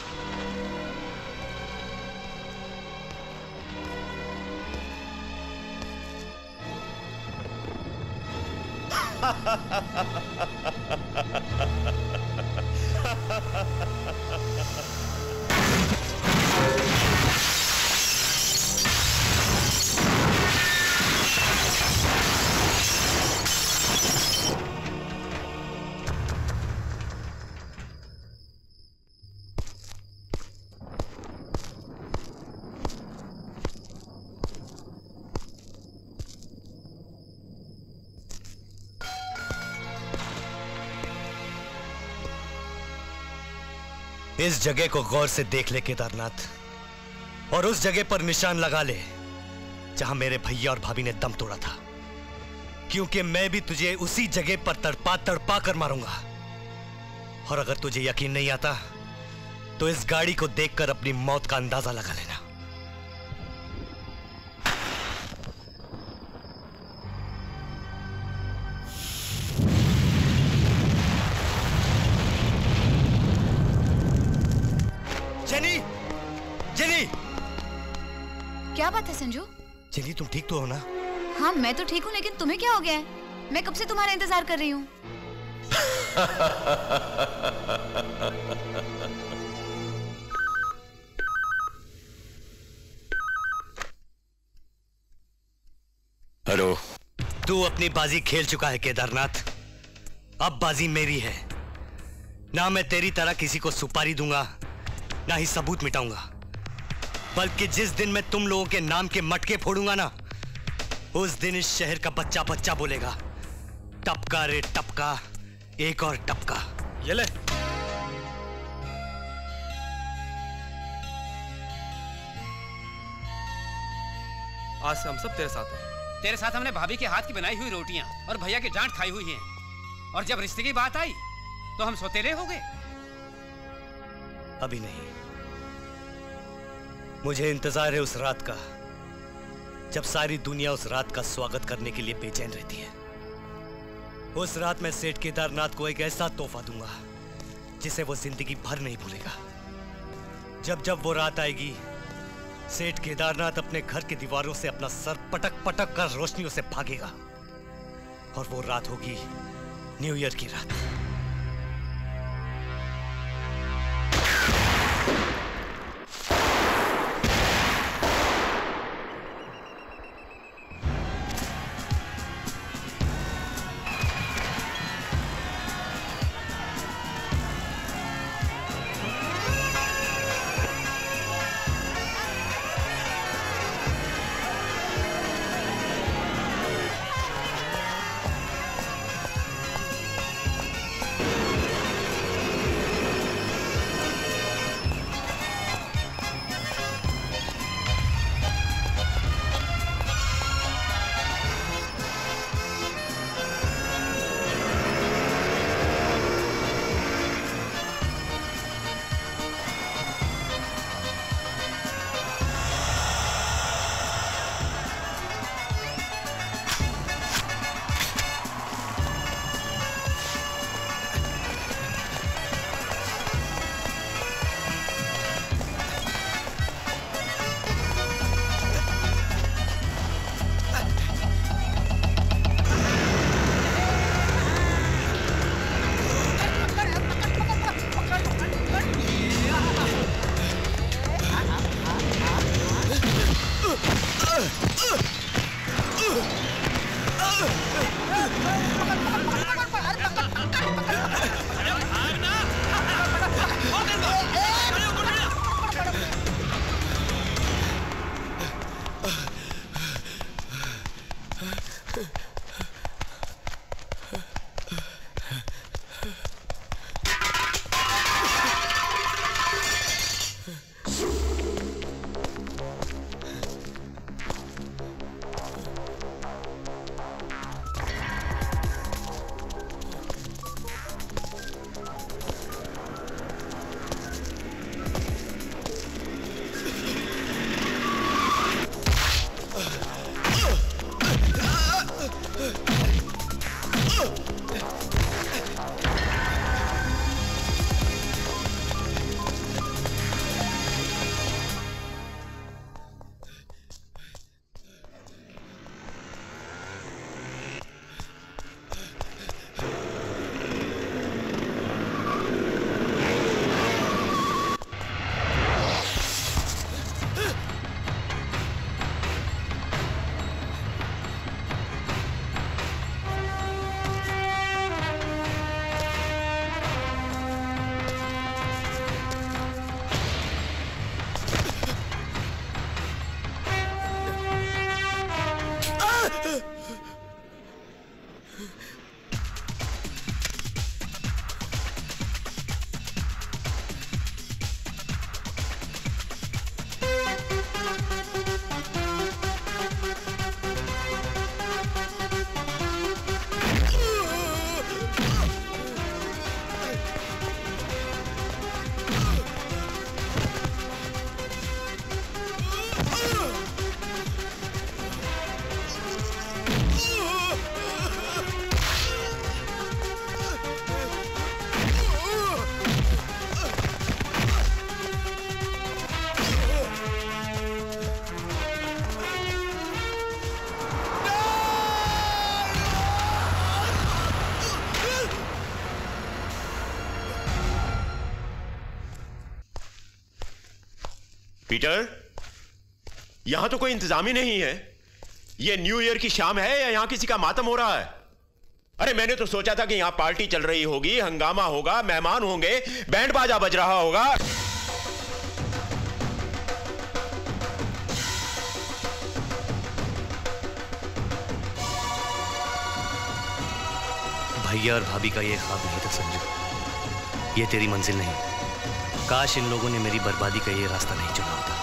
इस जगह को गौर से देख ले केदारनाथ, और उस जगह पर निशान लगा ले जहां मेरे भैया और भाभी ने दम तोड़ा था, क्योंकि मैं भी तुझे उसी जगह पर तड़पा तड़पा कर मारूंगा। और अगर तुझे यकीन नहीं आता तो इस गाड़ी को देखकर अपनी मौत का अंदाजा लगा लेना। जेनी, जेनी, क्या बात है संजू? जेनी तुम ठीक तो हो ना? हाँ मैं तो ठीक हूँ, लेकिन तुम्हें क्या हो गया है? मैं कब से तुम्हारा इंतजार कर रही हूँ। हेलो। तू अपनी बाजी खेल चुका है केदारनाथ, अब बाजी मेरी है। ना मैं तेरी तरह किसी को सुपारी दूंगा, ना ही सबूत मिटाऊंगा, बल्कि जिस दिन मैं तुम लोगों के नाम के मटके फोड़ूंगा ना, उस दिन इस शहर का बच्चा बच्चा बोलेगा, टपका रे टपका, एक और टपका। ये ले। आज से हम सब तेरे साथ हैं। तेरे साथ हमने भाभी के हाथ की बनाई हुई रोटियां और भैया की डांट खाई हुई हैं। और जब रिश्ते की बात आई तो हम सौतेले हो गए। अभी नहीं, मुझे इंतजार है उस रात का जब सारी दुनिया उस रात का स्वागत करने के लिए बेचैन रहती है। उस रात मैं सेठ केदारनाथ को एक ऐसा तोहफा दूंगा जिसे वो जिंदगी भर नहीं भूलेगा। जब जब वो रात आएगी, सेठ केदारनाथ अपने घर की दीवारों से अपना सर पटक पटक कर रोशनियों से भागेगा, और वो रात होगी न्यू ईयर की रात। पीटर, यहां तो कोई इंतजाम ही नहीं है। ये न्यू ईयर की शाम है या यहां किसी का मातम हो रहा है? अरे मैंने तो सोचा था कि यहां पार्टी चल रही होगी, हंगामा होगा, मेहमान होंगे, बैंड बाजा बज रहा होगा। भैया और भाभी का ये ख्वाब नहीं था संजू, ये तेरी मंजिल नहीं। काश इन लोगों ने मेरी बर्बादी का ये रास्ता नहीं चुना होता।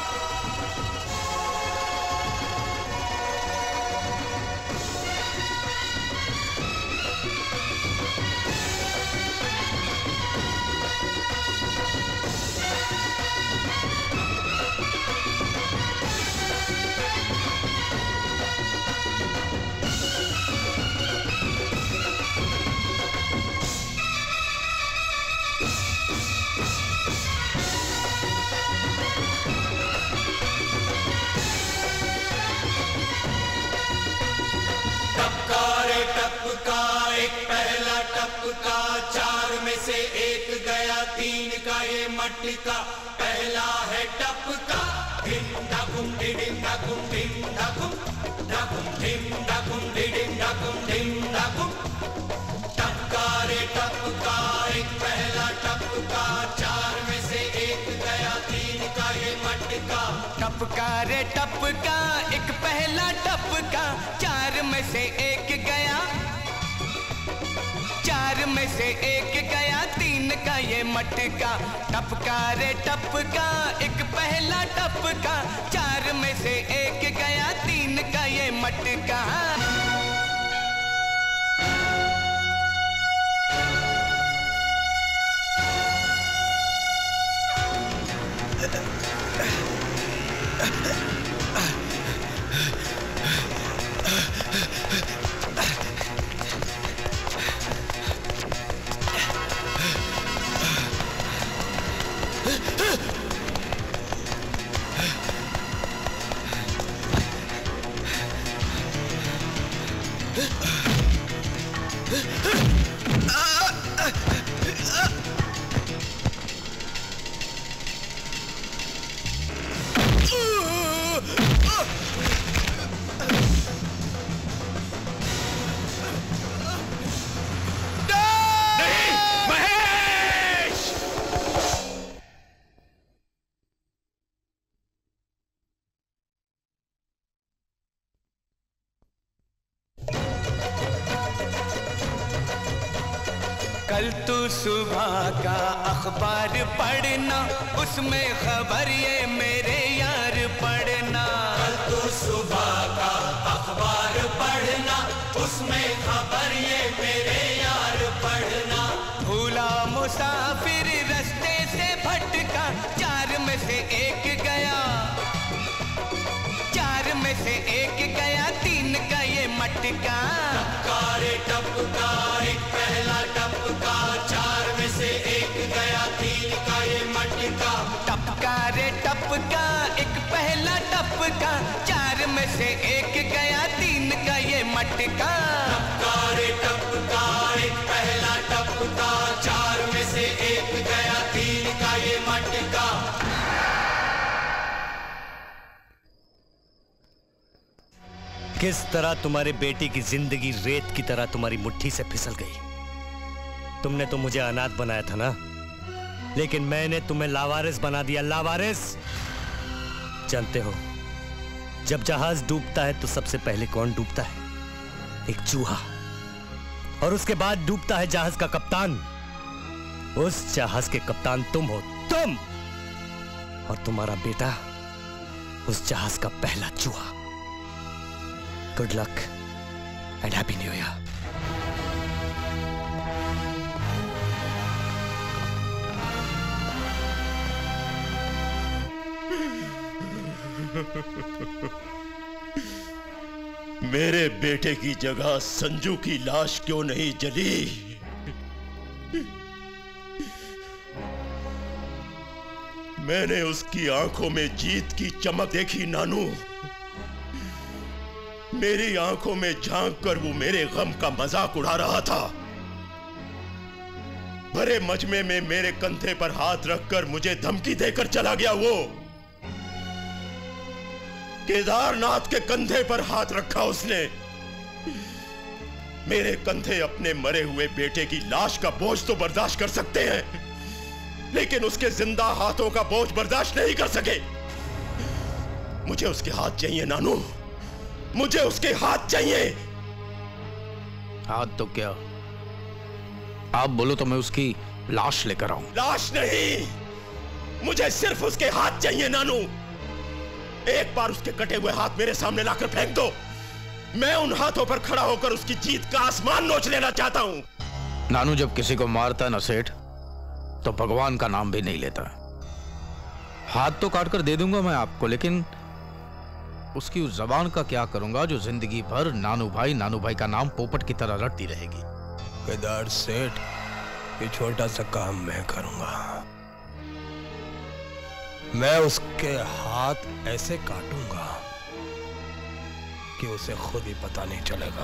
मटका पहला है टपका, धिम धकुम धिम धकुम धिम धकुम, धकुम धिम धकुम धिम धकुम धिम धकुम। टपका रे टपका एक पहला टपका, चार में से एक गया तीन का ये मटका। टपका रे टपका एक पहला टपका, चार में से एक गया, चार में से एक गया तीन का ये मटका। टपका रे टपका एक पहला टपका, चार में से एक गया तीन का ये मटका। कल तू सुबह का अखबार पढ़ना, उसमें खबर ये मेरे यार पढ़ना। कल तू सुबह का अखबार पढ़ना, उसमें खबर ये मेरे यार पढ़ना। भूला मुसाफिर रास्ते से भटका, चार में से एक गया, चार में से एक गया तीन का ये मटका। टपका रे टपका एक पहला टपका, चार में से एक गया तीन का ये मटका। टपका रे टपका एक पहला टपका, चार में से एक गया तीन का ये मटका। टपका रे टपका एक पहला टपका, चार में से एक गया तीन का ये मटका। किस तरह तुम्हारे बेटे की जिंदगी रेत की तरह तुम्हारी मुट्ठी से फिसल गई। तुमने तो मुझे अनाथ बनाया था ना, लेकिन मैंने तुम्हें लावारिस बना दिया, लावारिस। जानते हो, जब जहाज डूबता है तो सबसे पहले कौन डूबता है? एक चूहा। और उसके बाद डूबता है जहाज का कप्तान। उस जहाज के कप्तान तुम हो, तुम। और तुम्हारा बेटा उस जहाज का पहला चूहा। Good luck and Happy New Year. मेरे बेटे की जगह संजू की लाश क्यों नहीं जली? मैंने उसकी आंखों में जीत की चमक देखी नानू। मेरी आंखों में झांक कर वो मेरे गम का मजाक उड़ा रहा था। भरे मजमे में मेरे कंधे पर हाथ रखकर मुझे धमकी देकर चला गया वो। केदारनाथ के कंधे पर हाथ रखा उसने। मेरे कंधे अपने मरे हुए बेटे की लाश का बोझ तो बर्दाश्त कर सकते हैं, लेकिन उसके जिंदा हाथों का बोझ बर्दाश्त नहीं कर सके। मुझे उसके हाथ चाहिए नानू, मुझे उसके हाथ चाहिए। हाथ तो क्या, आप बोलो तो मैं उसकी लाश लेकर आऊं। लाश नहीं, मुझे सिर्फ उसके हाथ चाहिए नानू। एक बार उसके कटे हुए हाथ मेरे सामने लाकर फेंक दो, मैं उन हाथों पर खड़ा होकर उसकी जीत का आसमान नोच लेना चाहता हूं। नानू जब किसी को मारता है ना सेठ, तो भगवान का नाम भी नहीं लेता। हाथ तो काट कर दे दूंगा मैं आपको, लेकिन उसकी उस जबान का क्या करूंगा जो जिंदगी भर नानू भाई का नाम पोपट की तरह रटती रहेगी। केदार सेठ, ये छोटा सा काम मैं करूंगा। मैं उसके हाथ ऐसे काटूंगा कि उसे खुद ही पता नहीं चलेगा।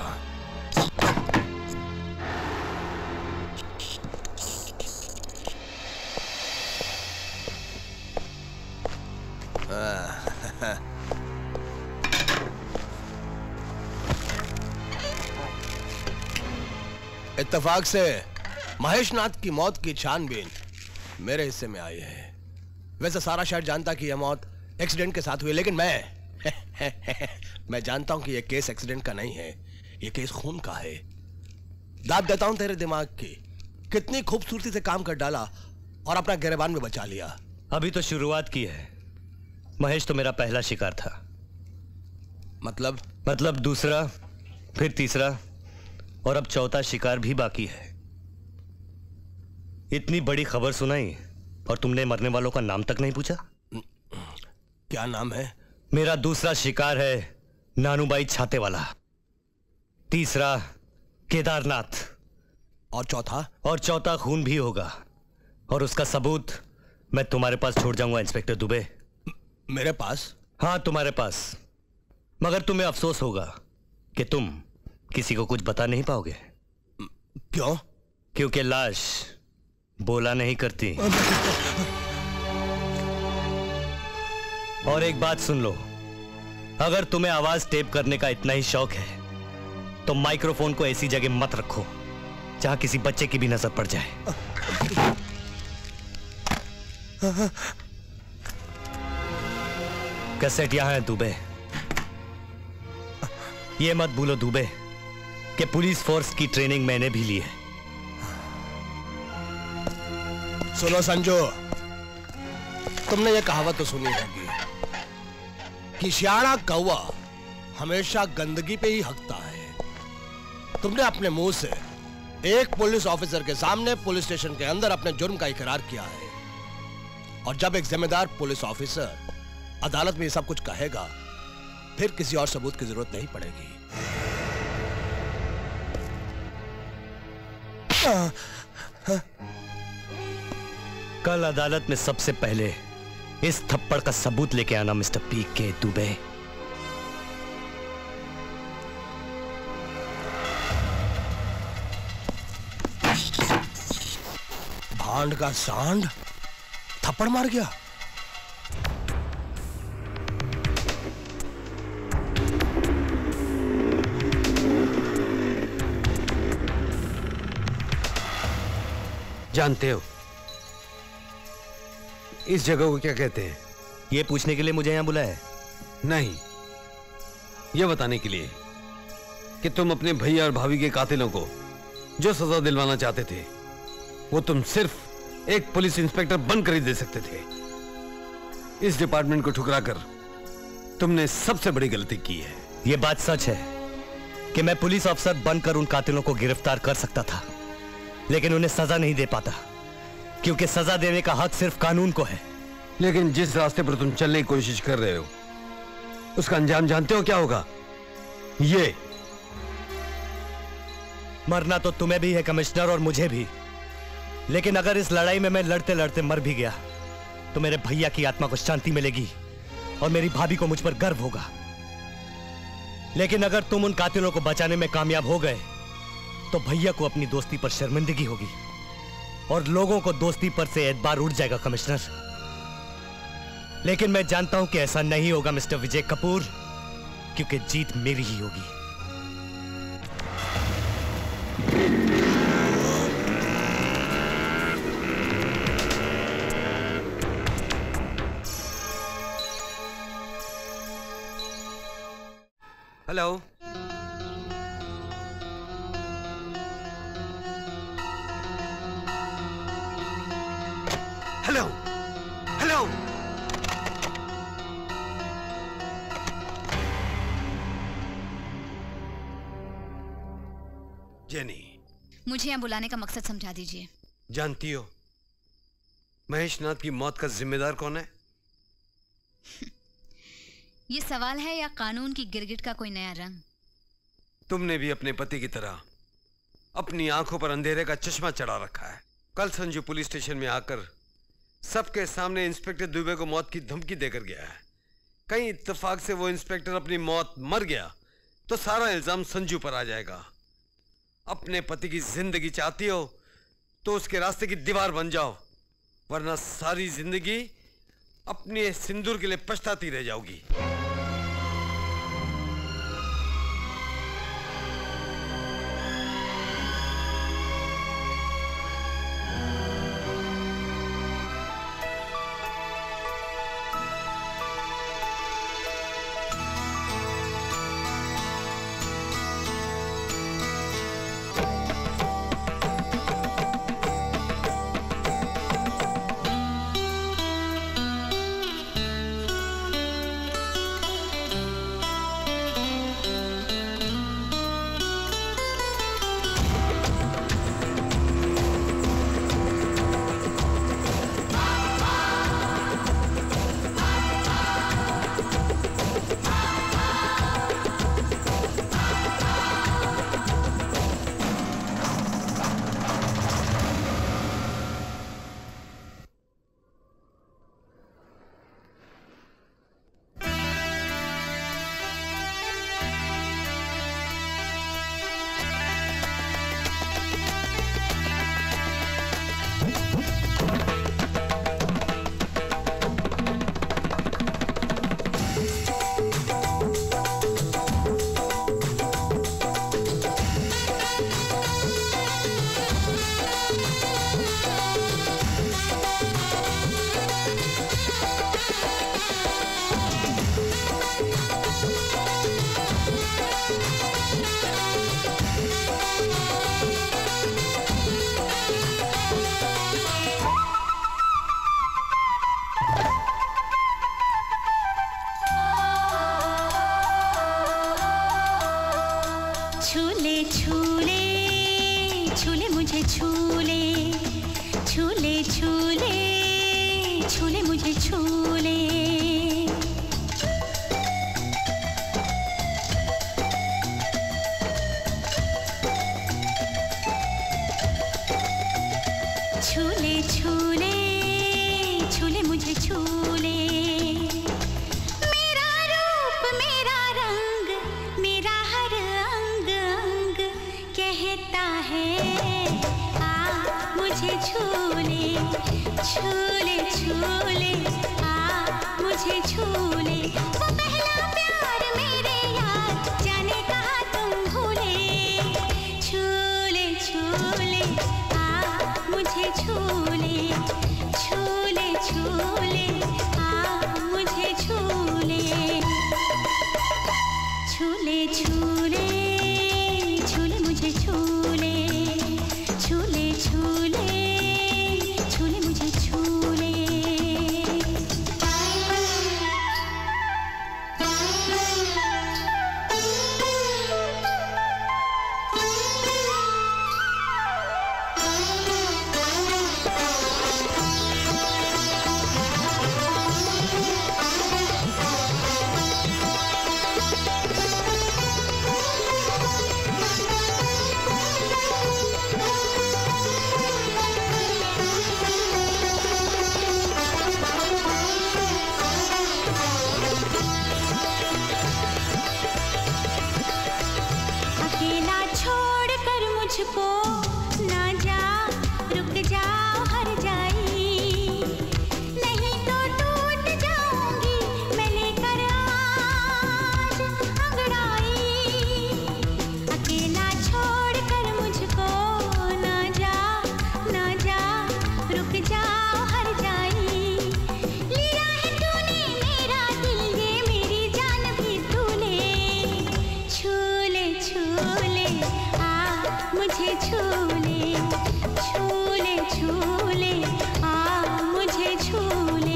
इत्तेफाक से महेश नाथ की मौत की छानबीन मेरे हिस्से में आई है। वैसे सारा शहर जानता कि यह मौत एक्सीडेंट के साथ हुई, लेकिन मैं जानता हूं कि यह केस एक्सीडेंट का नहीं है, यह केस खून का है। दाद देता हूं तेरे दिमाग की, कितनी खूबसूरती से काम कर डाला और अपना गिरबान में बचा लिया। अभी तो शुरुआत की है। महेश तो मेरा पहला शिकार था। मतलब दूसरा, फिर तीसरा और अब चौथा शिकार भी बाकी है। इतनी बड़ी खबर सुनाई और तुमने मरने वालों का नाम तक नहीं पूछा। क्या नाम है? मेरा दूसरा शिकार है नानूबाई छाते वाला, तीसरा केदारनाथ, और चौथा खून भी होगा। और उसका सबूत मैं तुम्हारे पास छोड़ जाऊंगा इंस्पेक्टर दुबे। मेरे पास? हाँ, तुम्हारे पास। मगर तुम्हें अफसोस होगा कि तुम किसी को कुछ बता नहीं पाओगे। क्यों? क्योंकि लाश बोला नहीं करती। और एक बात सुन लो, अगर तुम्हें आवाज टेप करने का इतना ही शौक है तो माइक्रोफोन को ऐसी जगह मत रखो जहां किसी बच्चे की भी नजर पड़ जाए। कैसेट यहां है दुबे। ये मत भूलो दुबे कि पुलिस फोर्स की ट्रेनिंग मैंने भी ली है। सुनो संजू, तुमने ये कहावत तो सुनी होगी कि सियाड़ा कौवा हमेशा गंदगी पे ही हकता है। तुमने अपने मुंह से एक पुलिस ऑफिसर के सामने पुलिस स्टेशन के अंदर अपने जुर्म का इकरार किया है, और जब एक जिम्मेदार पुलिस ऑफिसर अदालत में ये सब कुछ कहेगा, फिर किसी और सबूत की जरूरत नहीं पड़ेगी। कल अदालत में सबसे पहले इस थप्पड़ का सबूत लेके आना मिस्टर पी के दुबे। भांड का सांड थप्पड़ मार गया। जानते हो इस जगह को क्या कहते हैं? ये पूछने के लिए मुझे यहां बुलाया है? नहीं, यह बताने के लिए कि तुम अपने भैया और भाभी के कातिलों को जो सजा दिलवाना चाहते थे, वो तुम सिर्फ एक पुलिस इंस्पेक्टर बनकर ही दे सकते थे। इस डिपार्टमेंट को ठुकराकर तुमने सबसे बड़ी गलती की है। यह बात सच है कि मैं पुलिस अफसर बनकर उन कातिलों को गिरफ्तार कर सकता था, लेकिन उन्हें सजा नहीं दे पाता, क्योंकि सजा देने का हक सिर्फ कानून को है। लेकिन जिस रास्ते पर तुम चलने की कोशिश कर रहे हो, उसका अंजाम जानते हो क्या होगा? ये मरना तो तुम्हें भी है कमिश्नर, और मुझे भी। लेकिन अगर इस लड़ाई में मैं लड़ते लड़ते मर भी गया तो मेरे भैया की आत्मा को शांति मिलेगी और मेरी भाभी को मुझ पर गर्व होगा। लेकिन अगर तुम उन कातिलों को बचाने में कामयाब हो गए तो भैया को अपनी दोस्ती पर शर्मिंदगी होगी और लोगों को दोस्ती पर से एतबार उठ जाएगा कमिश्नर। लेकिन मैं जानता हूं कि ऐसा नहीं होगा मिस्टर विजय कपूर, क्योंकि जीत मेरी ही होगी। Hello, hello, hello. जेनी, मुझे यहाँ बुलाने का मकसद समझा दीजिए। जानती हो महेश नाथ की मौत का जिम्मेदार कौन है? ये सवाल है या कानून की गिरगिट का कोई नया रंग? तुमने भी अपने पति की तरह अपनी आंखों पर अंधेरे का चश्मा चढ़ा रखा है। कल संजू पुलिस स्टेशन में आकर सबके सामने इंस्पेक्टर दुबे को मौत की धमकी देकर गया है। कहीं इत्तेफाक से वो इंस्पेक्टर अपनी मौत मर गया तो सारा इल्जाम संजू पर आ जाएगा। अपने पति की जिंदगी चाहती हो तो उसके रास्ते की दीवार बन जाओ, वरना सारी जिंदगी अपने सिंदूर के लिए पछताती रह जाओगी। रुक जाओ हर जाई, नहीं तो टूट जाऊं मुझे छूले छूले छूले आ मुझे छूले।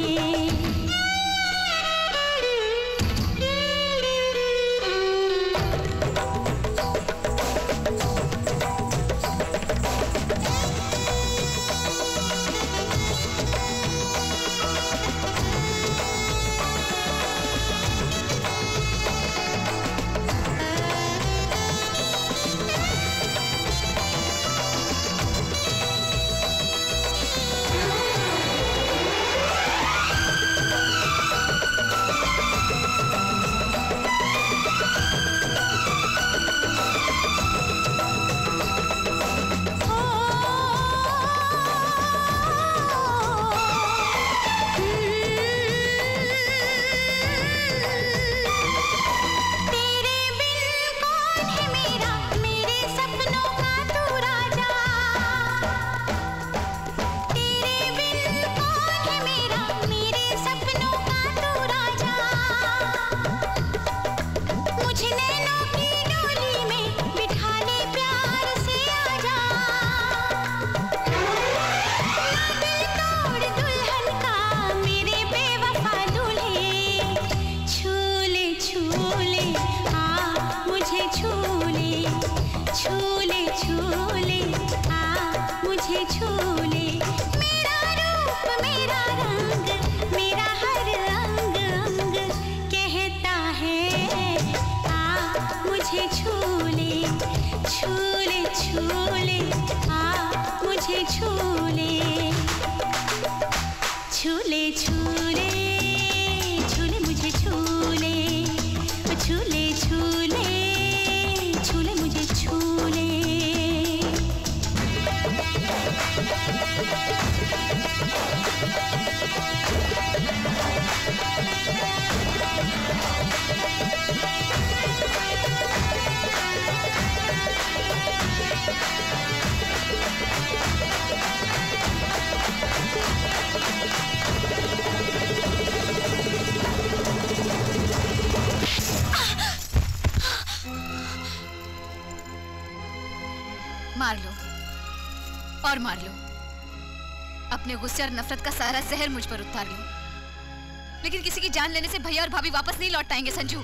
मार लो और मार लो, अपने गुस्से और नफरत का सारा जहर मुझ पर उतार लो, लेकिन किसी की जान लेने से भैया और भाभी वापस नहीं लौट आएंगे। संजू,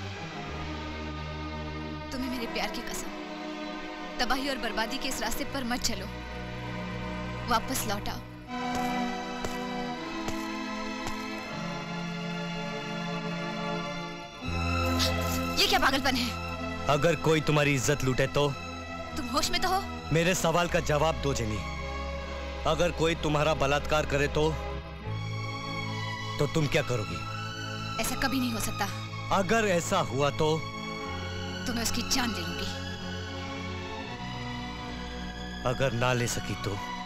तुम्हें मेरे प्यार की कसम, तबाही और बर्बादी के इस रास्ते पर मत चलो, वापस लौट आओ। ये क्या पागलपन है? अगर कोई तुम्हारी इज्जत लूटे तो? तुम होश में तो हो? मेरे सवाल का जवाब दो जेनी। अगर कोई तुम्हारा बलात्कार करे तो तुम क्या करोगी? ऐसा कभी नहीं हो सकता। अगर ऐसा हुआ तो मैं उसकी जान ले लूंगी। अगर ना ले सकी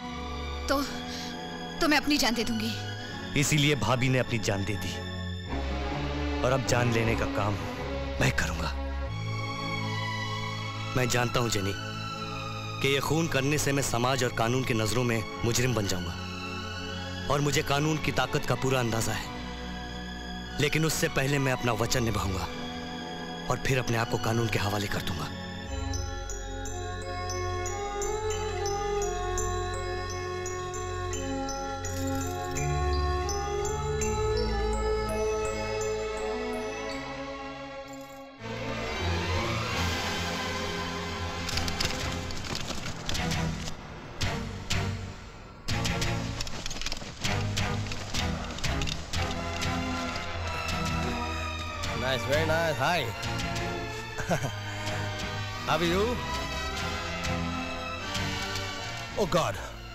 तो मैं अपनी जान दे दूंगी। इसीलिए भाभी ने अपनी जान दे दी और अब जान लेने का काम मैं करूंगा। मैं जानता हूं जेनी कि ये खून करने से मैं समाज और कानून की नजरों में मुजरिम बन जाऊंगा और मुझे कानून की ताकत का पूरा अंदाजा है, लेकिन उससे पहले मैं अपना वचन निभाऊंगा और फिर अपने आप को कानून के हवाले कर दूंगा। Nice, very nice. Hi. How are you? Oh God.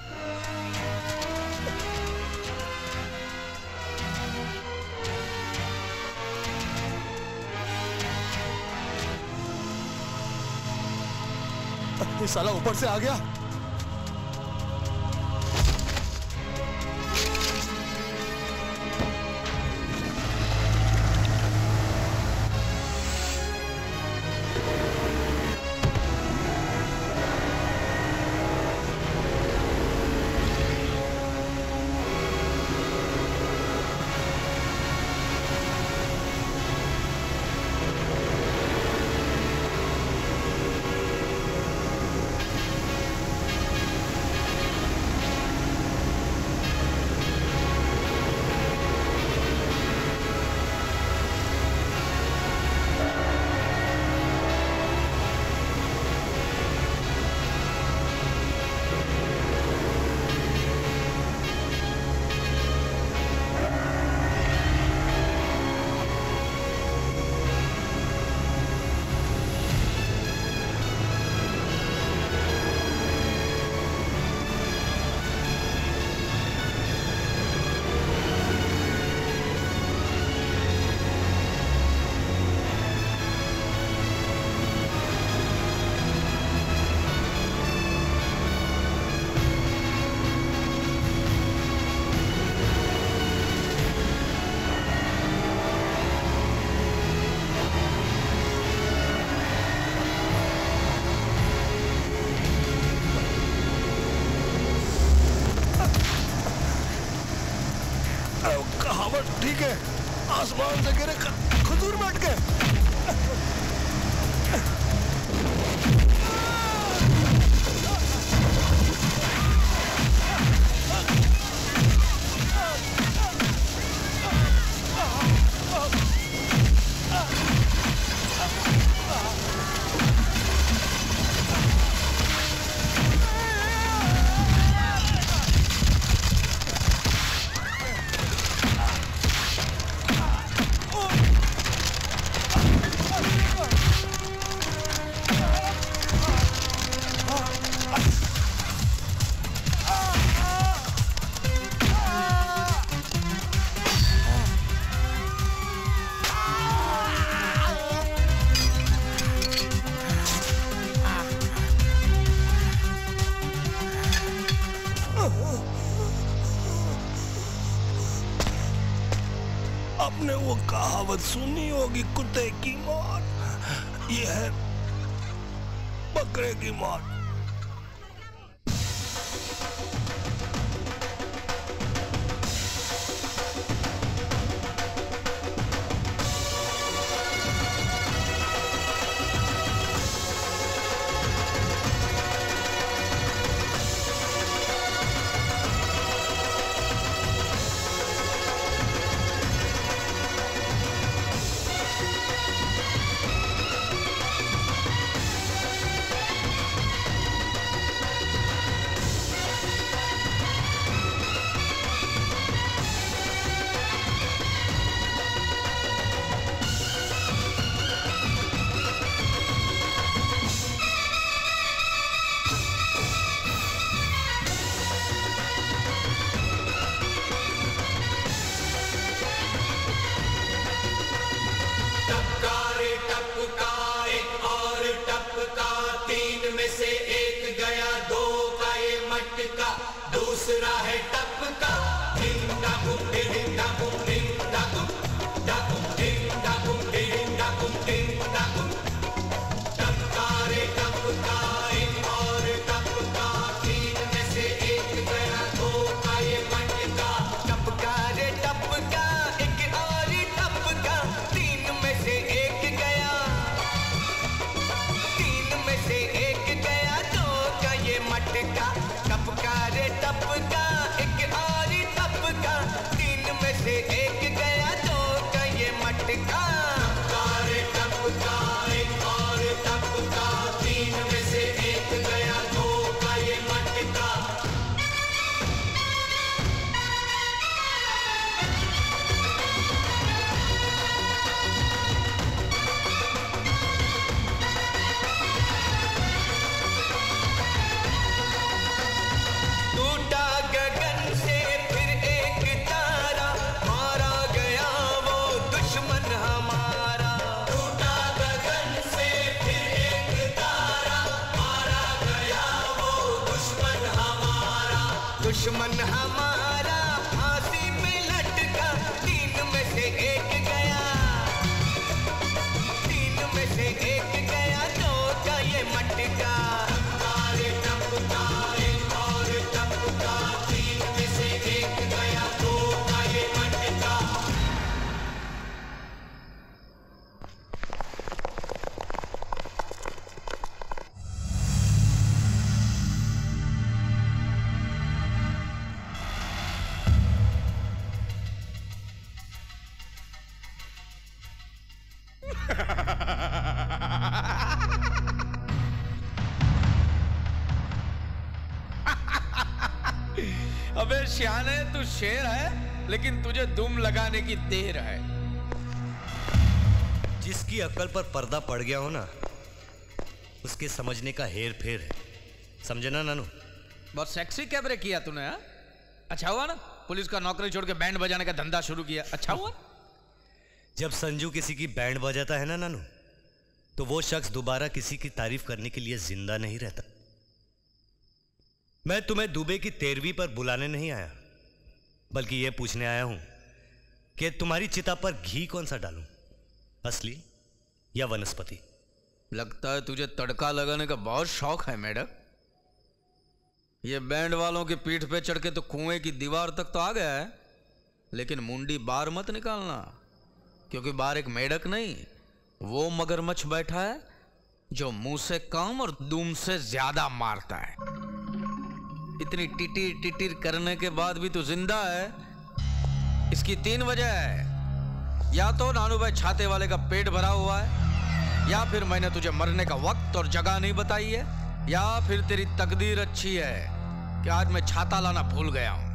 ये साला ऊपर से आ गया। ठीक है, आसमान से गिरे खजूर में अटके। आपने वो कहावत सुनी होगी, कुत्ते की मौत, ये है बकरे की मौत। दूसरा है टपका, डिंगा गुम डिंगा गुम डिंगा गुम डागुम डिंगा गुम डिंगा गुम डिंगा गुम। टपका रे टपका, एक और टपका, तीन में से एक गया, दो का ये मटका। टपका रे टपका, एक और टपका, तीन में से एक गया, तीन में से एक गया, दो का ये मटका। टपका रे टपका, एक और टपका, तीन में से एक गया, दो का ये मटका। टपका रे टपका, एक और टपका, तीन में से एक गया, दो का ये मटका। टूटा गगन से फिर एक तारा, मारा गया वो दुश्मन हमारा। टूटा गगन से फिर एक तारा, मारा गया वो दुश्मन हमारा। दुश्मन हमारा फांसी पे लटका, तीन में से एक गया, तीन में से एक गया, दो का ये मटका। टपका रे टपका, एक और टपका, तीन में से एक गया, दो का ये मटका। अबे श्याने, तू शेर है लेकिन तुझे दुम लगाने की देर है। जिसकी अक्ल पर पर्दा पड़ गया हो ना, उसके समझने का हेर फेर है। समझे ना नानू? बहुत सेक्सी कैमरे किया तूने, हाँ? अच्छा हुआ ना पुलिस का नौकरी छोड़ के बैंड बजाने का धंधा शुरू किया, अच्छा हुआ। जब संजू किसी की बैंड बजाता है ना नानू, तो वो शख्स दोबारा किसी की तारीफ करने के लिए जिंदा नहीं रहता। मैं तुम्हें दुबे की 13वीं पर बुलाने नहीं आया, बल्कि यह पूछने आया हूं कि तुम्हारी चिता पर घी कौन सा डालूं, असली या वनस्पति? लगता है तुझे तड़का लगाने का बहुत शौक है मैडम। ये बैंड वालों की पीठ पे चढ़ के तो कुएं की दीवार तक तो आ गया है, लेकिन मुंडी बाहर मत निकालना, क्योंकि बाहर एक मेढक नहीं, वो मगरमच्छ बैठा है जो मुंह से कम और दुम से ज्यादा मारता है। इतनी टिटिर टिटिर करने के बाद भी तू जिंदा है, इसकी 3 वजह है। या तो नानू भाई छाते वाले का पेट भरा हुआ है, या फिर मैंने तुझे मरने का वक्त और जगह नहीं बताई है, या फिर तेरी तकदीर अच्छी है कि आज मैं छाता लाना भूल गया हूं।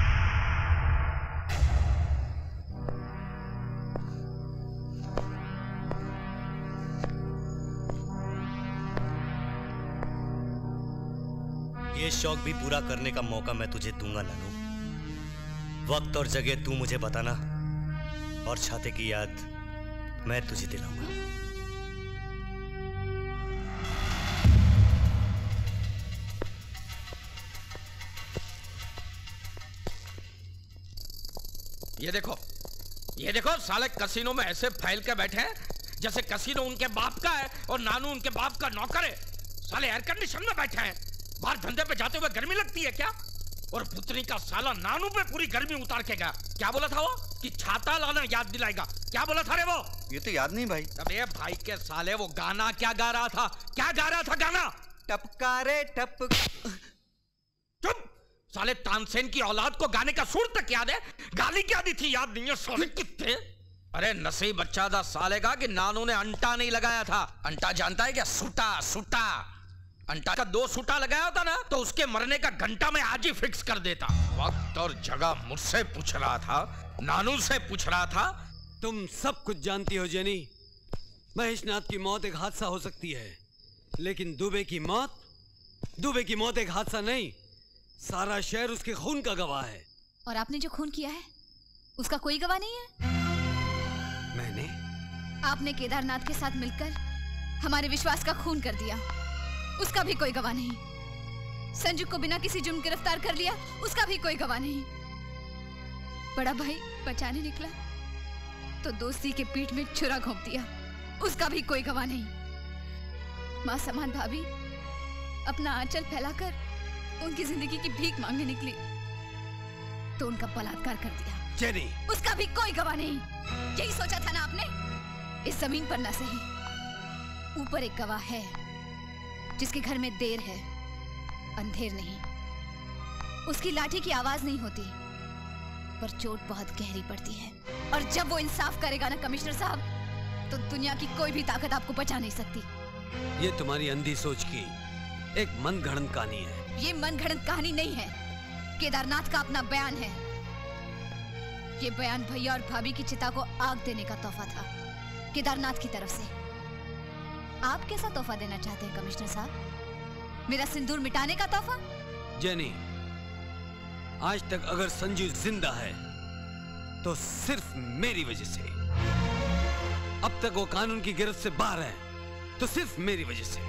ये शौक भी पूरा करने का मौका मैं तुझे दूंगा नानू। वक्त और जगह तू मुझे बताना, और छाते की याद मैं तुझे दिलाऊंगा। ये देखो साले कसीनो में ऐसे फैल के बैठे हैं जैसे कसीनो उनके बाप का है और नानू उनके बाप का नौकर है। साले एयर कंडीशन में बैठे हैं, बाहर धंधे पे जाते हुए गर्मी लगती है क्या? और पुतनी का साला नानू पे पूरी गर्मी उतार के गया। क्या बोला था वो कि छाता लाना याद दिलाएगा? क्या बोला था रे वो? ये तो याद नहीं भाई। अबे भाई के साले वो गाना क्या गा रहा था? क्या गा रहा था गाना? टपका रे टप। चुप! साले तानसेन की औलाद को गाने का सुर तक याद है, गाली क्या दी थी याद नहीं है साले कितने। अरे नसीब बच्चा दा साले का कि नानू ने अंटा नहीं लगाया था। अंटा जानता है क्या? सूटा सूटा। अंटा का 2 सूटा लगाया होता ना तो उसके मरने का घंटा मैं आज ही फिक्स कर देता। वक्त और जगह मुझसे पूछ रहा था, नानू से पूछ रहा था। तुम सब कुछ जानती हो जेनी। महेशनाथ की मौत एक हादसा हो सकती है, लेकिन दुबे की मौत एक हादसा नहीं, सारा शहर उसके खून का गवाह है। और आपने जो खून किया है उसका कोई गवाह नहीं है? मैंने? आपने केदारनाथ के साथ मिलकर हमारे विश्वास का खून कर दिया, उसका भी कोई गवाह नहीं। संजू को बिना किसी जुर्म गिरफ्तार कर लिया, उसका भी कोई गवाह नहीं। बड़ा भाई बचाने निकला तो दोस्ती के पीठ में छुरा घोंप दिया, उसका भी कोई गवाह नहीं। मां समान भाभी अपना आंचल फैलाकर उनकी जिंदगी की भीख मांगने निकली तो उनका बलात्कार कर दिया, जेनी, उसका भी कोई गवाह नहीं। यही सोचा था ना आपने? इस जमीन पर ना सही, ऊपर एक गवाह है जिसके घर में देर है, अंधेर नहीं। उसकी लाठी की आवाज नहीं होती पर चोट बहुत गहरी पड़ती है, और जब वो इंसाफ करेगा ना कमिश्नर साहब, तो दुनिया की कोई भी ताकत आपको बचा नहीं सकती। ये तुम्हारी अंधी सोच की एक मनगढ़ंत कहानी है। ये मनगढ़ंत कहानी नहीं है, केदारनाथ का अपना बयान है। ये बयान भैया और भाभी की चिता को आग देने का तोहफा था केदारनाथ की तरफ से। आप कैसा तोहफा देना चाहते हैं कमिश्नर साहब? मेरा सिंदूर मिटाने का तोहफा? जेनी, आज तक अगर संजू जिंदा है तो सिर्फ मेरी वजह से। अब तक वो कानून की गिरफ्त से बाहर है तो सिर्फ मेरी वजह से।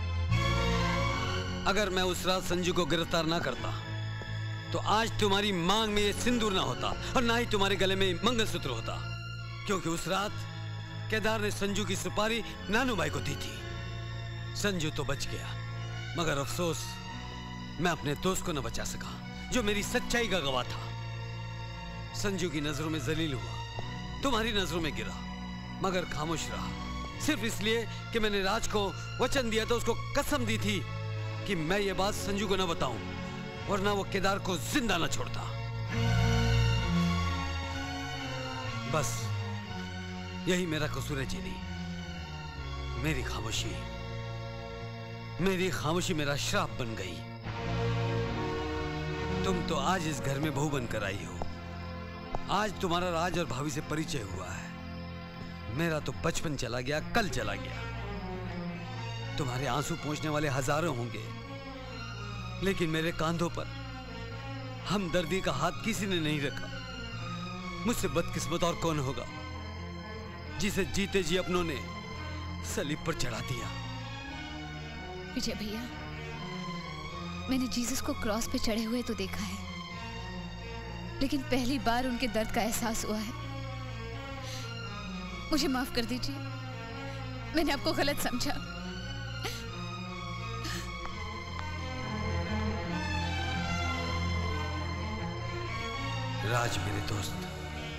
अगर मैं उस रात संजू को गिरफ्तार ना करता तो आज तुम्हारी मांग में ये सिंदूर ना होता और ना ही तुम्हारे गले में मंगलसूत्र होता, क्योंकि उस रात केदार ने संजू की सुपारी नानू भाई को दी थी। संजू तो बच गया, मगर अफसोस मैं अपने दोस्त को न बचा सका जो मेरी सच्चाई का गवाह था। संजू की नजरों में जलील हुआ, तुम्हारी नजरों में गिरा, मगर खामोश रहा, सिर्फ इसलिए कि मैंने राज को वचन दिया था, उसको कसम दी थी कि मैं ये बात संजू को न बताऊं, वरना वो केदार को जिंदा न छोड़ता। बस यही मेरा कसूर है जेनी। मेरी खामोशी मेरा श्राप बन गई। तुम तो आज इस घर में बहू बनकर आई हो। आज तुम्हारा राज और भाभी से परिचय हुआ है। मेरा तो बचपन चला गया, कल चला गया। तुम्हारे आंसू पोंछने वाले हजारों होंगे, लेकिन मेरे कांधों पर हमदर्दी का हाथ किसी ने नहीं रखा। मुझसे बदकिस्मत और कौन होगा जिसे जीते जी अपनों ने सलीब पर चढ़ा दिया। विजय भैया, मैंने जीसस को क्रॉस पे चढ़े हुए तो देखा है, लेकिन पहली बार उनके दर्द का एहसास हुआ है। मुझे माफ कर दीजिए, मैंने आपको गलत समझा। राज मेरे दोस्त,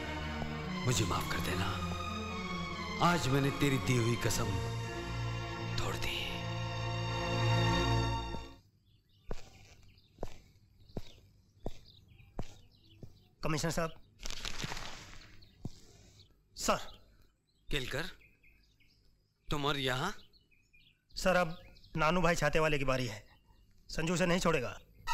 मुझे माफ कर देना। आज मैंने तेरी दी हुई कसम तोड़ दी। कमिश्नर साहब। सर। केलकर, तुम और यहाँ? सर, अब नानू भाई छाते वाले की बारी है। संजू से नहीं छोड़ेगा।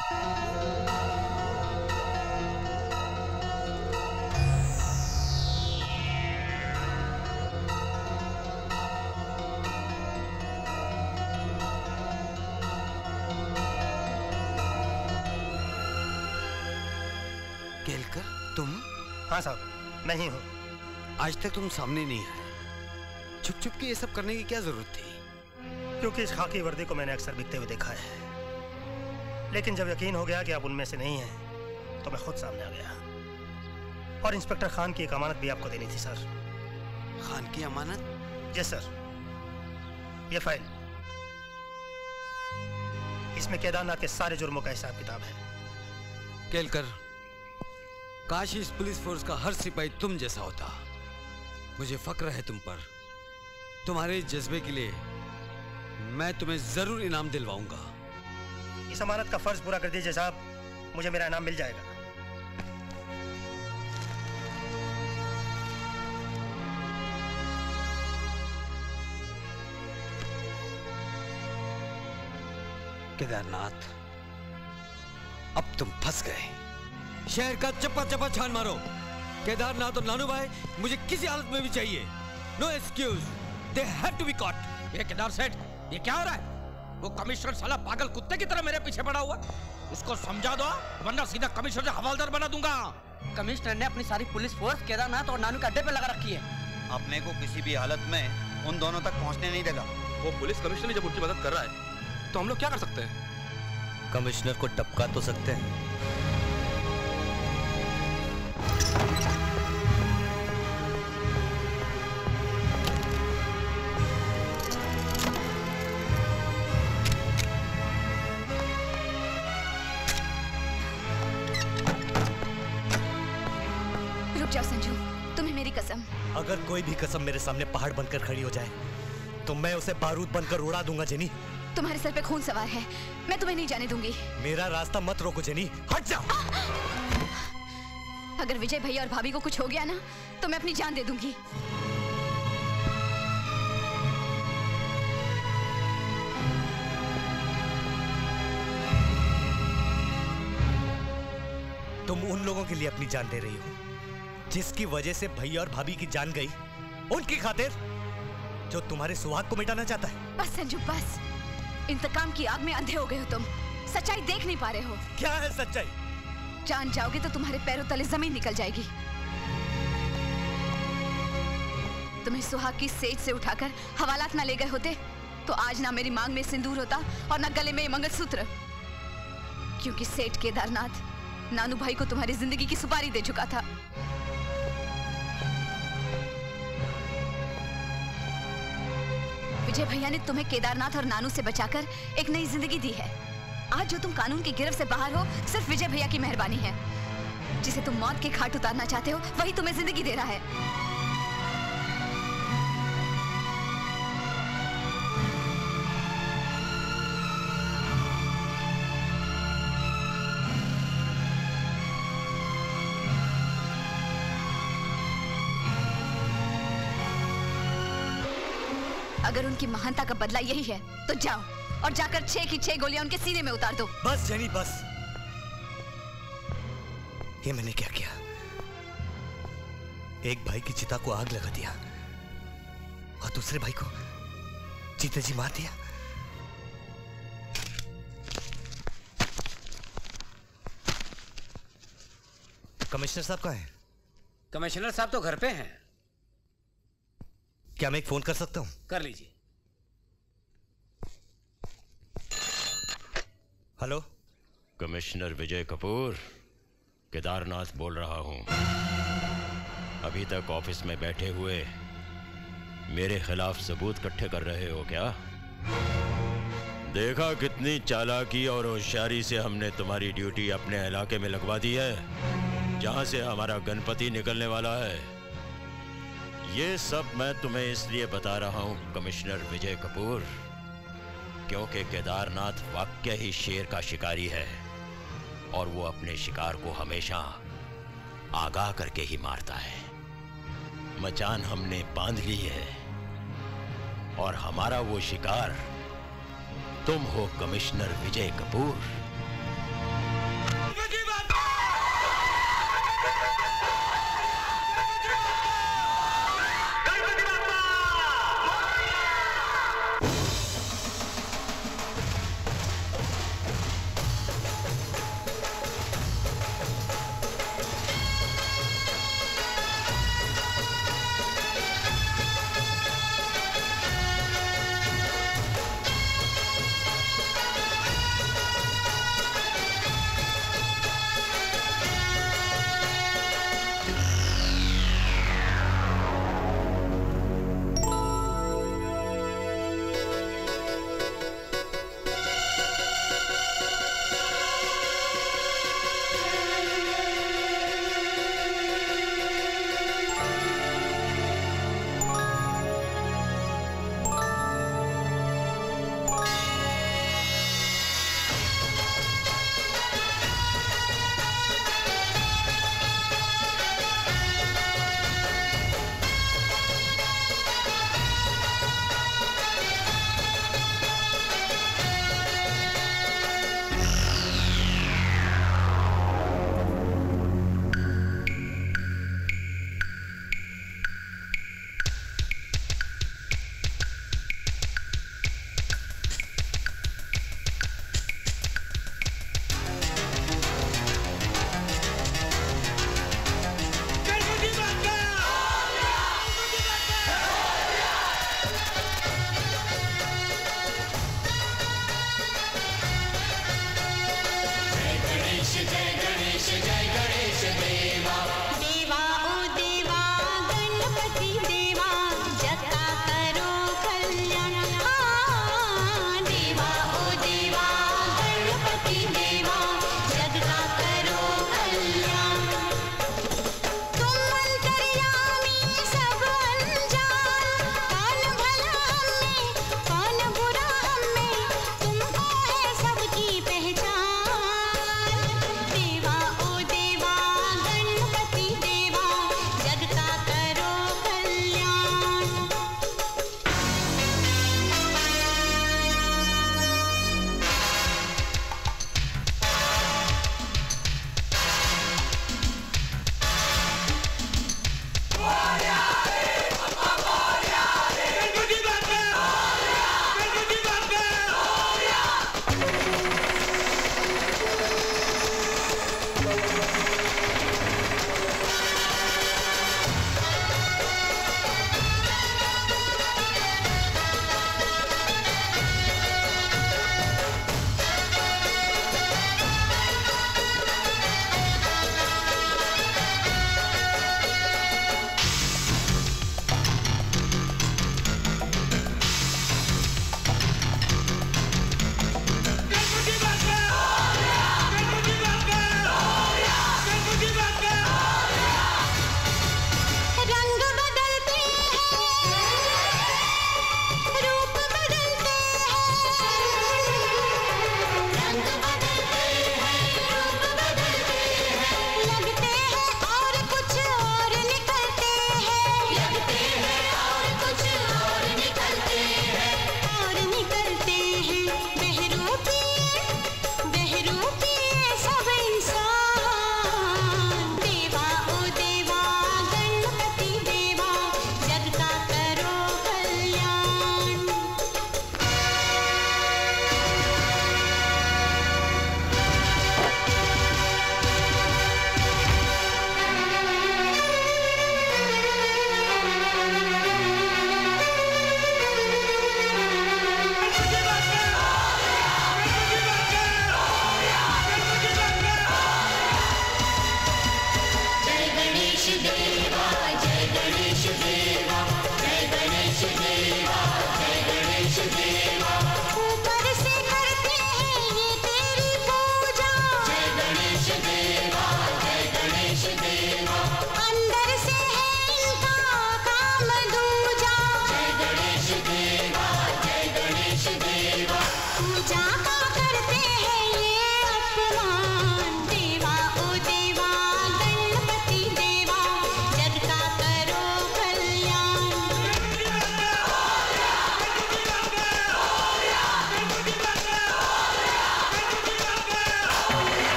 केलकर, तुम? हाँ साहब, मैं ही हूँ। आज तक तुम सामने नहीं आए। छुप छुप के ये सब करने की क्या जरूरत थी? क्योंकि इस खाकी वर्दी को मैंने अक्सर बिकते हुए देखा है, लेकिन जब यकीन हो गया कि आप उनमें से नहीं हैं, तो मैं खुद सामने आ गया। और इंस्पेक्टर खान की एक अमानत भी आपको देनी थी सर। खान की अमानत? Yes sir. ये फाइल, इसमें केदारनाथ के सारे जुर्मों का हिसाब किताब है। केलकर, काश इस पुलिस फोर्स का हर सिपाही तुम जैसा होता। मुझे फक्र है तुम पर। तुम्हारे जज्बे के लिए मैं तुम्हें जरूर इनाम दिलवाऊंगा। इस अमानत का फर्ज पूरा कर दीजिए साहब, मुझे मेरा इनाम मिल जाएगा। केदारनाथ, अब तुम फंस गए। शहर का चप्पा चप्पा छान मारो। केदारनाथ और नानू भाई मुझे किसी हालत में भी चाहिए। No excuse, they have to be caught. ये केदार सेठ, ये क्या हो रहा है? वो कमिश्नर साला पागल कुत्ते की तरह मेरे पीछे पड़ा हुआ। उसको समझा दो, वरना सीधा कमिश्नर से हवालदार बना दूंगा। कमिश्नर ने अपनी सारी पुलिस फोर्स केदारनाथ और नानू के अड्डे पे लगा रखी है। अपने को किसी भी हालत में उन दोनों तक पहुंचने नहीं देगा। वो पुलिस कमिश्नर जब उनकी मदद कर रहा है, तो हम लोग क्या कर सकते हैं? कमिश्नर को टपका तो सकते हैं। संजू, तुम्हें मेरी कसम। अगर कोई भी कसम मेरे सामने पहाड़ बनकर खड़ी हो जाए, तो मैं उसे बारूद बनकर उड़ा दूंगा जेनी। तुम्हारे सर पे खून सवार है, मैं तुम्हें नहीं जाने दूंगी। मेरा रास्ता मत रोको जेनी, हट जाओ। अगर विजय भैया और भाभी को कुछ हो गया ना, तो मैं अपनी जान दे दूंगी। तुम उन लोगों के लिए अपनी जान दे रही हो जिसकी वजह से भैया और भाभी की जान गई, उनकी खातिर जो तुम्हारे सुहाग को मिटाना चाहता है। बस संजू बस, इंतकाम की आग में अंधे हो गए हो तुम। सच्चाई देख नहीं पा रहे हो। क्या है सच्चाई? जान जाओगे तो तुम्हारे पैरों तले जमीन निकल जाएगी। तुम्हें सुहाग की सेज से उठाकर हवालात ना ले गए होते, तो आज ना मेरी मांग में सिंदूर होता और ना गले में मंगलसूत्र। क्योंकि सेठ केदारनाथ नानू भाई को तुम्हारी जिंदगी की सुपारी दे चुका था। विजय भैया ने तुम्हें केदारनाथ और नानू से बचाकर एक नई जिंदगी दी है। आज जो तुम कानून की गिरफ्त से बाहर हो, सिर्फ विजय भैया की मेहरबानी है। जिसे तुम मौत के घाट उतारना चाहते हो, वही तुम्हें जिंदगी दे रहा है। अगर उनकी महानता का बदला यही है, तो जाओ और जाकर 6 की 6 गोलियां उनके सीने में उतार दो। बस जेनी बस। ये मैंने क्या किया? एक भाई की चिता को आग लगा दिया और दूसरे भाई को जीते जी मार दिया। कमिश्नर साहब कहाँ हैं? कमिश्नर साहब तो घर पे हैं। क्या मैं एक फोन कर सकता हूं? कर लीजिए। हेलो, कमिश्नर विजय कपूर, केदारनाथ बोल रहा हूं। अभी तक ऑफिस में बैठे हुए मेरे खिलाफ सबूत इकट्ठे कर रहे हो क्या? देखा कितनी चालाकी और होशियारी से हमने तुम्हारी ड्यूटी अपने इलाके में लगवा दी है, जहां से हमारा गणपति निकलने वाला है। ये सब मैं तुम्हें इसलिए बता रहा हूं कमिश्नर विजय कपूर, क्योंकि केदारनाथ वाकई ही शेर का शिकारी है और वो अपने शिकार को हमेशा आगाह करके ही मारता है। मचान हमने बांध ली है और हमारा वो शिकार तुम हो कमिश्नर विजय कपूर।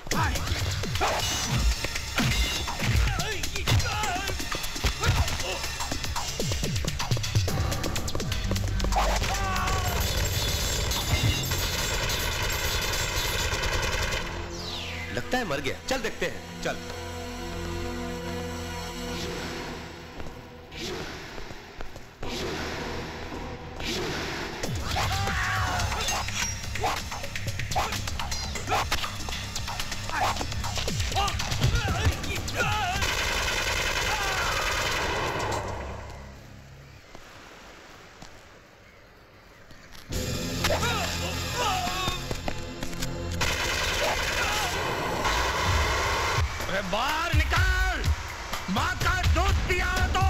लगता है मर गया। चल देखते हैं, चल। बाहर निकाल, माँ का दूध पिया तो।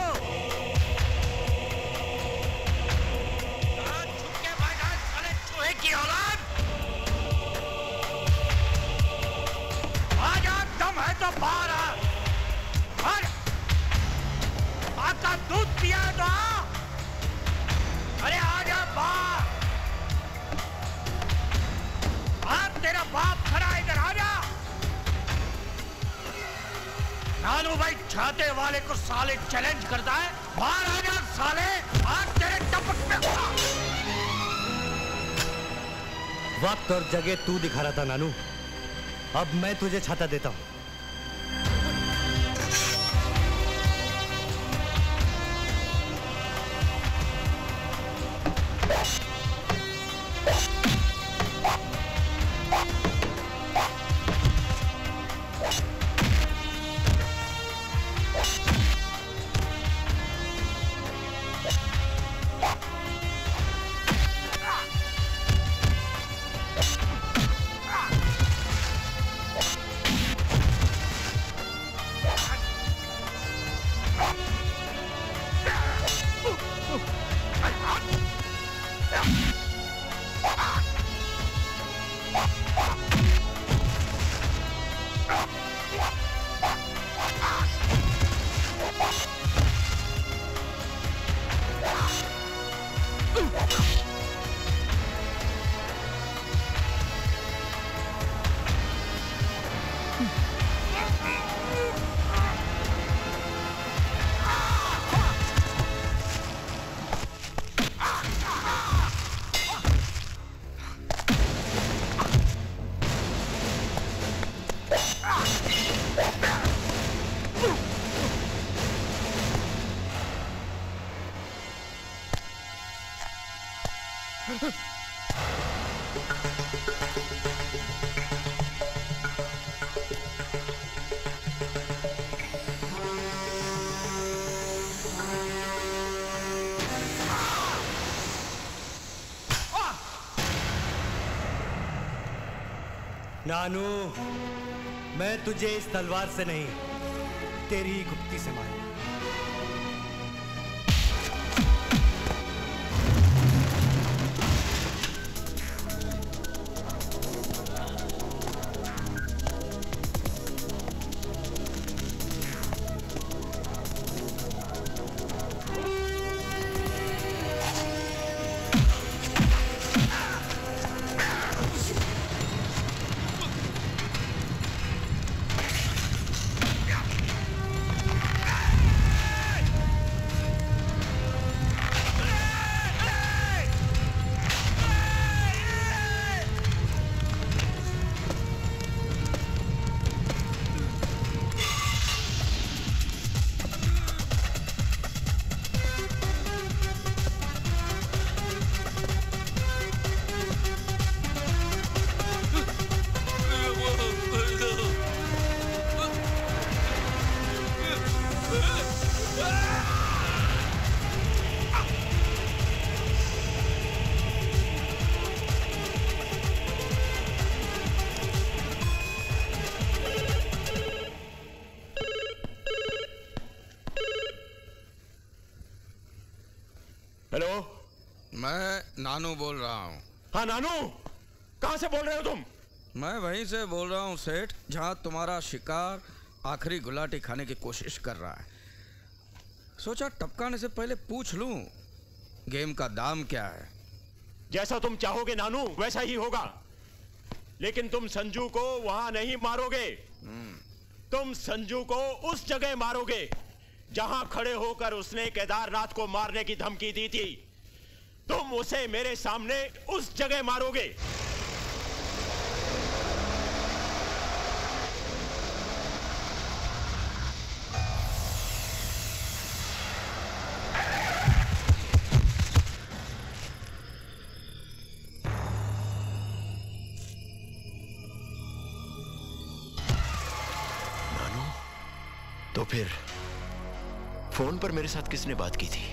छुपके बैठा साले चूहे की औलाद। आजा, दम है तो बाहर आ। माँ का दूध पिया तो आ। अरे आजा बाहर। आज तेरा बाप खड़ा है, इधर आजा। नानू भाई छाते वाले को साले चैलेंज करता है। बाहर आ जा साले, आज तेरे टपक पे। वक्त और जगह तू दिखा रहा था नानू, अब मैं तुझे छाता देता हूं। नानू, मैं तुझे इस तलवार से नहीं, तेरी ही गुप्ती से मारूंगा। हेलो, मैं नानू बोल रहा हूँ। हाँ नानू, कहाँ से बोल रहे हो तुम? मैं वहीं से बोल रहा हूँ सेठ, जहाँ तुम्हारा शिकार आखिरी गुलाटी खाने की कोशिश कर रहा है। सोचा टपकाने से पहले पूछ लूं गेम का दाम क्या है। जैसा तुम चाहोगे नानू, वैसा ही होगा। लेकिन तुम संजू को वहां नहीं मारोगे। तुम संजू को उस जगह मारोगे जहां खड़े होकर उसने केदारनाथ को मारने की धमकी दी थी। तुम उसे मेरे सामने उस जगह मारोगे। तो फिर फोन पर मेरे साथ किसने बात की थी?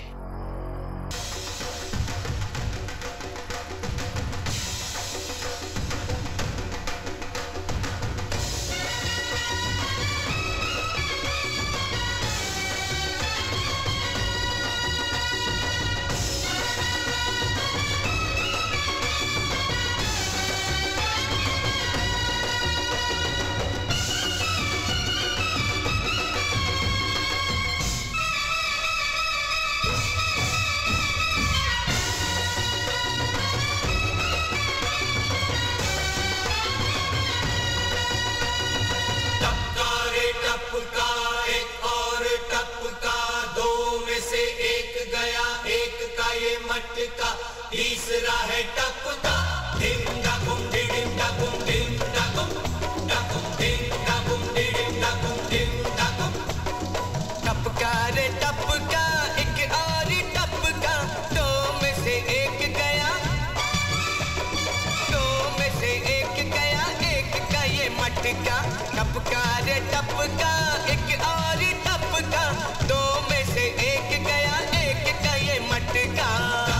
तीसरा है टपका, धिम डकुम डिडिम डकुम धिम डकुम, डकुम धिम डकुम डिडिम डकुम धिम डकुम। टपका रे टपका एक और टपका, दो में से एक गया, दो में से एक गया, एक का ये मटका। टपका रे टपका एक और टपका, दो में से एक गया, एक का ये मटका।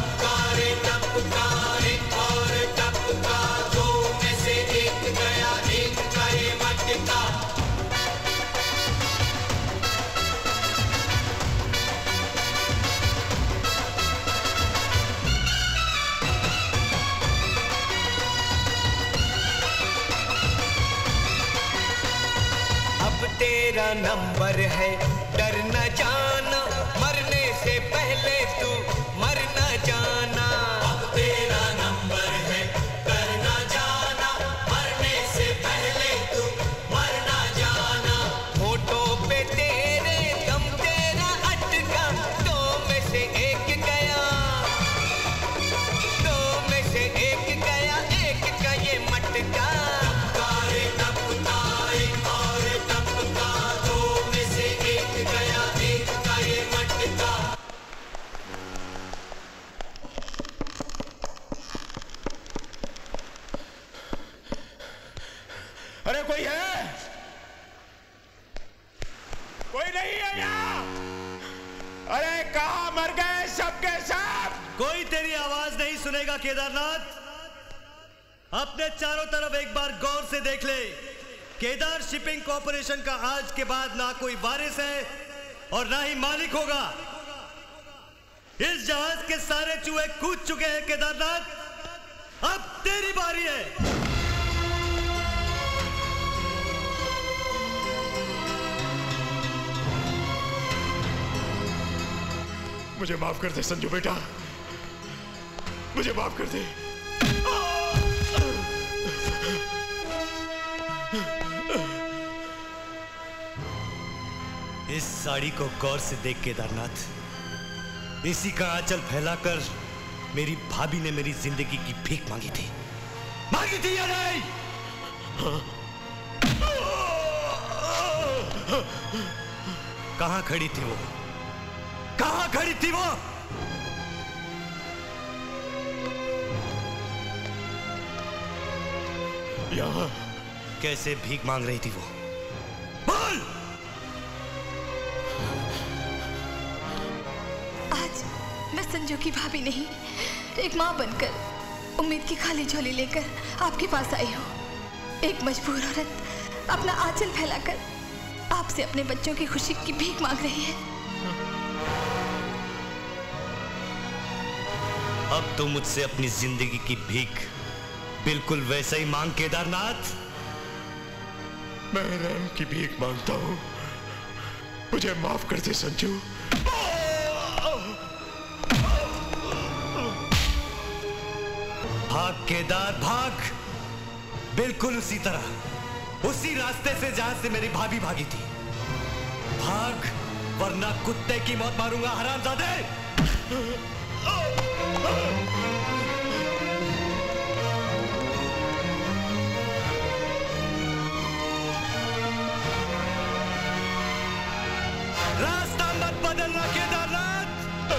तेरा नंबर है, डर न जाना, मरने से पहले तू मर न जाना। अब तेरा नंबर है, डर न जाना, मरने से पहले तू मर न जाना। फोटो पे तेरे दम तेरा अटका, दो में से एक गया, दो में से एक गया, एक का ये मटका। अरे कोई है? कोई नहीं है यहाँ? अरे कहाँ मर गए सबके सब? कोई तेरी आवाज नहीं सुनेगा केदारनाथ। अपने चारों तरफ एक बार गौर से देख ले। केदार शिपिंग कॉर्पोरेशन का आज के बाद ना कोई वारिस है और ना ही मालिक होगा। इस जहाज के सारे चूहे कूद चुके हैं केदारनाथ, अब तेरी बारी है। मुझे माफ कर दे संजू बेटा, मुझे माफ कर दे। इस साड़ी को गौर से देख केदारनाथ, इसी का आंचल फैलाकर मेरी भाभी ने मेरी जिंदगी की भीख मांगी थी या नहीं? कहां खड़ी थी वो? कहां खड़ी थी वो? यहां। कैसे भीख मांग रही थी वो? बोल। आज मैं संजू की भाभी नहीं, एक माँ बनकर उम्मीद की खाली झोली लेकर आपके पास आई हूँ। एक मजबूर औरत अपना आंचल फैलाकर आपसे अपने बच्चों की खुशी की भीख मांग रही है। अब तो मुझसे अपनी जिंदगी की भीख बिल्कुल वैसा ही मांग केदारनाथ। मैं रहम की भीख मांगता हूं, मुझे माफ कर दे संजू। भाग केदार भाग, बिल्कुल उसी तरह, उसी रास्ते से जहां से मेरी भाभी भागी थी। भाग, वरना कुत्ते की मौत मारूंगा हरामजादे। रास्ता मत बदलना केदारनाथ।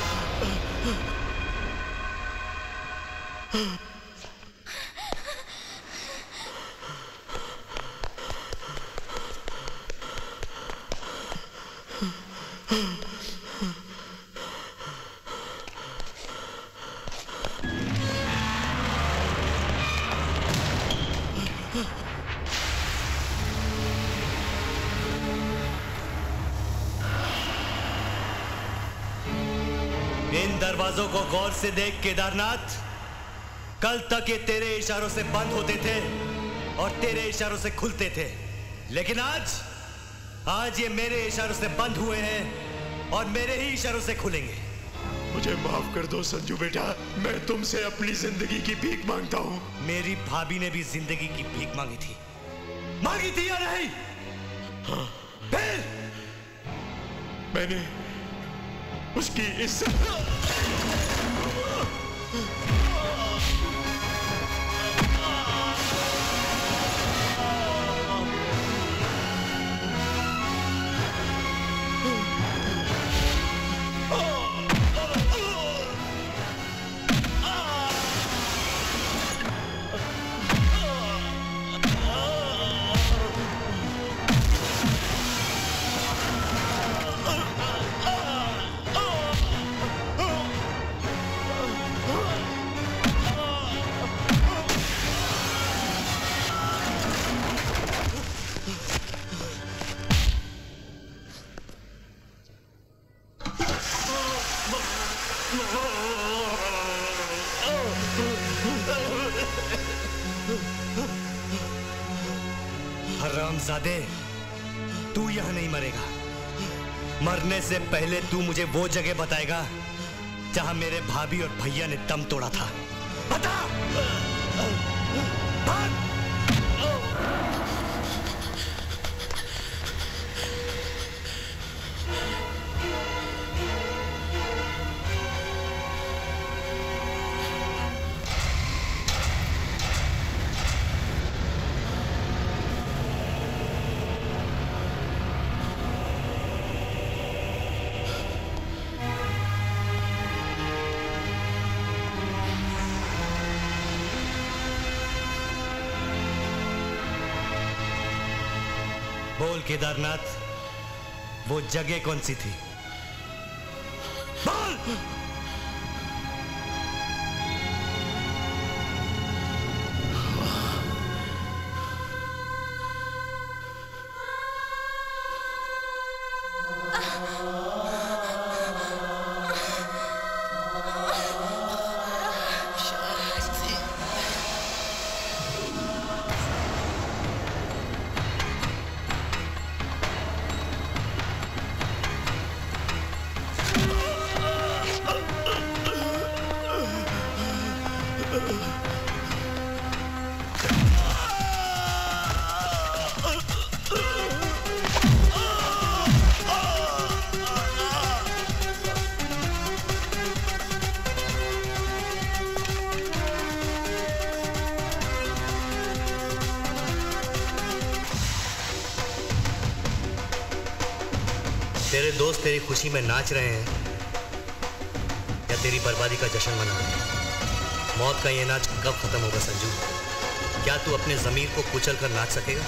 इन दरवाजों को गौर से देख केदारनाथ। कल तक ये तेरे इशारों से बंद होते थे और तेरे इशारों से खुलते थे, लेकिन आज ये मेरे इशारों से बंद हुए हैं और मेरे ही इशारों से खुलेंगे। मुझे माफ कर दो संजू बेटा, मैं तुमसे अपनी जिंदगी की भीख मांगता हूँ। मेरी भाभी ने भी जिंदगी की भीख मांगी थी या नहीं? हाँ। फिर मैंने उसकी इज्जत हरामजादे, तू यहां नहीं मरेगा। मरने से पहले तू मुझे वो जगह बताएगा जहां मेरे भाभी और भैया ने दम तोड़ा था। बता! बोल केदारनाथ, वो जगह कौन सी थी? बोल! तेरे दोस्त तेरी खुशी में नाच रहे हैं या तेरी बर्बादी का जश्न मना रहे हैं? मौत का ये नाच कब खत्म होगा संजू? क्या तू अपने ज़मीर को कुचल कर नाच सकेगा?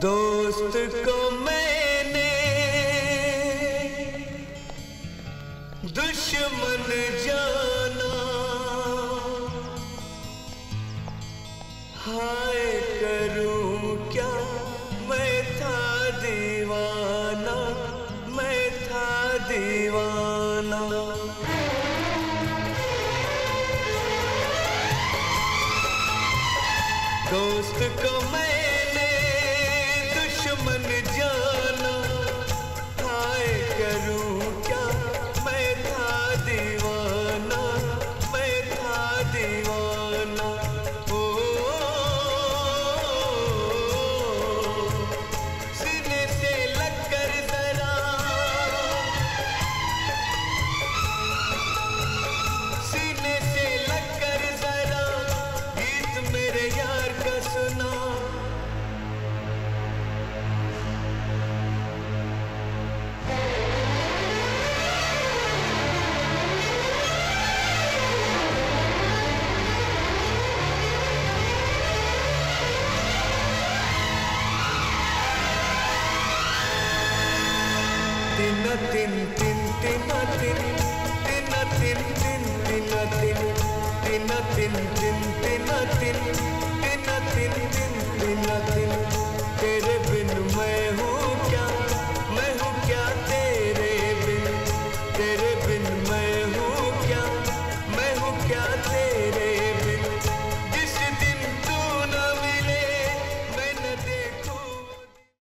दोस्त को मैंने दुश्मन जाना, हाय करूं क्या, मैं था दीवाना, मैं था दीवाना। दोस्त को मैंने दुश्मन जाना, हाय करूं क्या, मैं था दीवाना, मैं था दीवाना। ओ सीने से लगकर जरा, सीने से लगकर जरा गीत मेरे यार का सुना। तिन तिन तिन तिना तिन तिना तिन तिन तिना तिन तिना तिन तिन तिना तिन